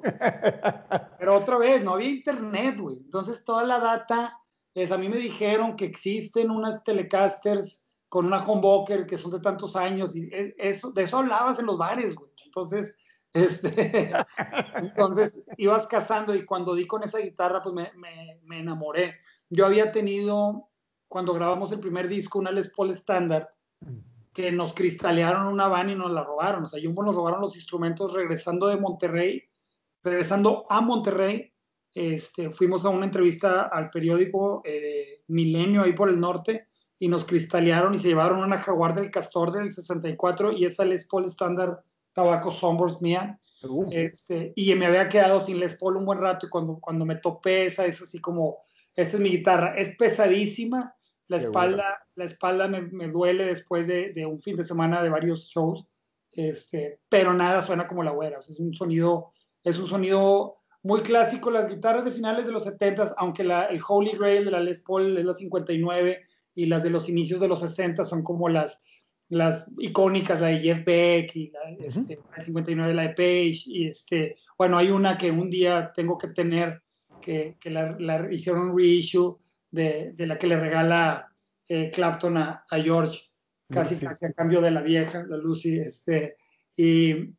Speaker 1: Pero otra vez, no había internet, güey. Entonces toda la data, es, a mí me dijeron que existen unas Telecasters con una humbucker que son de tantos años, y eso, de eso hablabas en los bares, güey. Entonces, este, entonces ibas cazando, y cuando di con esa guitarra, pues me, me, me enamoré. Yo había tenido, cuando grabamos el primer disco, una Les Paul estándar, que nos cristalearon una van y nos la robaron. O sea, Jumbo nos robaron los instrumentos regresando de Monterrey, regresando a Monterrey. Este, fuimos a una entrevista al periódico eh, Milenio, ahí por el norte, y nos cristalearon y se llevaron una Jaguar del Castor del sesenta y cuatro y esa Les Paul estándar Tabaco Sunburst mía. Uh. Este, y me había quedado sin Les Paul un buen rato, y cuando, cuando me topé esa, es así como, esta es mi guitarra, es pesadísima. La espalda, bueno. la espalda me, me duele después de, de, un fin de semana de varios shows, este, pero nada suena como la güera. O sea, es un sonido, es un sonido muy clásico. Las guitarras de finales de los setentas, aunque la, el Holy Grail de la Les Paul es la cincuenta y nueve, y las de los inicios de los sesenta son como las, las icónicas, la de Jeff Beck, y la, uh-huh. este, la cincuenta y nueve, la de Page, y este, bueno, hay una que un día tengo que tener, que, que la, la hicieron un reissue, De, de la que le regala eh, Clapton a, a George, casi Lucy. casi a cambio de la vieja, la Lucy, este, y,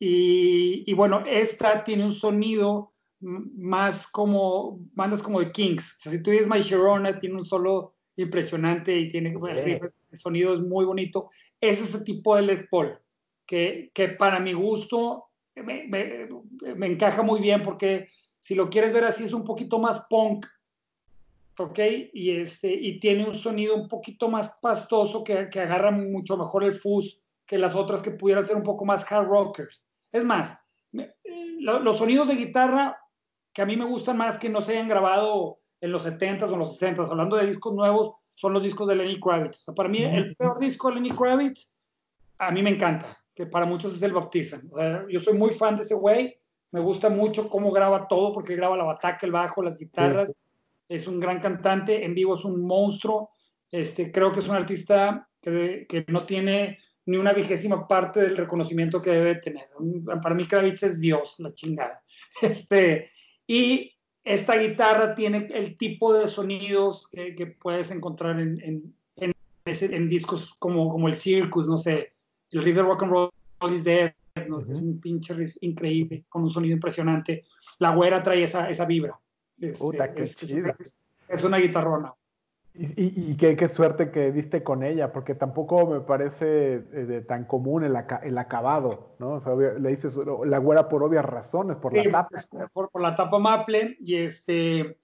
Speaker 1: y, y bueno, esta tiene un sonido más como, bandas como de Kings. O sea, si tú dices My Sharona, tiene un solo impresionante, y tiene, bueno, el, el sonido es muy bonito. Es ese tipo de Les Paul, que, que para mi gusto me, me, me encaja muy bien, porque si lo quieres ver así, es un poquito más punk, ¿ok? Y, este, y tiene un sonido un poquito más pastoso, que, que agarra mucho mejor el fuzz que las otras que pudieran ser un poco más hard rockers. Es más, me, lo, los sonidos de guitarra que a mí me gustan más, que no se hayan grabado en los setentas o en los sesentas, hablando de discos nuevos, son los discos de Lenny Kravitz. O sea, para mí, el peor disco de Lenny Kravitz, a mí me encanta, que para muchos es el Baptism. O sea, yo soy muy fan de ese güey, me gusta mucho cómo graba todo, porque graba la bataca, el bajo, las guitarras. Sí. Es un gran cantante, en vivo es un monstruo. Este, creo que es un artista que, que no tiene ni una vigésima parte del reconocimiento que debe tener. Para mí Kravitz es Dios, la chingada. Este, y esta guitarra tiene el tipo de sonidos que, que puedes encontrar en, en, en, ese, en discos como, como el Circus, no sé, el riff de Rock and Roll is Dead, ¿no? Uh-huh. Es un pinche riff increíble, con un sonido impresionante. La güera trae esa, esa vibra. Este,
Speaker 2: Puta, qué
Speaker 1: es,
Speaker 2: chido.
Speaker 1: Es, es una guitarrona.
Speaker 2: Y, y, y qué, qué suerte que diste con ella, porque tampoco me parece eh, de, tan común el, aca el acabado, ¿no? O sea, le dices la güera por obvias razones, por sí, la tapa.
Speaker 1: Por, por la tapa maple, y este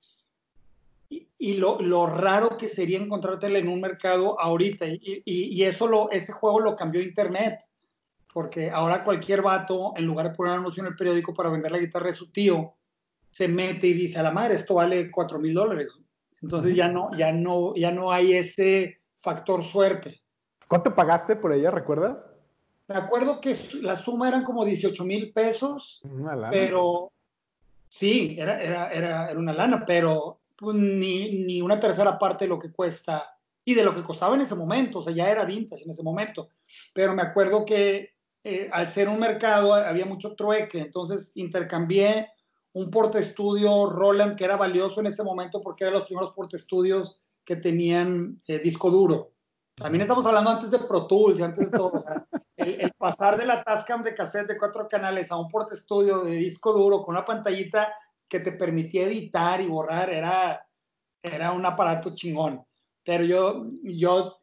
Speaker 1: y, y lo, lo raro que sería encontrártela en un mercado ahorita, y, y, y eso lo, ese juego lo cambió internet, porque ahora cualquier vato, en lugar de poner un anuncio en el periódico para vender la guitarra de su tío, se mete y dice, a la madre, esto vale cuatro mil dólares. Entonces ya no, ya, no, ya no hay ese factor suerte.
Speaker 2: ¿Cuánto pagaste por ella, recuerdas?
Speaker 1: Me acuerdo que la suma eran como dieciocho mil pesos,
Speaker 2: una lana.
Speaker 1: Pero sí, era, era, era, era una lana, pero pues, ni, ni una tercera parte de lo que cuesta y de lo que costaba en ese momento, o sea, ya era vintage en ese momento, pero me acuerdo que eh, al ser un mercado había mucho trueque, entonces intercambié un portaestudio Roland que era valioso en ese momento porque eran los primeros portaestudios que tenían eh, disco duro. También estamos hablando antes de Pro Tools, antes de todo, o sea, el, el pasar de la Tascam de cassette de cuatro canales a un portaestudio de disco duro con una pantallita que te permitía editar y borrar, era, era un aparato chingón. Pero yo, yo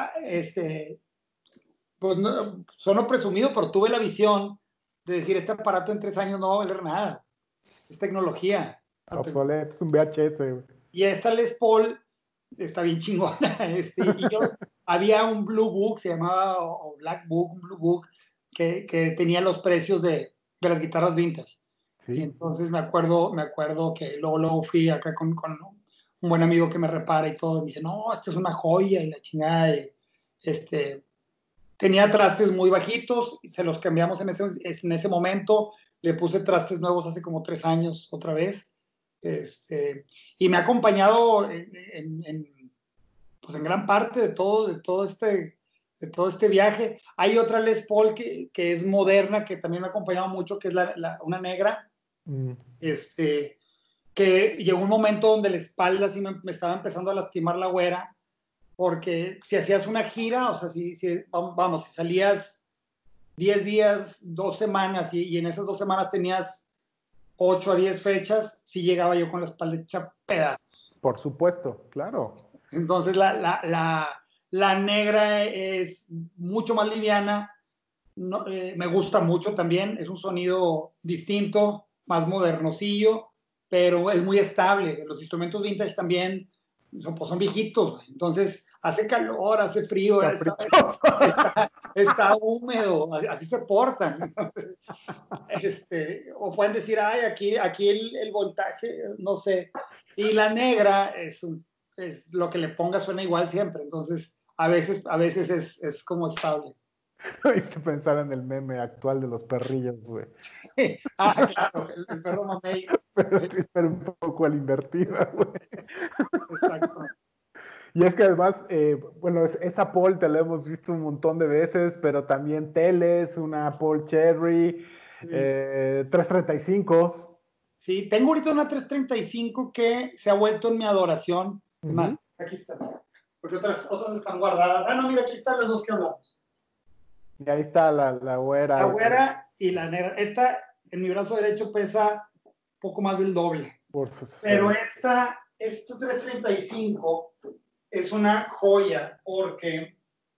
Speaker 1: este, pues no, sono presumido, pero tuve la visión de decir, este aparato en tres años no va a valer nada. Es tecnología.
Speaker 2: Obsoleto, es un V H S.
Speaker 1: Y esta Les Paul está bien chingona. Este, y yo, había un Blue Book, se llamaba, o Black Book, un Blue Book, que, que tenía los precios de, de las guitarras vintage. ¿Sí? Y entonces me acuerdo, me acuerdo que luego, luego fui acá con, con un buen amigo que me repara y todo, y me dice, no, esta es una joya y la chingada. Y, este, tenía trastes muy bajitos, se los cambiamos en ese, en ese momento, le puse trastes nuevos hace como tres años otra vez, este, y me ha acompañado en, en, en, pues en gran parte de todo, de todo este... de todo este viaje. Hay otra Les Paul que, que es moderna, que también me ha acompañado mucho, que es la, la, una negra, mm. este, que llegó un momento donde la espalda sí me, me estaba empezando a lastimar la güera, porque si hacías una gira, o sea, si, si vamos, si salías diez días, dos semanas, y, y en esas dos semanas tenías ocho a diez fechas, sí llegaba yo con la espalda hecha pedazos.
Speaker 2: Por supuesto, claro.
Speaker 1: Entonces la, la, la La negra es mucho más liviana, no, eh, me gusta mucho también, es un sonido distinto, más modernosillo, pero es muy estable. Los instrumentos vintage también son, pues son viejitos, entonces hace calor, hace frío, está, está, está húmedo, así se portan. Entonces, este, o pueden decir, ay, aquí, aquí el, el voltaje, no sé. Y la negra es, un, es lo que le ponga suena igual siempre, entonces a veces, a veces es, es como estable.
Speaker 2: Hay que pensar en el meme actual de los perrillos, güey.
Speaker 1: Sí. Ah, claro, el, el perro mamey.
Speaker 2: Pero, pero un poco al invertida, güey.
Speaker 1: Exacto.
Speaker 2: Y es que además, eh, bueno, esa Paul te la hemos visto un montón de veces, pero también Teles, una Paul Cherry, sí. eh, trescientos treinta y cinco.
Speaker 1: Sí, tengo ahorita una trescientos treinta y cinco que se ha vuelto en mi adoración. Es uh-huh. más, aquí está. Porque otras, otras están guardadas. Ah, no, mira, aquí están las dos que hablamos.
Speaker 2: Y ahí está la, la güera.
Speaker 1: La güera y la negra. Esta, en mi brazo derecho, pesa poco más del doble. Por su Pero esta, esta trescientos treinta y cinco es una joya porque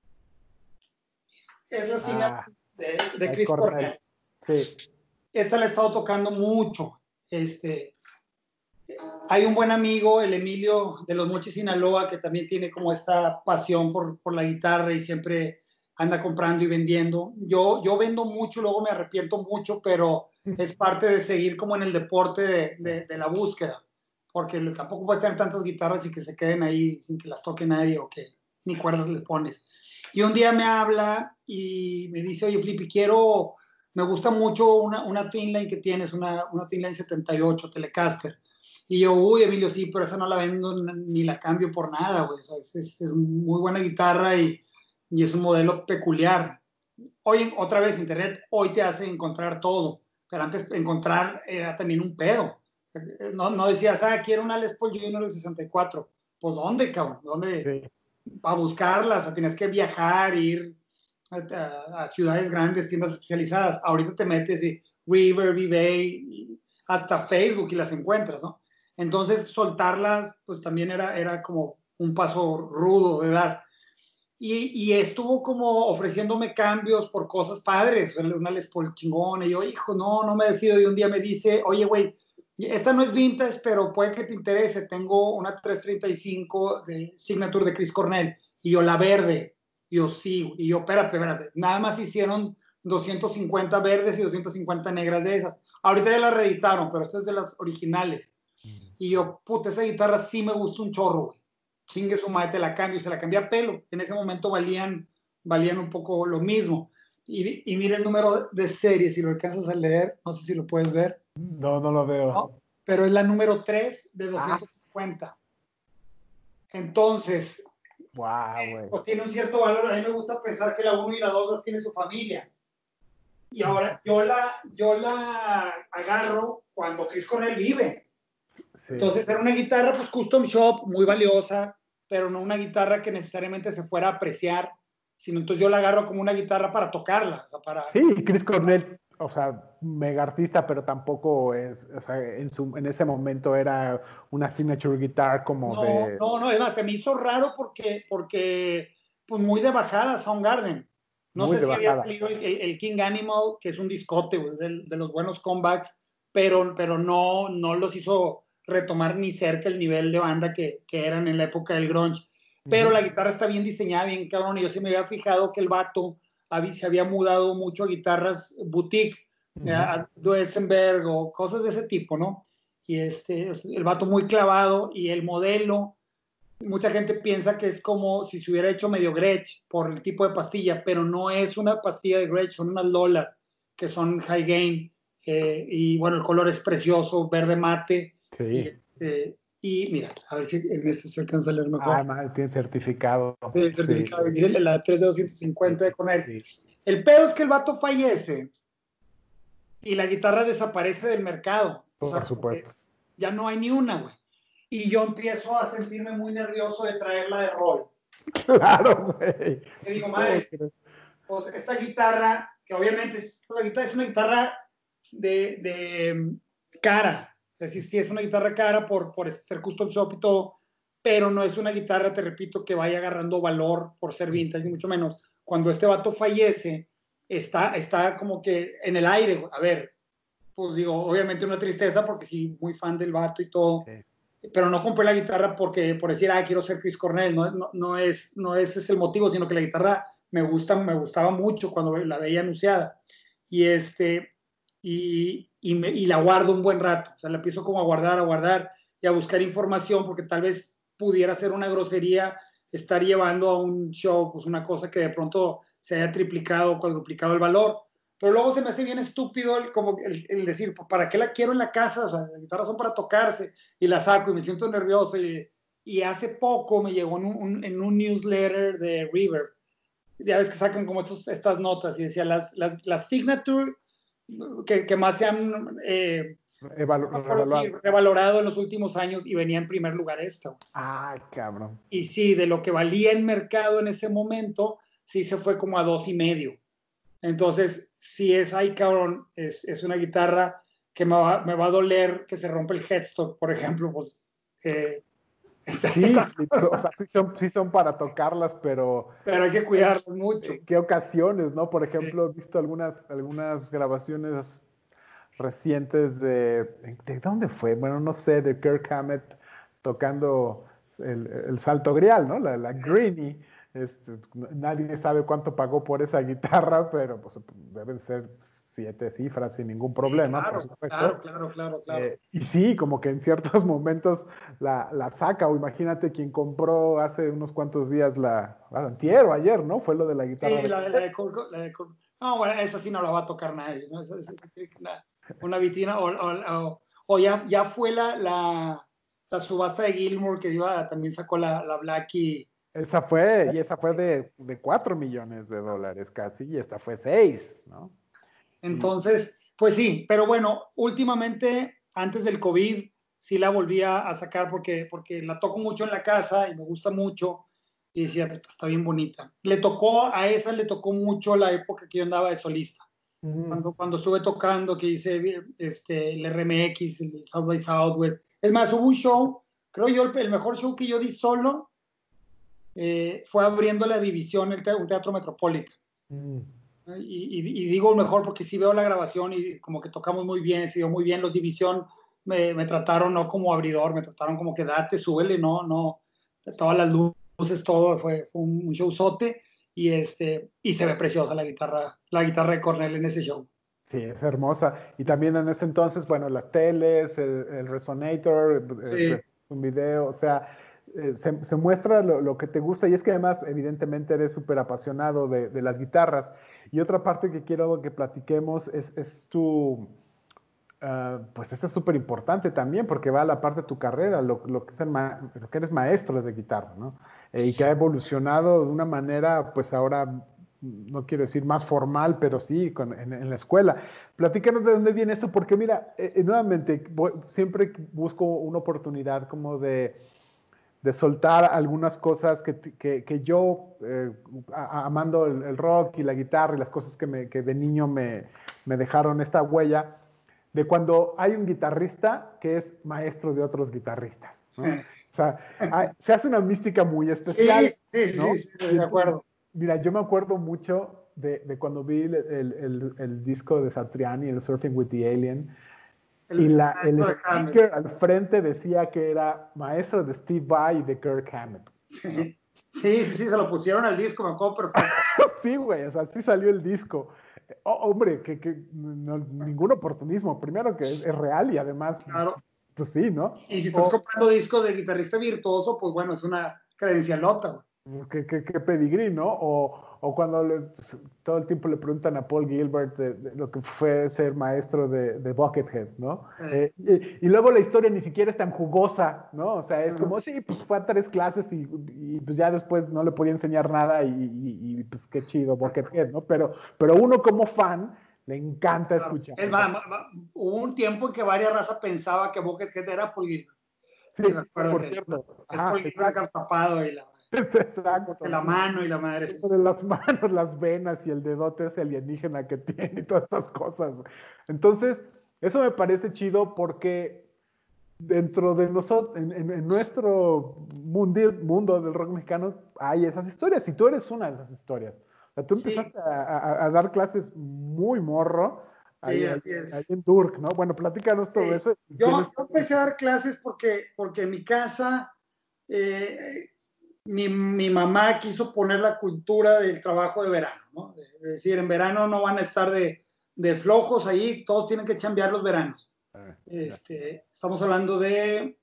Speaker 1: es la señal ah, de, de Chris Cornell.
Speaker 2: Sí.
Speaker 1: Esta la he estado tocando mucho. Este, hay un buen amigo, el Emilio de Los Mochis, Sinaloa, que también tiene como esta pasión por, por la guitarra y siempre anda comprando y vendiendo. Yo, yo vendo mucho, luego me arrepiento mucho, pero es parte de seguir como en el deporte de, de, de la búsqueda, porque tampoco puedes tener tantas guitarras y que se queden ahí sin que las toque nadie o que ni cuerdas le pones. Y un día me habla y me dice, oye, Flippy, quiero... Me gusta mucho una, una Thinline que tienes, una, una Thinline setenta y ocho Telecaster. Y yo, uy, Emilio, sí, pero esa no la vendo ni la cambio por nada, güey. O sea, es, es, es muy buena guitarra y, y es un modelo peculiar. Hoy, otra vez, Internet hoy te hace encontrar todo, pero antes encontrar era también un pedo. O sea, no, no decías, ah, quiero una Les Paul Junior sesenta y cuatro. Pues, ¿dónde, cabrón? ¿Dónde? Sí. A buscarla, o sea, tienes que viajar, ir... A, a ciudades grandes, tiendas especializadas. Ahorita te metes y River, eBay, hasta Facebook y las encuentras, ¿no? Entonces soltarlas, pues también era, era como un paso rudo de dar. Y, y estuvo como ofreciéndome cambios por cosas padres, una Les Paul chingona, y yo, hijo, no, no me decido. Y un día me dice, oye, güey, esta no es vintage, pero puede que te interese. Tengo una trescientos treinta y cinco de Signature de Chris Cornell, y yo, la verde. Y yo, sí, y yo, espérate, espérate, nada más hicieron doscientos cincuenta verdes y doscientos cincuenta negras de esas. Ahorita ya las reeditaron, pero esta es de las originales. Y yo, puta, esa guitarra sí me gusta un chorro, güey. Chingue su madre, te la cambio. Y se la cambié a pelo. En ese momento valían, valían un poco lo mismo. Y, y mira el número de serie, si lo alcanzas a leer, no sé si lo puedes ver.
Speaker 2: No, no lo veo. ¿No?
Speaker 1: Pero es la número tres de doscientos cincuenta. Entonces,
Speaker 2: wow,
Speaker 1: pues tiene un cierto valor. A mí me gusta pensar que la uno y la dos las tiene su familia. Y ahora yo la, yo la agarro cuando Chris Cornell vive. Sí. Entonces era una guitarra pues custom shop, muy valiosa, pero no una guitarra que necesariamente se fuera a apreciar, sino entonces yo la agarro como una guitarra para tocarla. O sea, para...
Speaker 2: Sí, Chris Cornell, o sea, mega artista, pero tampoco es, o sea, en, su, en ese momento era una signature guitar como
Speaker 1: no,
Speaker 2: de...
Speaker 1: No, no, además se me hizo raro porque, porque pues muy de bajada Soundgarden. No
Speaker 2: Muy
Speaker 1: sé
Speaker 2: de
Speaker 1: si bajada. Había salido el, el, King Animal, que es un discote, güey, de, de los buenos comebacks, pero, pero no, no los hizo retomar ni cerca el nivel de banda que, que eran en la época del grunge. Pero uh-huh. La guitarra está bien diseñada, bien cabrón, y yo sí me había fijado que el vato había, se había mudado mucho a guitarras boutique, uh-huh. a Duesenberg o cosas de ese tipo, ¿no? Y este, el vato muy clavado, y el modelo, mucha gente piensa que es como si se hubiera hecho medio Gretsch por el tipo de pastilla, pero no es una pastilla de Gretsch, son unas Lola, que son high gain, eh, y bueno, el color es precioso, verde mate,
Speaker 2: sí.
Speaker 1: y, eh, y mira, a ver si en este se alcanza a leer mejor.
Speaker 2: Ah, mal, tiene certificado.
Speaker 1: Sí, el certificado, sí. La tres de doscientos cincuenta
Speaker 2: sí,
Speaker 1: de con él.
Speaker 2: sí.
Speaker 1: El pedo es que el vato fallece y la guitarra desaparece del mercado.
Speaker 2: Por
Speaker 1: o sea,
Speaker 2: supuesto.
Speaker 1: Ya no hay ni una, güey. Y yo empiezo a sentirme muy nervioso de traerla de rol.
Speaker 2: Claro, güey.
Speaker 1: Que digo, madre, pues esta guitarra, que obviamente es, la guitarra es una guitarra de, de cara. O sea, sí, sí es una guitarra cara por, por ser custom shop y todo, pero no es una guitarra, te repito, que vaya agarrando valor por ser vintage, ni mucho menos. Cuando este vato fallece, está, está como que en el aire. A ver, pues digo, obviamente una tristeza porque sí, muy fan del vato y todo. Sí. Pero no compré la guitarra porque, por decir, ah, quiero ser Chris Cornell, no, no, no, es, no ese es el motivo, sino que la guitarra me, gusta, me gustaba mucho cuando la veía anunciada. Y, este, y, y, me, y la guardo un buen rato, o sea, la empiezo como a guardar, a guardar y a buscar información, porque tal vez pudiera ser una grosería estar llevando a un show pues una cosa que de pronto se haya triplicado o cuadruplicado el valor. Pero luego se me hace bien estúpido el, como el, el decir, ¿para qué la quiero en la casa? O sea, las guitarras son para tocarse, y la saco y me siento nervioso. Y, y hace poco me llegó en un, en un newsletter de Reverb, ya ves que sacan como estos, estas notas, y decía, las, las, las signature que, que más se han eh,
Speaker 2: Evalu revalorado.
Speaker 1: revalorado en los últimos años, y venía en primer lugar esta.
Speaker 2: Ah, cabrón.
Speaker 1: Y sí, de lo que valía en mercado en ese momento, sí se fue como a dos y medio. Entonces, si es, ay cabrón, es, es una guitarra que me va, me va a doler que se rompe el headstock, por ejemplo, pues... Eh,
Speaker 2: sí, o sea, sí son, sí son para tocarlas, pero...
Speaker 1: Pero hay que cuidarlas mucho.
Speaker 2: ¿En qué ocasiones, no? Por ejemplo, sí. He visto algunas, algunas grabaciones recientes de... ¿De dónde fue? Bueno, no sé, de Kirk Hammett tocando el, el Salto Grial, ¿no? La, la Greenie. Este, nadie sabe cuánto pagó por esa guitarra, pero pues deben ser siete cifras sin ningún problema,
Speaker 1: sí, claro,
Speaker 2: por supuesto.
Speaker 1: Claro, claro, claro, claro.
Speaker 2: Eh, y sí, como que en ciertos momentos la, la saca, o imagínate quien compró hace unos cuantos días la, bueno, antier o ayer, ¿no? Fue lo de la guitarra.
Speaker 1: Sí,
Speaker 2: de...
Speaker 1: la, la de Kurt, la de Kurt. No, bueno, esa sí no la va a tocar nadie, ¿no? Esa, esa, esa, una, una vitrina, o, o, o, o ya, ya fue la, la, la subasta de Gilmour, que iba, también sacó la, la Blackie.
Speaker 2: Esa fue, y esa fue de, de cuatro millones de dólares casi, y esta fue seis, ¿no?
Speaker 1: Entonces, y... pues sí, pero bueno, últimamente, antes del COVID, sí la volví a sacar porque, porque la toco mucho en la casa y me gusta mucho, y decía, está bien bonita. Le tocó, a esa le tocó mucho la época que yo andaba de solista. Mm. Cuando, cuando estuve tocando, que hice este, el R M X, el South by Southwest. Es más, hubo un show, creo yo, el, el mejor show que yo di solo, Eh, fue abriendo la división, el te un teatro Metropolitan. Mm. Y, y, y digo mejor porque sí veo la grabación y como que tocamos muy bien, se dio muy bien. Los División me, me trataron no como abridor, me trataron como que date, súbele, no, no, todas las luces, todo, fue, fue un, un showzote, y, este, y se ve preciosa la guitarra, la guitarra de Cornell en ese show.
Speaker 2: Sí, es hermosa. Y también en ese entonces, bueno, las teles, el, el Resonator, sí. eh, un video, o sea, eh, se, se, muestra lo, lo que te gusta, y es que además, evidentemente, eres súper apasionado de, de las guitarras. Y otra parte que quiero que platiquemos es, es tu, uh, pues esto es súper importante también porque va a la parte de tu carrera, lo, lo, que, es el ma lo que eres maestro de guitarra, ¿no? Eh, y que ha evolucionado de una manera, pues ahora, no quiero decir más formal, pero sí, con, en, en, la escuela. Platícanos de dónde viene eso, porque mira, eh, nuevamente, voy, siempre busco una oportunidad como de, de soltar algunas cosas que, que, que yo, eh, a, amando el, el rock y la guitarra y las cosas que, me, que de niño me, me dejaron esta huella, de cuando hay un guitarrista que es maestro de otros guitarristas, ¿no? O sea, hay, se hace una mística muy especial,
Speaker 1: sí, sí,
Speaker 2: ¿no?
Speaker 1: sí, sí, de acuerdo.
Speaker 2: Mira, yo me acuerdo mucho de, de cuando vi el, el, el, el disco de Satriani, el Surfing with the Alien, el, y la, el sticker al frente decía que era maestro de Steve Vai y de Kirk Hammett, ¿no?
Speaker 1: Sí, sí, sí, se lo pusieron al disco, me acuerdo perfecto.
Speaker 2: Sí, güey, o sea, sí salió el disco. Oh, hombre, que, que no, ningún oportunismo. Primero que es, es real y además,
Speaker 1: claro.
Speaker 2: Pues sí, ¿no?
Speaker 1: Y si estás o, comprando discos de guitarrista virtuoso, pues bueno, es una credencialota.
Speaker 2: ¿Qué, qué, qué pedigrí, ¿no? O, o cuando le, todo el tiempo le preguntan a Paul Gilbert de, de lo que fue ser maestro de, de Buckethead, ¿no? Eh. Eh, y, y luego la historia ni siquiera es tan jugosa, ¿no? O sea, es uh-huh. como, sí, pues fue a tres clases y, y pues ya después no le podía enseñar nada y, y, y pues qué chido Buckethead, ¿no? Pero, pero uno como fan le encanta claro. escuchar.
Speaker 1: Es más, hubo un tiempo en que varias razas pensaba que Buckethead era Paul Gilbert.
Speaker 2: Sí, sí por cierto.
Speaker 1: Es Paul Gilbert tapado y la...
Speaker 2: Exacto.
Speaker 1: La mano y la madre.
Speaker 2: De las manos, las venas y el dedote ese alienígena que tiene y todas estas cosas. Entonces, eso me parece chido porque dentro de nosotros, en, en, en nuestro mundo, mundo del rock mexicano, hay esas historias y tú eres una de esas historias. O sea, tú empezaste sí. a, a, a dar clases muy morro. Ahí,
Speaker 1: sí, así es.
Speaker 2: Ahí en Durk, ¿no? Bueno, platícanos todo sí. eso.
Speaker 1: Yo, yo empecé a dar clases porque, porque en mi casa eh, mi, mi mamá quiso poner la cultura del trabajo de verano, ¿no? Es de decir, en verano no van a estar de, de flojos ahí, todos tienen que chambear los veranos. Ah, este, estamos hablando de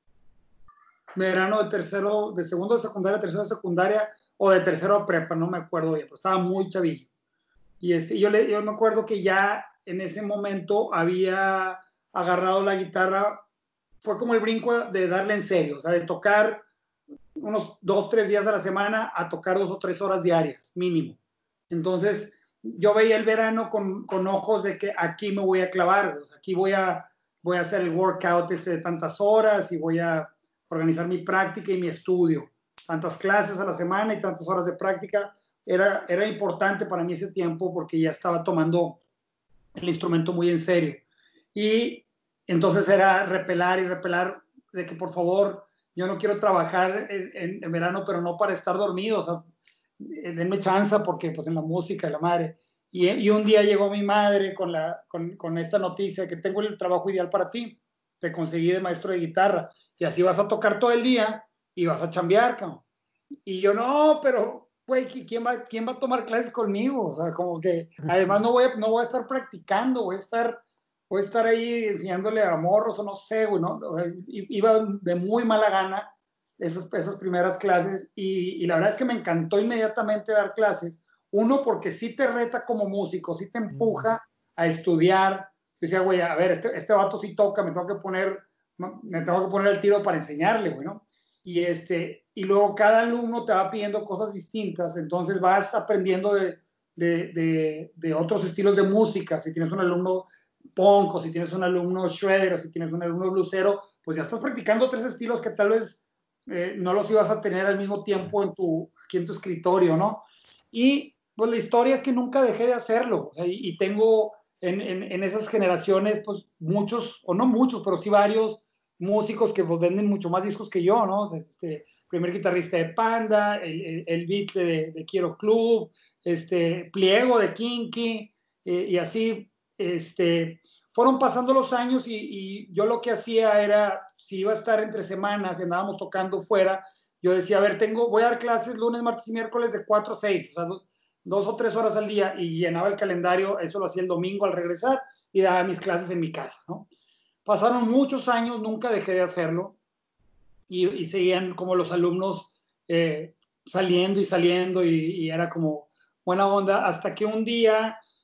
Speaker 1: verano de tercero, de segundo de secundaria, tercero de secundaria o de tercero de prepa, no me acuerdo bien, pero estaba muy chavillo. Y este, yo, le, yo me acuerdo que ya en ese momento había agarrado la guitarra, fue como el brinco de darle en serio, o sea, de tocar unos dos, tres días a la semana a tocar dos o tres horas diarias, mínimo. Entonces, yo veía el verano con, con ojos de que aquí me voy a clavar, o sea, aquí voy a, voy a hacer el workout este de tantas horas y voy a organizar mi práctica y mi estudio. Tantas clases a la semana y tantas horas de práctica. Era, era importante para mí ese tiempo porque ya estaba tomando el instrumento muy en serio. Y entonces era repelar y repelar de que por favor, yo no quiero trabajar en, en, en verano, pero no para estar dormido, o sea, denme chance porque pues en la música y la madre. Y, y un día llegó mi madre con, la, con, con esta noticia que tengo el trabajo ideal para ti, te conseguí de maestro de guitarra y así vas a tocar todo el día y vas a chambear, cabrón. Y yo no, pero güey, ¿quién va, ¿quién va a tomar clases conmigo? O sea, como que además no voy a, no voy a estar practicando, voy a estar, voy a estar ahí enseñándole a morros o no sé, güey, ¿no? O sea, iba de muy mala gana esas, esas primeras clases y, y la verdad es que me encantó inmediatamente dar clases. Uno, porque sí te reta como músico, sí te empuja a estudiar. Yo decía, güey, a ver, este, este vato sí toca, me tengo que poner, me tengo que poner el tiro para enseñarle, güey, ¿no? Y, este, y luego cada alumno te va pidiendo cosas distintas, entonces vas aprendiendo de, de, de, de otros estilos de música. Si tienes un alumno punk, o si tienes un alumno shredder, o si tienes un alumno blusero, pues ya estás practicando tres estilos que tal vez eh, no los ibas a tener al mismo tiempo en tu, aquí en tu escritorio, ¿no? Y pues la historia es que nunca dejé de hacerlo, o sea, y, y tengo en, en, en esas generaciones, pues muchos, o no muchos, pero sí varios músicos que pues, venden mucho más discos que yo, ¿no? Este, primer guitarrista de Panda, el, el, el beat de, de Quiero Club, este, Pliego de Kinky, eh, y así, este, fueron pasando los años y, y yo lo que hacía era, si iba a estar entre semanas, andábamos tocando fuera, yo decía, a ver, tengo, voy a dar clases lunes, martes y miércoles de cuatro a seis, o sea, dos, dos o tres horas al día, y llenaba el calendario, eso lo hacía el domingo al regresar, y daba mis clases en mi casa, ¿no? Pasaron muchos años, nunca dejé de hacerlo y, y seguían como los alumnos eh, saliendo y saliendo y, y era como buena onda hasta que un día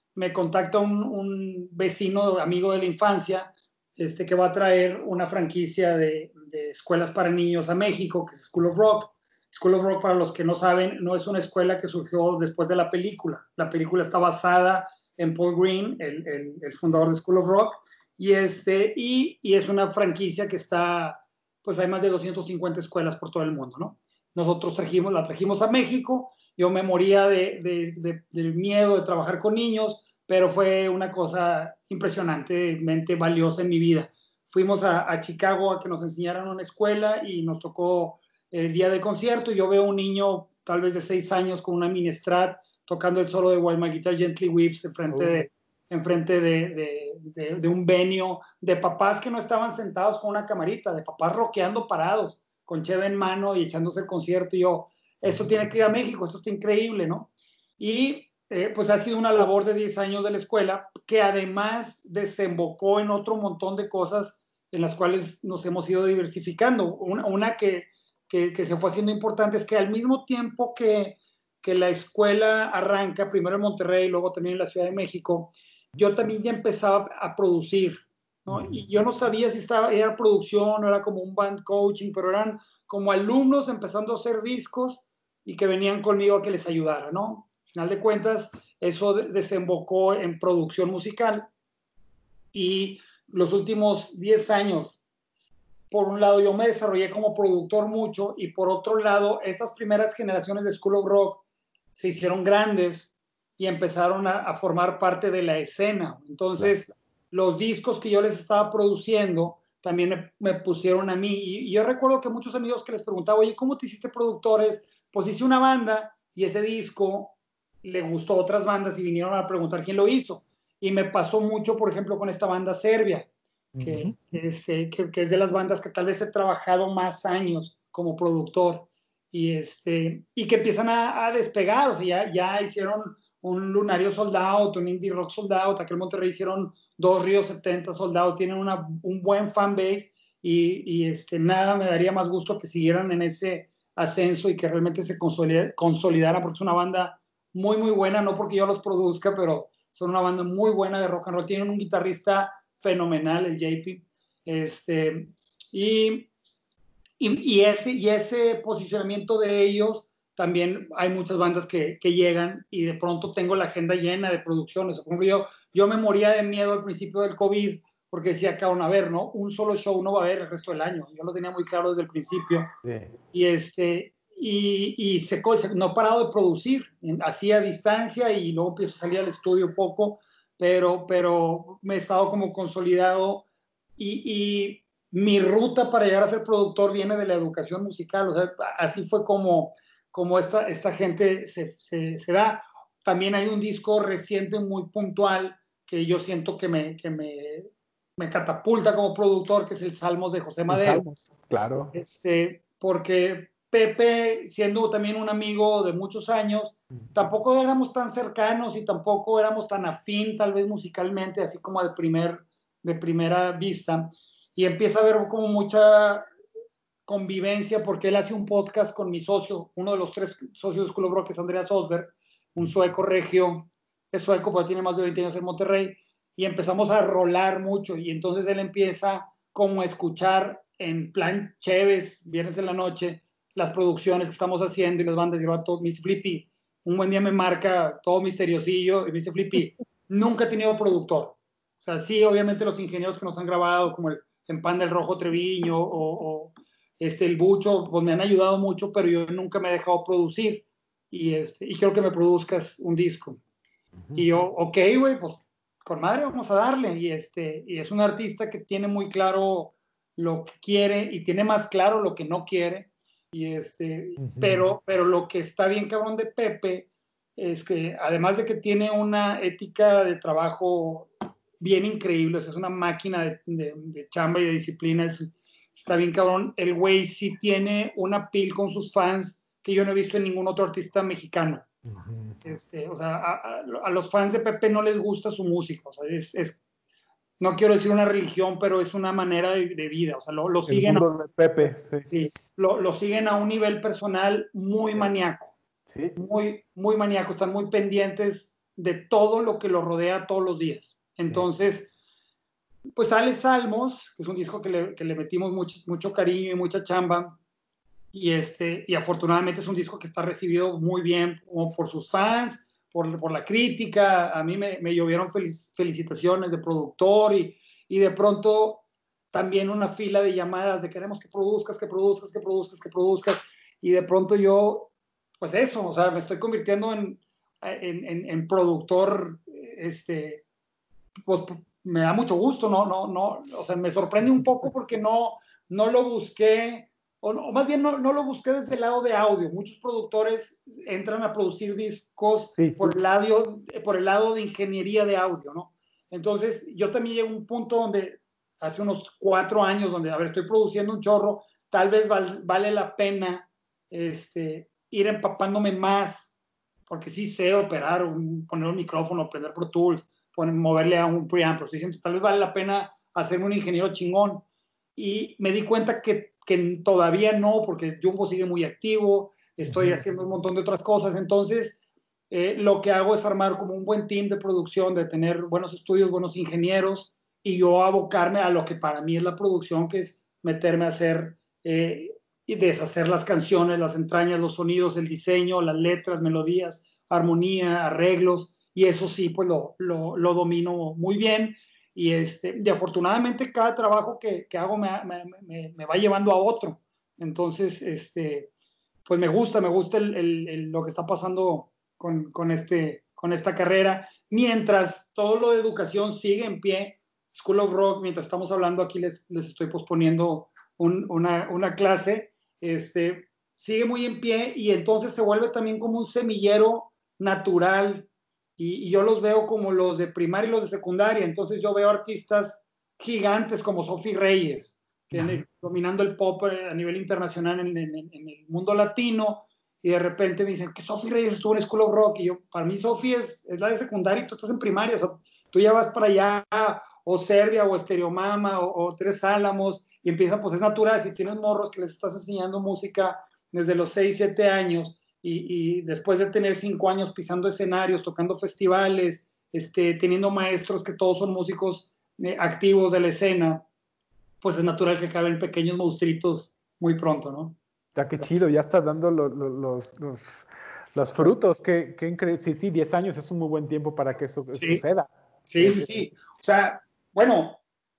Speaker 1: me contacta un, un vecino, amigo de la infancia, este, que va a traer una franquicia de, de escuelas para niños a México, que es School of Rock. School of Rock, para los que no saben, no es una escuela que surgió después de la película. La película está basada en Paul Green, el, el, el fundador de School of Rock, y, este, y, y es una franquicia que está, pues hay más de doscientas cincuenta escuelas por todo el mundo, ¿no? Nosotros trajimos, la trajimos a México, yo me moría de, de, de, del miedo de trabajar con niños, pero fue una cosa impresionantemente valiosa en mi vida. Fuimos a, a Chicago a que nos enseñaran una escuela y nos tocó el día de concierto y yo veo un niño tal vez de seis años con una mini Strat tocando el solo de While My Guitar Gently Weeps enfrente, oh. de, enfrente de, de, de, de un venio, de papás que no estaban sentados con una camarita, de papás rockeando parados, con cheve en mano y echándose el concierto. Y yo, esto tiene que ir a México, esto está increíble, ¿no? Y eh, pues ha sido una labor de diez años de la escuela que además desembocó en otro montón de cosas en las cuales nos hemos ido diversificando. Una, una que, que, que se fue haciendo importante es que al mismo tiempo que, que la escuela arranca, primero en Monterrey, luego también en la Ciudad de México, yo también ya empezaba a producir, ¿no? Y yo no sabía si estaba, era producción o era como un band coaching, pero eran como alumnos empezando a hacer discos y que venían conmigo a que les ayudara, ¿no? Al final de cuentas, eso desembocó en producción musical y los últimos diez años, por un lado, yo me desarrollé como productor mucho y por otro lado, estas primeras generaciones de School of Rock se hicieron grandes y empezaron a, a formar parte de la escena. Entonces, claro, los discos que yo les estaba produciendo también me, me pusieron a mí. Y, y yo recuerdo que muchos amigos que les preguntaba, oye, ¿cómo te hiciste productores? Pues hice una banda y ese disco le gustó a otras bandas y vinieron a preguntar quién lo hizo. Y me pasó mucho, por ejemplo, con esta banda Serbia, que, uh-huh. que, este, que, que es de las bandas que tal vez he trabajado más años como productor y, este, y que empiezan a, a despegar. O sea, ya, ya hicieron un Lunario Sold Out, un Indie Rock Sold Out, aquí en Monterrey hicieron dos Río setenta Sold Out, tienen una, un buen fan base y, y este, nada me daría más gusto que siguieran en ese ascenso y que realmente se consolidara, consolidara, porque es una banda muy, muy buena, no porque yo los produzca, pero son una banda muy buena de rock and roll. Tienen un guitarrista fenomenal, el J P. Este, y, y, y, ese, y ese posicionamiento de ellos, también hay muchas bandas que, que llegan y de pronto tengo la agenda llena de producciones. Por ejemplo, yo, yo me moría de miedo al principio del COVID porque decía, cabrón, a ver, ¿no? Un solo show no va a haber el resto del año. Yo lo tenía muy claro desde el principio. Sí. Y este... Y, y se, no he parado de producir, así a distancia y luego empiezo a salir al estudio poco, pero, pero me he estado como consolidado y, y mi ruta para llegar a ser productor viene de la educación musical, o sea, así fue como, como esta, esta gente se, se, se da. También hay un disco reciente muy puntual que yo siento que me, que me, me catapulta como productor, que es el Salmos de José Madero.
Speaker 2: Salmos, claro.
Speaker 1: Este, porque Pepe, siendo también un amigo de muchos años, tampoco éramos tan cercanos y tampoco éramos tan afín tal vez musicalmente, así como de, primer, de primera vista. Y empieza a haber como mucha convivencia porque él hace un podcast con mi socio, uno de los tres socios de School of Rock, que es Andreas Osberg, un sueco regio, es sueco, pero tiene más de veinte años en Monterrey, y empezamos a rolar mucho. Y entonces él empieza como a escuchar en plan chéves, viernes en la noche, las producciones que estamos haciendo y las bandas. Y todo, me dice, Flippy, un buen día me marca todo misteriosillo y me dice, Flippy, nunca he tenido productor. O sea, sí, obviamente los ingenieros que nos han grabado, como el en Pan del Rojo Treviño o, o este, el Bucho, pues me han ayudado mucho, pero yo nunca me he dejado producir y, este, y quiero que me produzcas un disco. Uh-huh. Y yo, ok, güey, pues con madre vamos a darle. Y, este, y es un artista que tiene muy claro lo que quiere y tiene más claro lo que no quiere. Y este, uh-huh. pero, pero lo que está bien cabrón de Pepe es que además de que tiene una ética de trabajo bien increíble, o sea, es una máquina de, de, de chamba y de disciplina, es, está bien cabrón, el güey sí tiene una pil con sus fans que yo no he visto en ningún otro artista mexicano. Uh-huh. Este, o sea, a, a, a los fans de Pepe no les gusta su música, o sea, es, es no quiero decir una religión, pero es una manera de, de vida. O sea, lo, lo siguen.
Speaker 2: El mundo de Pepe, sí.
Speaker 1: Sí, lo, lo siguen a un nivel personal muy maníaco. Sí. Muy, muy maníaco. Están muy pendientes de todo lo que lo rodea todos los días. Entonces, pues sale Salmos, que es un disco que le, que le metimos mucho, mucho cariño y mucha chamba, y, este, y afortunadamente es un disco que está recibido muy bien por sus fans, por, por la crítica. A mí me, me llovieron felic, felicitaciones de productor y, y de pronto también una fila de llamadas de queremos que produzcas, que produzcas, que produzcas, que produzcas, y de pronto yo, pues eso, o sea, me estoy convirtiendo en, en, en, en productor, este, pues me da mucho gusto, no, no, no, o sea, me sorprende un poco porque no, no lo busqué, o, no, o más bien no, no lo busqué desde el lado de audio. Muchos productores entran a producir discos
Speaker 2: sí.
Speaker 1: por el lado, por el lado de ingeniería de audio, ¿no? Entonces, yo también llegué a un punto donde, hace unos cuatro años, donde, a ver, estoy produciendo un chorro, tal vez val, vale la pena este, ir empapándome más, porque sí sé operar, un, poner un micrófono, prender Pro Tools, poner, moverle a un preamp, estoy diciendo, tal vez vale la pena hacerme un ingeniero chingón. Y me di cuenta que, que todavía no, porque Jumbo sigue muy activo, estoy haciendo un montón de otras cosas, entonces eh, lo que hago es armar como un buen team de producción, de tener buenos estudios, buenos ingenieros, y yo abocarme a lo que para mí es la producción, que es meterme a hacer eh, y deshacer las canciones, las entrañas, los sonidos, el diseño, las letras, melodías, armonía, arreglos, y eso sí, pues lo, lo, lo domino muy bien. Y, este, y afortunadamente cada trabajo que, que hago me, me, me, me, va llevando a otro. Entonces, este, pues me gusta, me gusta el, el, el, lo que está pasando con, con, este, con esta carrera. Mientras todo lo de educación sigue en pie, School of Rock, mientras estamos hablando aquí, les, les estoy posponiendo un, una, una clase, este, sigue muy en pie y entonces se vuelve también como un semillero natural. Y, y yo los veo como los de primaria y los de secundaria. Entonces yo veo artistas gigantes como Sophie Reyes, que uh-huh. dominando el pop a nivel internacional en, en, en el mundo latino, y de repente me dicen que Sophie Reyes estuvo en School of Rock, y yo, para mí Sophie es, es la de secundaria y tú estás en primaria, o sea, tú ya vas para allá, o Serbia, o Estereomama, o, o Tres Álamos, y empiezan, pues es natural, si tienes morros que les estás enseñando música desde los seis, siete años, Y, y después de tener cinco años pisando escenarios, tocando festivales, este, teniendo maestros que todos son músicos eh, activos de la escena, pues es natural que acaben pequeños monstruitos muy pronto, ¿no?
Speaker 2: Ya qué chido, ya estás dando lo, lo, los, los, los frutos, qué, qué increíble. Sí, sí, diez años es un muy buen tiempo para que eso
Speaker 1: sí.
Speaker 2: suceda.
Speaker 1: Sí, sí, sí. O sea, bueno,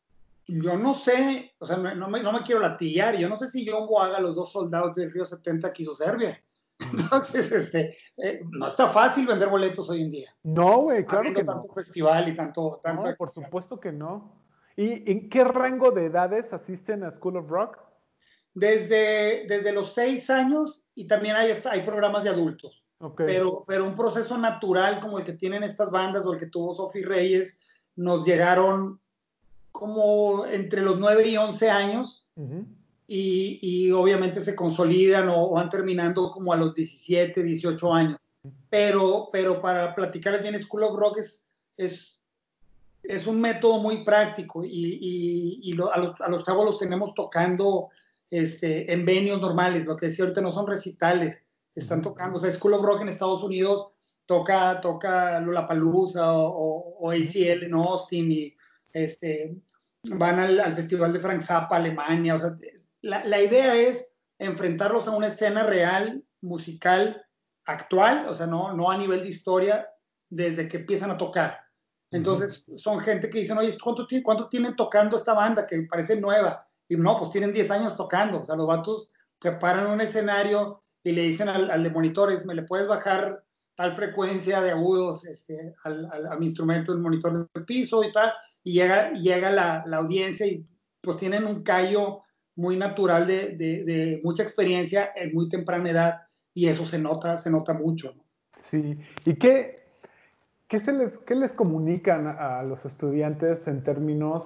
Speaker 1: yo no sé, o sea, no, no, me, no me quiero latillar, yo no sé si Jumbo haga los dos soldados del Río setenta que hizo Serbia. Entonces, este, eh, no está fácil vender boletos hoy en día.
Speaker 2: No, güey, claro que
Speaker 1: tanto
Speaker 2: no.
Speaker 1: festival y tanto...
Speaker 2: No, por supuesto que no. ¿Y en qué rango de edades asisten a School of Rock?
Speaker 1: Desde, desde los seis años y también hay, hay programas de adultos. Okay. Pero, pero un proceso natural como el que tienen estas bandas o el que tuvo Sophie Reyes, nos llegaron como entre los nueve y once años. Uh-huh. Y, y obviamente se consolidan o van terminando como a los diecisiete, dieciocho años. Pero, pero para platicarles bien, School of Rock es, es, es un método muy práctico y, y, y lo, a, los, a los chavos los tenemos tocando este, en venues normales, lo que decía ahorita no son recitales, están tocando, o sea, School of Rock en Estados Unidos toca, toca Lollapalooza o, o, o A C L en Austin y este, van al, al Festival de Frank Zappa, Alemania, o sea, La, la idea es enfrentarlos a una escena real, musical, actual, o sea, no, no a nivel de historia, desde que empiezan a tocar. Entonces, uh-huh. son gente que dicen, oye, ¿cuánto, ¿cuánto tienen tocando esta banda? Que parece nueva. Y no, pues tienen diez años tocando. O sea, los vatos se paran en un escenario y le dicen al, al de monitores, ¿me le puedes bajar tal frecuencia de agudos este, al, al, a mi instrumento, el monitor del piso y tal? Y llega, llega la, la audiencia y pues tienen un callo muy natural de, de, de mucha experiencia en muy temprana edad, y eso se nota, se nota mucho, ¿no?
Speaker 2: Sí, ¿y qué, qué, se les, qué les comunican a los estudiantes en términos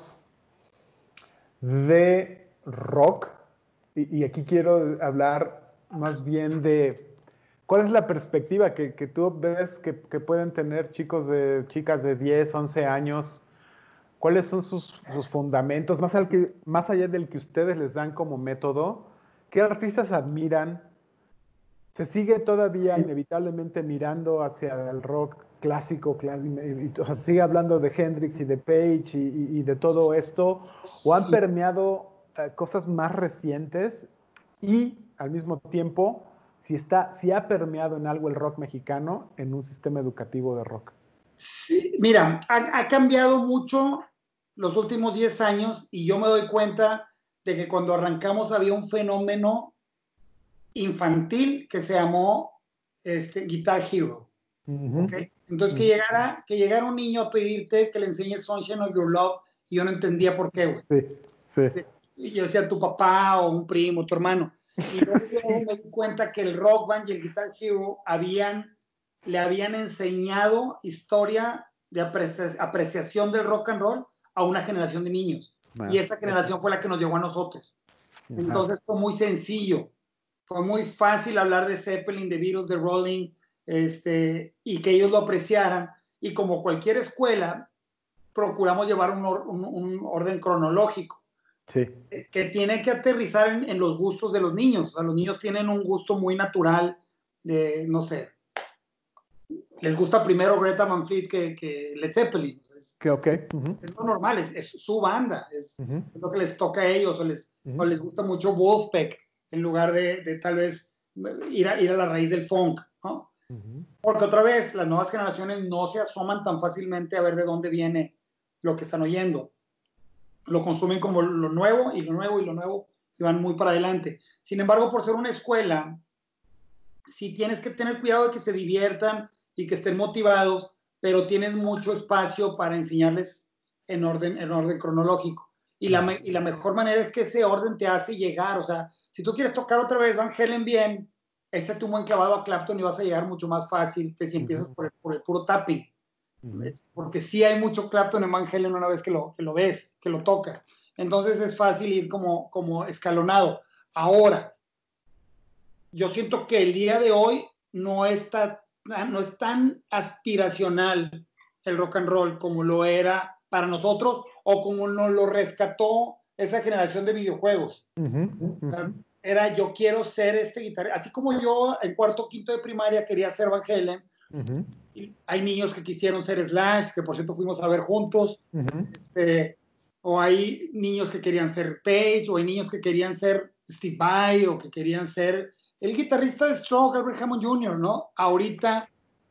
Speaker 2: de rock? Y, y aquí quiero hablar más bien de cuál es la perspectiva que, que tú ves que, que pueden tener chicos de, chicas de diez, once años. ¿Cuáles son sus, sus fundamentos? Más, al que, más allá del que ustedes les dan como método, ¿qué artistas admiran? ¿Se sigue todavía inevitablemente mirando hacia el rock clásico, clásico y, y, o sea, sigue hablando de Hendrix y de Page y, y, y de todo esto, o han permeado eh, cosas más recientes y al mismo tiempo si, está, si ha permeado en algo el rock mexicano en un sistema educativo de rock.
Speaker 1: Sí, mira, ha, ha cambiado mucho los últimos diez años y yo me doy cuenta de que cuando arrancamos había un fenómeno infantil que se llamó este, Guitar Hero. Uh-huh. ¿Okay? Entonces, uh-huh. que, llegara, que llegara un niño a pedirte que le enseñes Sunshine of Your Love y yo no entendía por qué, güey.
Speaker 2: Sí, sí.
Speaker 1: Y yo decía, tu papá o un primo, tu hermano. Y luego sí. me di cuenta que el Rock Band y el Guitar Hero habían, le habían enseñado historia de aprecia, apreciación del rock and roll a una generación de niños. Ah, y esa generación fue la que nos llegó a nosotros. Ajá. Entonces fue muy sencillo. Fue muy fácil hablar de Zeppelin, de Beatles, de Rolling, este, y que ellos lo apreciaran. Y como cualquier escuela, procuramos llevar un, or, un, un orden cronológico.
Speaker 2: Sí.
Speaker 1: Que, que tiene que aterrizar en, en los gustos de los niños. O sea, los niños tienen un gusto muy natural de, no sé, les gusta primero Greta Van Fleet que, que Led Zeppelin. Es,
Speaker 2: que okay.
Speaker 1: uh-huh. es lo normal, es, es su banda, es, uh-huh. es lo que les toca a ellos, o les, uh-huh. o les gusta mucho Wolfpack, en lugar de, de tal vez ir a, ir a la raíz del funk, ¿no? Uh-huh. Porque otra vez, las nuevas generaciones no se asoman tan fácilmente a ver de dónde viene lo que están oyendo. Lo consumen como lo nuevo, y lo nuevo, y lo nuevo, y van muy para adelante. Sin embargo, por ser una escuela, sí tienes que tener cuidado de que se diviertan y que estén motivados, pero tienes mucho espacio para enseñarles en orden, en orden cronológico. Y la, y la mejor manera es que ese orden te hace llegar. O sea, si tú quieres tocar otra vez Van Halen bien, échate un buen clavado a Clapton y vas a llegar mucho más fácil que si empiezas uh-huh. por, el, por el puro tapping. Uh-huh. Porque sí hay mucho Clapton en Van Halen una vez que lo, que lo ves, que lo tocas. Entonces es fácil ir como, como escalonado. Ahora, yo siento que el día de hoy no está no es tan aspiracional el rock and roll como lo era para nosotros o como nos lo rescató esa generación de videojuegos. Uh-huh, uh-huh. O sea, era yo quiero ser este guitarrista, así como yo en cuarto o quinto de primaria quería ser Van Halen. Uh-huh. Y hay niños que quisieron ser Slash, que por cierto fuimos a ver juntos. Uh-huh. Este, o hay niños que querían ser Page, o hay niños que querían ser Steve Vai, o que querían ser el guitarrista de Stroke, Albert Hammond junior, ¿no? Ahorita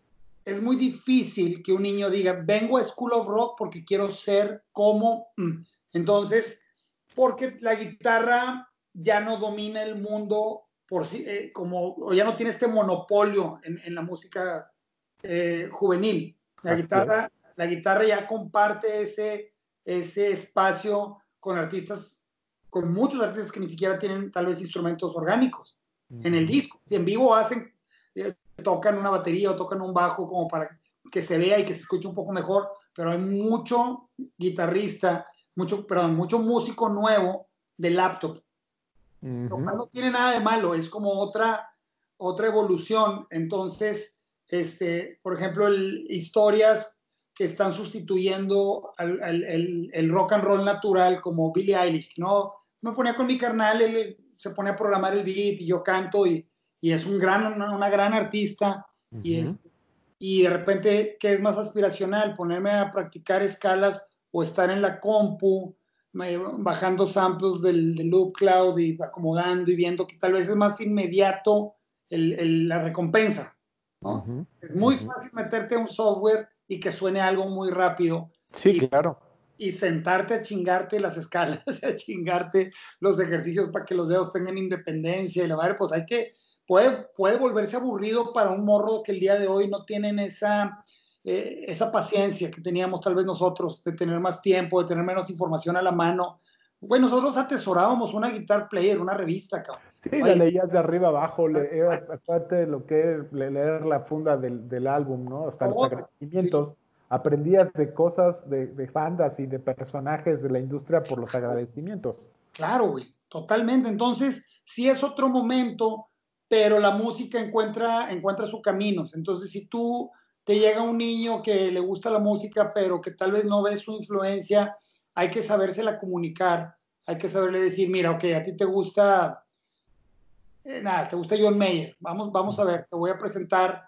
Speaker 1: es muy difícil que un niño diga, vengo a School of Rock porque quiero ser como... Entonces, porque la guitarra ya no domina el mundo por sí, eh, como, o ya no tiene este monopolio en, en la música eh, juvenil. La guitarra, la guitarra ya comparte ese, ese espacio con artistas, con muchos artistas que ni siquiera tienen tal vez instrumentos orgánicos en el disco. Si en vivo hacen, eh, tocan una batería o tocan un bajo como para que se vea y que se escuche un poco mejor, pero hay mucho guitarrista, mucho, perdón, mucho músico nuevo de laptop. Uh-huh. Lo cual no tiene nada de malo, es como otra, otra evolución. Entonces, este, por ejemplo, el, historias que están sustituyendo al, al, el, el rock and roll natural como Billie Eilish, ¿no? Me ponía con mi carnal, él se pone a programar el beat y yo canto y, y es un gran, una, una gran artista. Uh-huh. y, es, y de repente, ¿qué es más aspiracional? Ponerme a practicar escalas o estar en la compu bajando samples del, del Loop Cloud y acomodando y viendo que tal vez es más inmediato el, el, la recompensa, ¿no? Uh-huh. Es muy uh-huh. fácil meterte a un software y que suene algo muy rápido.
Speaker 2: Sí,
Speaker 1: y,
Speaker 2: claro.
Speaker 1: Y sentarte a chingarte las escalas, a chingarte los ejercicios para que los dedos tengan independencia y la madre, pues hay que, puede, puede volverse aburrido para un morro que el día de hoy no tienen esa, eh, esa paciencia que teníamos tal vez nosotros, de tener más tiempo, de tener menos información a la mano. Bueno, nosotros atesorábamos una guitar player, una revista, cabrón.
Speaker 2: Sí, Oye, la leías de arriba abajo, leer, aparte de lo que es leer la funda del, del álbum, ¿no? Hasta los agradecimientos. Sí. Aprendías de cosas, de, de bandas y de personajes de la industria por los agradecimientos.
Speaker 1: Claro, güey, totalmente. Entonces, sí es otro momento, pero la música encuentra, encuentra su camino. Entonces, si tú te llega un niño que le gusta la música, pero que tal vez no ve su influencia, hay que sabérsela comunicar, hay que saberle decir, mira, ok, a ti te gusta, eh, nada, te gusta John Mayer, vamos, vamos a ver, te voy a presentar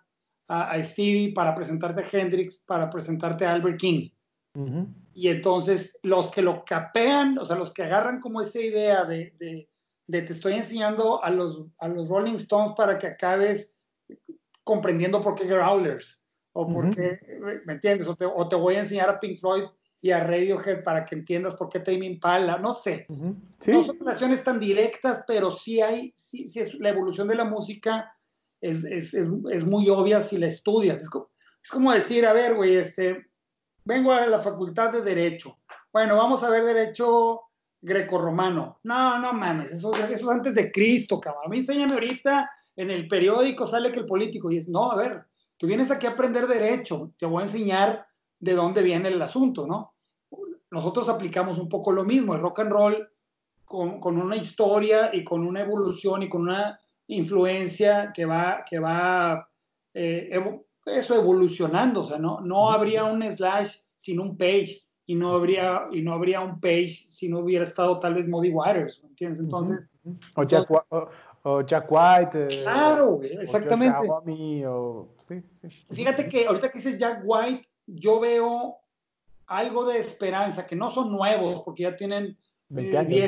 Speaker 1: a, a Stevie, para presentarte a Hendrix, para presentarte a Albert King. Uh-huh. Y entonces los que lo capean, o sea, los que agarran como esa idea de, de, de te estoy enseñando a los, a los Rolling Stones para que acabes comprendiendo por qué Growlers, o por qué, uh-huh. ¿me entiendes? O te, o te voy a enseñar a Pink Floyd y a Radiohead para que entiendas por qué Tame Impala, no sé. Uh-huh. ¿Sí? No son relaciones tan directas, pero sí hay, sí, sí es, la evolución de la música es, es, es, es muy obvia si la estudias. Es como, es como decir, a ver, güey, este, vengo a la facultad de Derecho. Bueno, vamos a ver Derecho grecorromano. No, no mames, eso, eso es antes de Cristo, cabrón. A mí enséñame ahorita, en el periódico sale que el político, y es, no, a ver, tú vienes aquí a aprender Derecho, te voy a enseñar de dónde viene el asunto, ¿no? Nosotros aplicamos un poco lo mismo, el rock and roll con, con una historia y con una evolución y con una influencia que va, que va eh, evo, eso evolucionando, o sea, no, no habría un Slash sin un Page, y no habría, y no habría un Page si no hubiera estado tal vez Muddy Waters, ¿me entiendes? Entonces...
Speaker 2: Uh-huh. O, Jack, entonces o, o Jack White. Eh,
Speaker 1: claro, exactamente.
Speaker 2: O Iommi, o, sí, sí.
Speaker 1: Fíjate que ahorita que dices Jack White, yo veo algo de esperanza, que no son nuevos, porque ya tienen eh, diez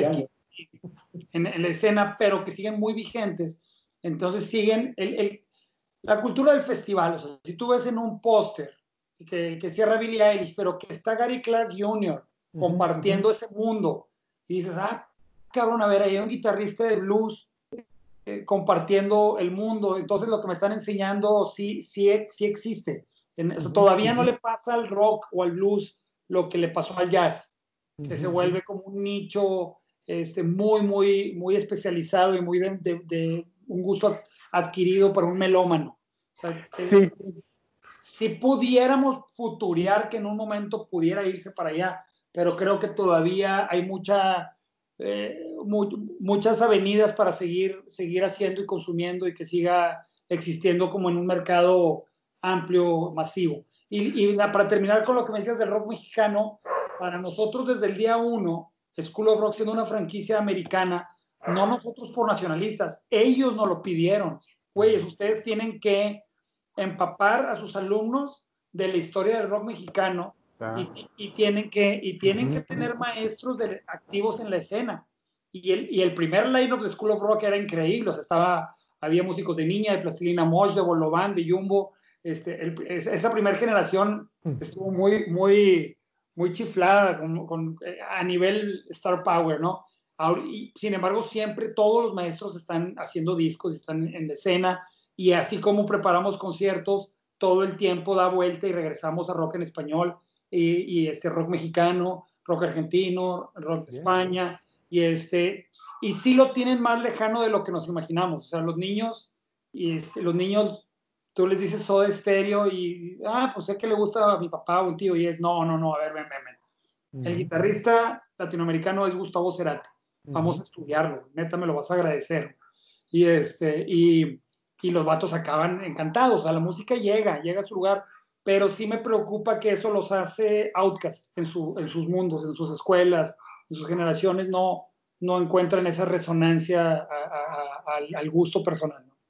Speaker 1: en, en la escena, pero que siguen muy vigentes. Entonces siguen el, el, la cultura del festival. O sea, si tú ves en un póster que, que cierra Billie Eilish, pero que está Gary Clark junior compartiendo uh-huh. ese mundo, y dices, ah, cabrón, a ver, ahí hay un guitarrista de blues eh, compartiendo el mundo. Entonces lo que me están enseñando sí, sí, sí existe. En, uh-huh. Todavía uh-huh. no le pasa al rock o al blues lo que le pasó al jazz, que uh-huh. se vuelve como un nicho este, muy, muy, muy especializado y muy de, de, de un gusto adquirido para un melómano. O sea, sí. eh, si pudiéramos futurear que en un momento pudiera irse para allá, pero creo que todavía hay mucha, eh, muy, muchas avenidas para seguir, seguir haciendo y consumiendo y que siga existiendo como en un mercado amplio, masivo. Y, y para terminar con lo que me decías del rock mexicano, para nosotros desde el día uno, School of Rock siendo una franquicia americana, no nosotros por nacionalistas, ellos nos lo pidieron. Güeyes, ustedes tienen que empapar a sus alumnos de la historia del rock mexicano ah. y, y tienen, que, y tienen uh-huh. que tener maestros de, activos en la escena. Y el, y el primer line-up de School of Rock era increíble. O sea, estaba, había músicos de Niña, de Plastilina Mosh, de Bolobán, de Jumbo. Este, el, esa primera generación estuvo muy, muy, muy chiflada con, con, a nivel Star Power, ¿no? Y, sin embargo, siempre todos los maestros están haciendo discos, están en la escena. Y así como preparamos conciertos, todo el tiempo da vuelta y regresamos a rock en español, y, y este rock mexicano, rock argentino, rock de España, y, este, y sí lo tienen más lejano de lo que nos imaginamos. O sea, los niños, y este, los niños, tú les dices Soda Stereo y, ah, pues sé que le gusta a mi papá o un tío, y es, no, no, no, a ver, ven, ven, ven. Uh-huh. El guitarrista latinoamericano es Gustavo Cerati. Vamos uh-huh. a estudiarlo, neta, me lo vas a agradecer. Y este, y... y los vatos acaban encantados, o sea, la música llega, llega a su lugar, pero sí me preocupa que eso los hace outcast en, su, en sus mundos, en sus escuelas, en sus generaciones, no, no encuentran esa resonancia a, a, a, al, al gusto personal, ¿no?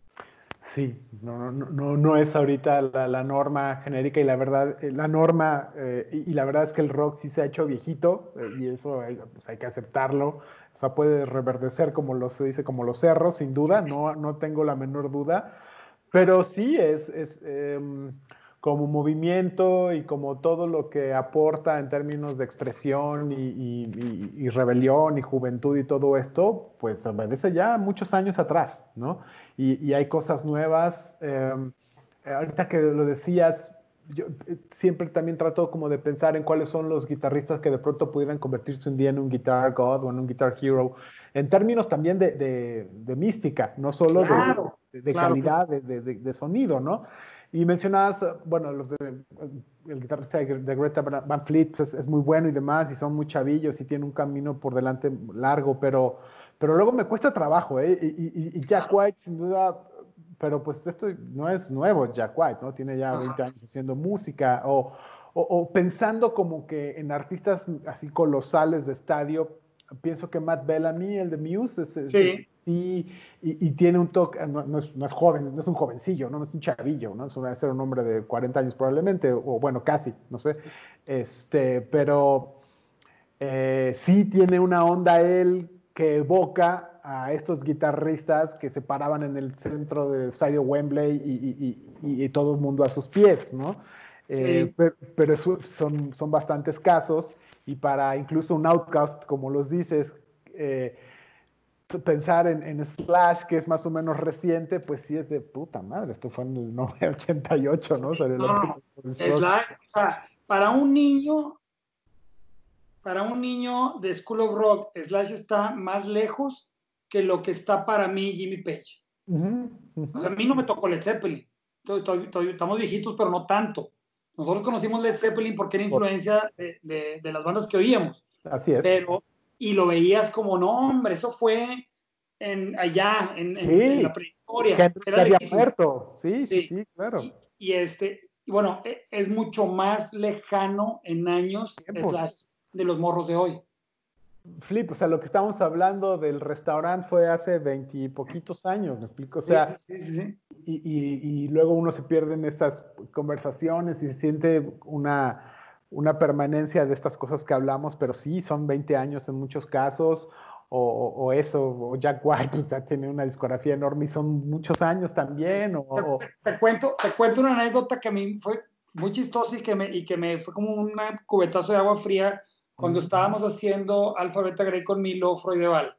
Speaker 2: Sí, no, no, no, no es ahorita la, la norma genérica y la verdad, la norma, eh, y, y la verdad es que el rock sí se ha hecho viejito eh, y eso hay, pues hay que aceptarlo. O sea, puede reverdecer como lo se dice, como los cerros, sin duda, no, no tengo la menor duda, pero sí es, es eh, como movimiento y como todo lo que aporta en términos de expresión y, y, y, y rebelión y juventud y todo esto, pues obedece ya muchos años atrás, ¿no? Y, y hay cosas nuevas. Eh, ahorita que lo decías, yo siempre también trato como de pensar en cuáles son los guitarristas que de pronto pudieran convertirse un día en un Guitar God o en un Guitar Hero, en términos también de, de, de mística, no solo
Speaker 1: claro,
Speaker 2: de, de, de
Speaker 1: claro,
Speaker 2: calidad
Speaker 1: claro.
Speaker 2: de, de, de sonido, ¿no? Y mencionabas, bueno, los de, el guitarrista de Greta Van Fleet pues es, es muy bueno y demás, y son muy chavillos y tiene un camino por delante largo, pero, pero luego me cuesta trabajo, ¿eh? Y, y, y Jack White, sin duda, pero pues esto no es nuevo, Jack White, ¿no? Tiene ya veinte años haciendo música, o, o, o pensando como que en artistas así colosales de estadio, pienso que Matt Bellamy, el de Muse, es, es,
Speaker 1: sí.
Speaker 2: sí, y, y tiene un toque, no, no, es, no es joven, no es un jovencillo, no, no es un chavillo, ¿no? Es un, debe ser un hombre de cuarenta años probablemente, o bueno, casi, no sé. Este, pero eh, sí tiene una onda él que evoca a estos guitarristas que se paraban en el centro del estadio Wembley y, y, y, y todo el mundo a sus pies, ¿no? Eh,
Speaker 1: Sí,
Speaker 2: pero pero son, son bastante escasos y para incluso un Outcast, como los dices, eh, pensar en, en, Slash, que es más o menos reciente, pues sí es de puta madre, esto fue en el ochenta y ocho, ¿no? O sea, el
Speaker 1: no, no,
Speaker 2: último
Speaker 1: no.
Speaker 2: rock.
Speaker 1: Slash, o sea, para un niño, para un niño de School of Rock, Slash está más lejos que lo que está para mí Jimmy Page.
Speaker 2: Uh -huh, uh
Speaker 1: O
Speaker 2: -huh.
Speaker 1: sea, a mí no me tocó Led Zeppelin. Estamos viejitos, pero no tanto. Nosotros conocimos Led Zeppelin porque era influencia de, de, de las bandas que oíamos.
Speaker 2: Así es.
Speaker 1: Pero, y lo veías como, no, hombre, eso fue en, allá, en, en, en la
Speaker 2: Sí,
Speaker 1: prehistoria.
Speaker 2: Hendrix
Speaker 1: Era
Speaker 2: ya había
Speaker 1: lejísimo.
Speaker 2: muerto. Sí, sí,
Speaker 1: Sí.
Speaker 2: sí, claro.
Speaker 1: Y, y este, y bueno, es mucho más lejano en años
Speaker 2: Tiempos.
Speaker 1: Slash de los morros de hoy.
Speaker 2: Flip, o sea, lo que estamos hablando del restaurante fue hace veintipoquitos años, ¿me explico? O
Speaker 1: Sí,
Speaker 2: sea,
Speaker 1: sí, sí, sí.
Speaker 2: y, y, y luego uno se pierde en estas conversaciones y se siente una, una permanencia de estas cosas que hablamos, pero sí, son veinte años en muchos casos, o, o, o eso, o Jack White, pues ya tiene una discografía enorme y son muchos años también, o...
Speaker 1: Te,
Speaker 2: o
Speaker 1: te, cuento, te cuento una anécdota que a mí fue muy chistosa y que me, y que me fue como un cubetazo de agua fría cuando
Speaker 2: uh
Speaker 1: estábamos haciendo Alfa Beta Grey con Milo Freudeval.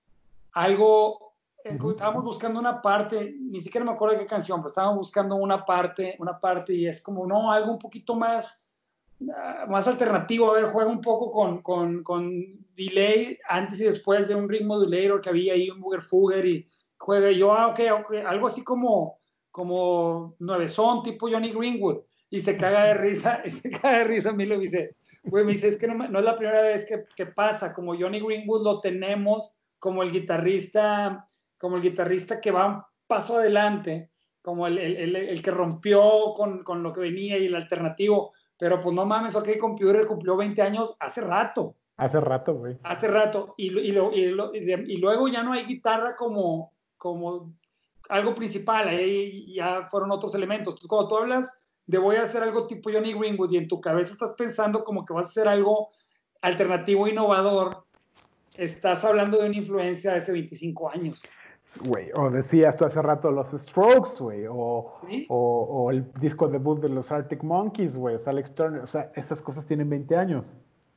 Speaker 1: Algo, eh,
Speaker 2: -huh.
Speaker 1: estábamos buscando una parte, ni siquiera me acuerdo de qué canción, pero estábamos buscando una parte, una parte y es como, no, algo un poquito más, uh, más alternativo. A ver, juega un poco con, con, con delay antes y después de un ritmo modulator que había ahí, un booger fugger y juega. Y yo, ah, ok, ok, algo así como, como nuevezón, tipo Johnny Greenwood. Y se caga de risa, y se caga de risa a mí lo dice, güey, me dice, es que no, no es la primera vez que, que pasa, como Johnny Greenwood lo tenemos como el guitarrista, como el guitarrista que va un paso adelante, como el, el, el, el que rompió con, con, lo que venía y el alternativo, pero pues no mames, OK Computer cumplió veinte años hace rato.
Speaker 2: Hace rato, güey.
Speaker 1: Hace rato, y, y, lo, y, lo, y, de, y, luego ya no hay guitarra como, como algo principal, ahí ya fueron otros elementos. Entonces, cuando tú hablas de voy a hacer algo tipo Johnny Greenwood y en tu cabeza estás pensando como que vas a hacer algo alternativo, innovador, estás hablando de una influencia de hace veinticinco años.
Speaker 2: Güey, o decías tú hace rato los Strokes, güey, o,
Speaker 1: ¿Sí?
Speaker 2: o, o, el disco debut de los Arctic Monkeys, güey, o sea, Alex Turner, o sea, esas cosas tienen veinte años.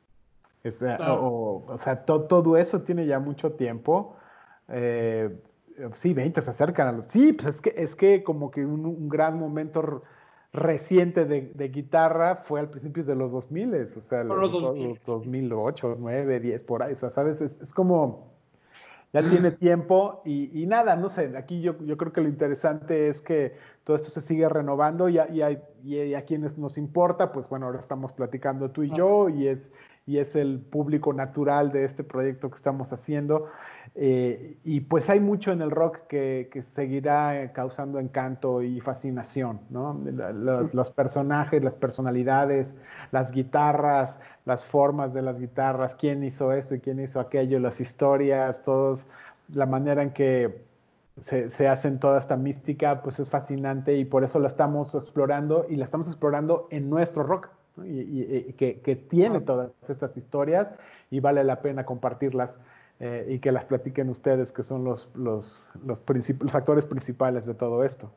Speaker 2: O sea,
Speaker 1: Claro.
Speaker 2: o, o sea to, todo eso tiene ya mucho tiempo. Eh, sí, veinte se acercan a los... Sí, pues es que, es que como que un, un gran momento reciente de, de, guitarra fue al principio de los dos mil, o sea,
Speaker 1: Por
Speaker 2: los,
Speaker 1: los dos mil.
Speaker 2: los dos mil ocho, nueve, diez, por ahí, o sea, ¿sabes? Es, es como ya tiene tiempo y, y, nada, no sé, aquí yo, yo creo que lo interesante es que todo esto se sigue renovando y a, y, a, y a quienes nos importa, pues bueno, ahora estamos platicando tú y yo y es, y es el público natural de este proyecto que estamos haciendo. Eh, y pues hay mucho en el rock que, que seguirá causando encanto y fascinación, ¿no? Los, los personajes, las personalidades, las guitarras, las formas de las guitarras, quién hizo esto y quién hizo aquello, las historias, todos, la manera en que se, se hacen toda esta mística, pues es fascinante y por eso la estamos explorando y la estamos explorando en nuestro rock, ¿no? y, y, y que, que tiene todas estas historias y vale la pena compartirlas eh, y que las platiquen ustedes, que son los, los, los, los actores principales de todo esto.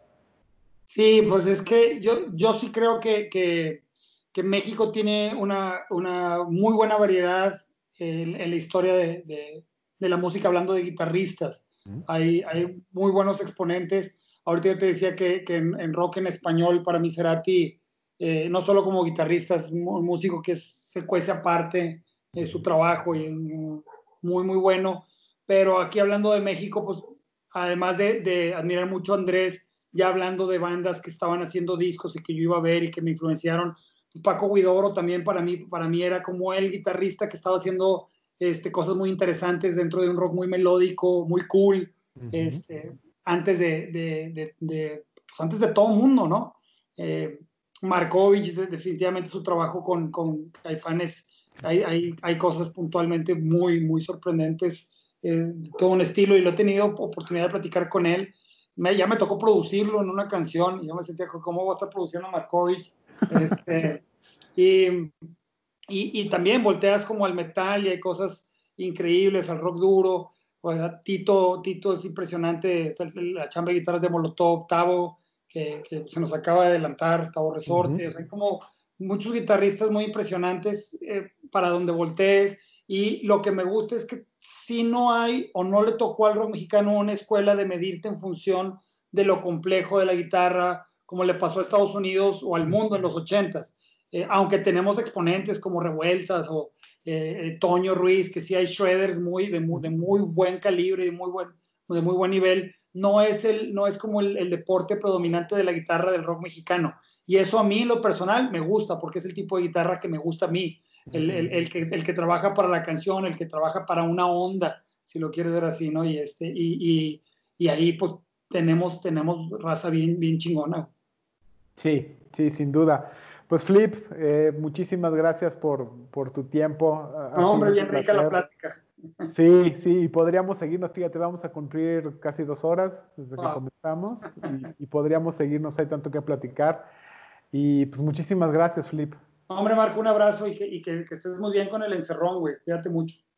Speaker 1: Sí, pues es que yo, yo sí creo que, que, que México tiene una, una, muy buena variedad en, en la historia de, de, de, la música, hablando de guitarristas.
Speaker 2: ¿Mm?
Speaker 1: Hay, hay muy buenos exponentes. Ahorita yo te decía que, que en, en rock en español, para mí Cerati, eh, no solo como guitarrista, es un músico que es, se cuece aparte de su trabajo y muy, muy bueno. Pero aquí hablando de México, pues además de, de admirar mucho a Andrés, ya hablando de bandas que estaban haciendo discos y que yo iba a ver y que me influenciaron, Paco Huidobro también para mí, para mí era como el guitarrista que estaba haciendo este, cosas muy interesantes dentro de un rock muy melódico, muy cool, uh-huh. este, antes de, de, de, de pues antes de todo el mundo, ¿no? Eh, Markovich, definitivamente su trabajo con, con Caifanes, hay, hay, hay cosas puntualmente muy, muy sorprendentes eh, todo un estilo, y lo he tenido oportunidad de platicar con él. Me, ya me tocó producirlo en una canción, y yo me sentía, ¿cómo voy a estar produciendo a Markovich? Este, y, y, y también volteas como al metal y hay cosas increíbles, al rock duro. O sea, Tito, Tito es impresionante, la chamba de guitarras de Molotov, Tavo, que, que se nos acaba de adelantar, Tavo Resorte,
Speaker 2: Uh-huh.
Speaker 1: o sea, hay como muchos guitarristas muy impresionantes eh, para donde voltees, y lo que me gusta es que si no hay o no le tocó al rock mexicano una escuela de medirte en función de lo complejo de la guitarra, como le pasó a Estados Unidos o al mundo en los ochentas. Eh, aunque tenemos exponentes como Revueltas o eh, eh, Toño Ruiz, que sí hay shredders muy, de, muy, de muy buen calibre y muy buen, de muy buen nivel, no es, el, no es como el, el deporte predominante de la guitarra del rock mexicano. Y eso a mí, en lo personal, me gusta, porque es el tipo de guitarra que me gusta a mí. El, el, el, que, el que trabaja para la canción, el que trabaja para una onda, si lo quieres ver así, ¿no? Y, este, y, y, y ahí, pues, tenemos, tenemos raza bien, bien chingona.
Speaker 2: Sí, sí, sin duda. Pues Flip, eh, muchísimas gracias por, por tu tiempo. Ha ha
Speaker 1: No,
Speaker 2: sido
Speaker 1: hombre,
Speaker 2: un
Speaker 1: bien rica la
Speaker 2: placer.
Speaker 1: plática.
Speaker 2: Sí, sí, y podríamos seguirnos, fíjate, vamos a cumplir casi dos horas desde que
Speaker 1: Wow.
Speaker 2: comenzamos y, y podríamos seguirnos, hay tanto que platicar. Y pues muchísimas gracias, Flip.
Speaker 1: Hombre, Marco, un abrazo y, que, y que, que estés muy bien con el encerrón, güey. Cuídate mucho.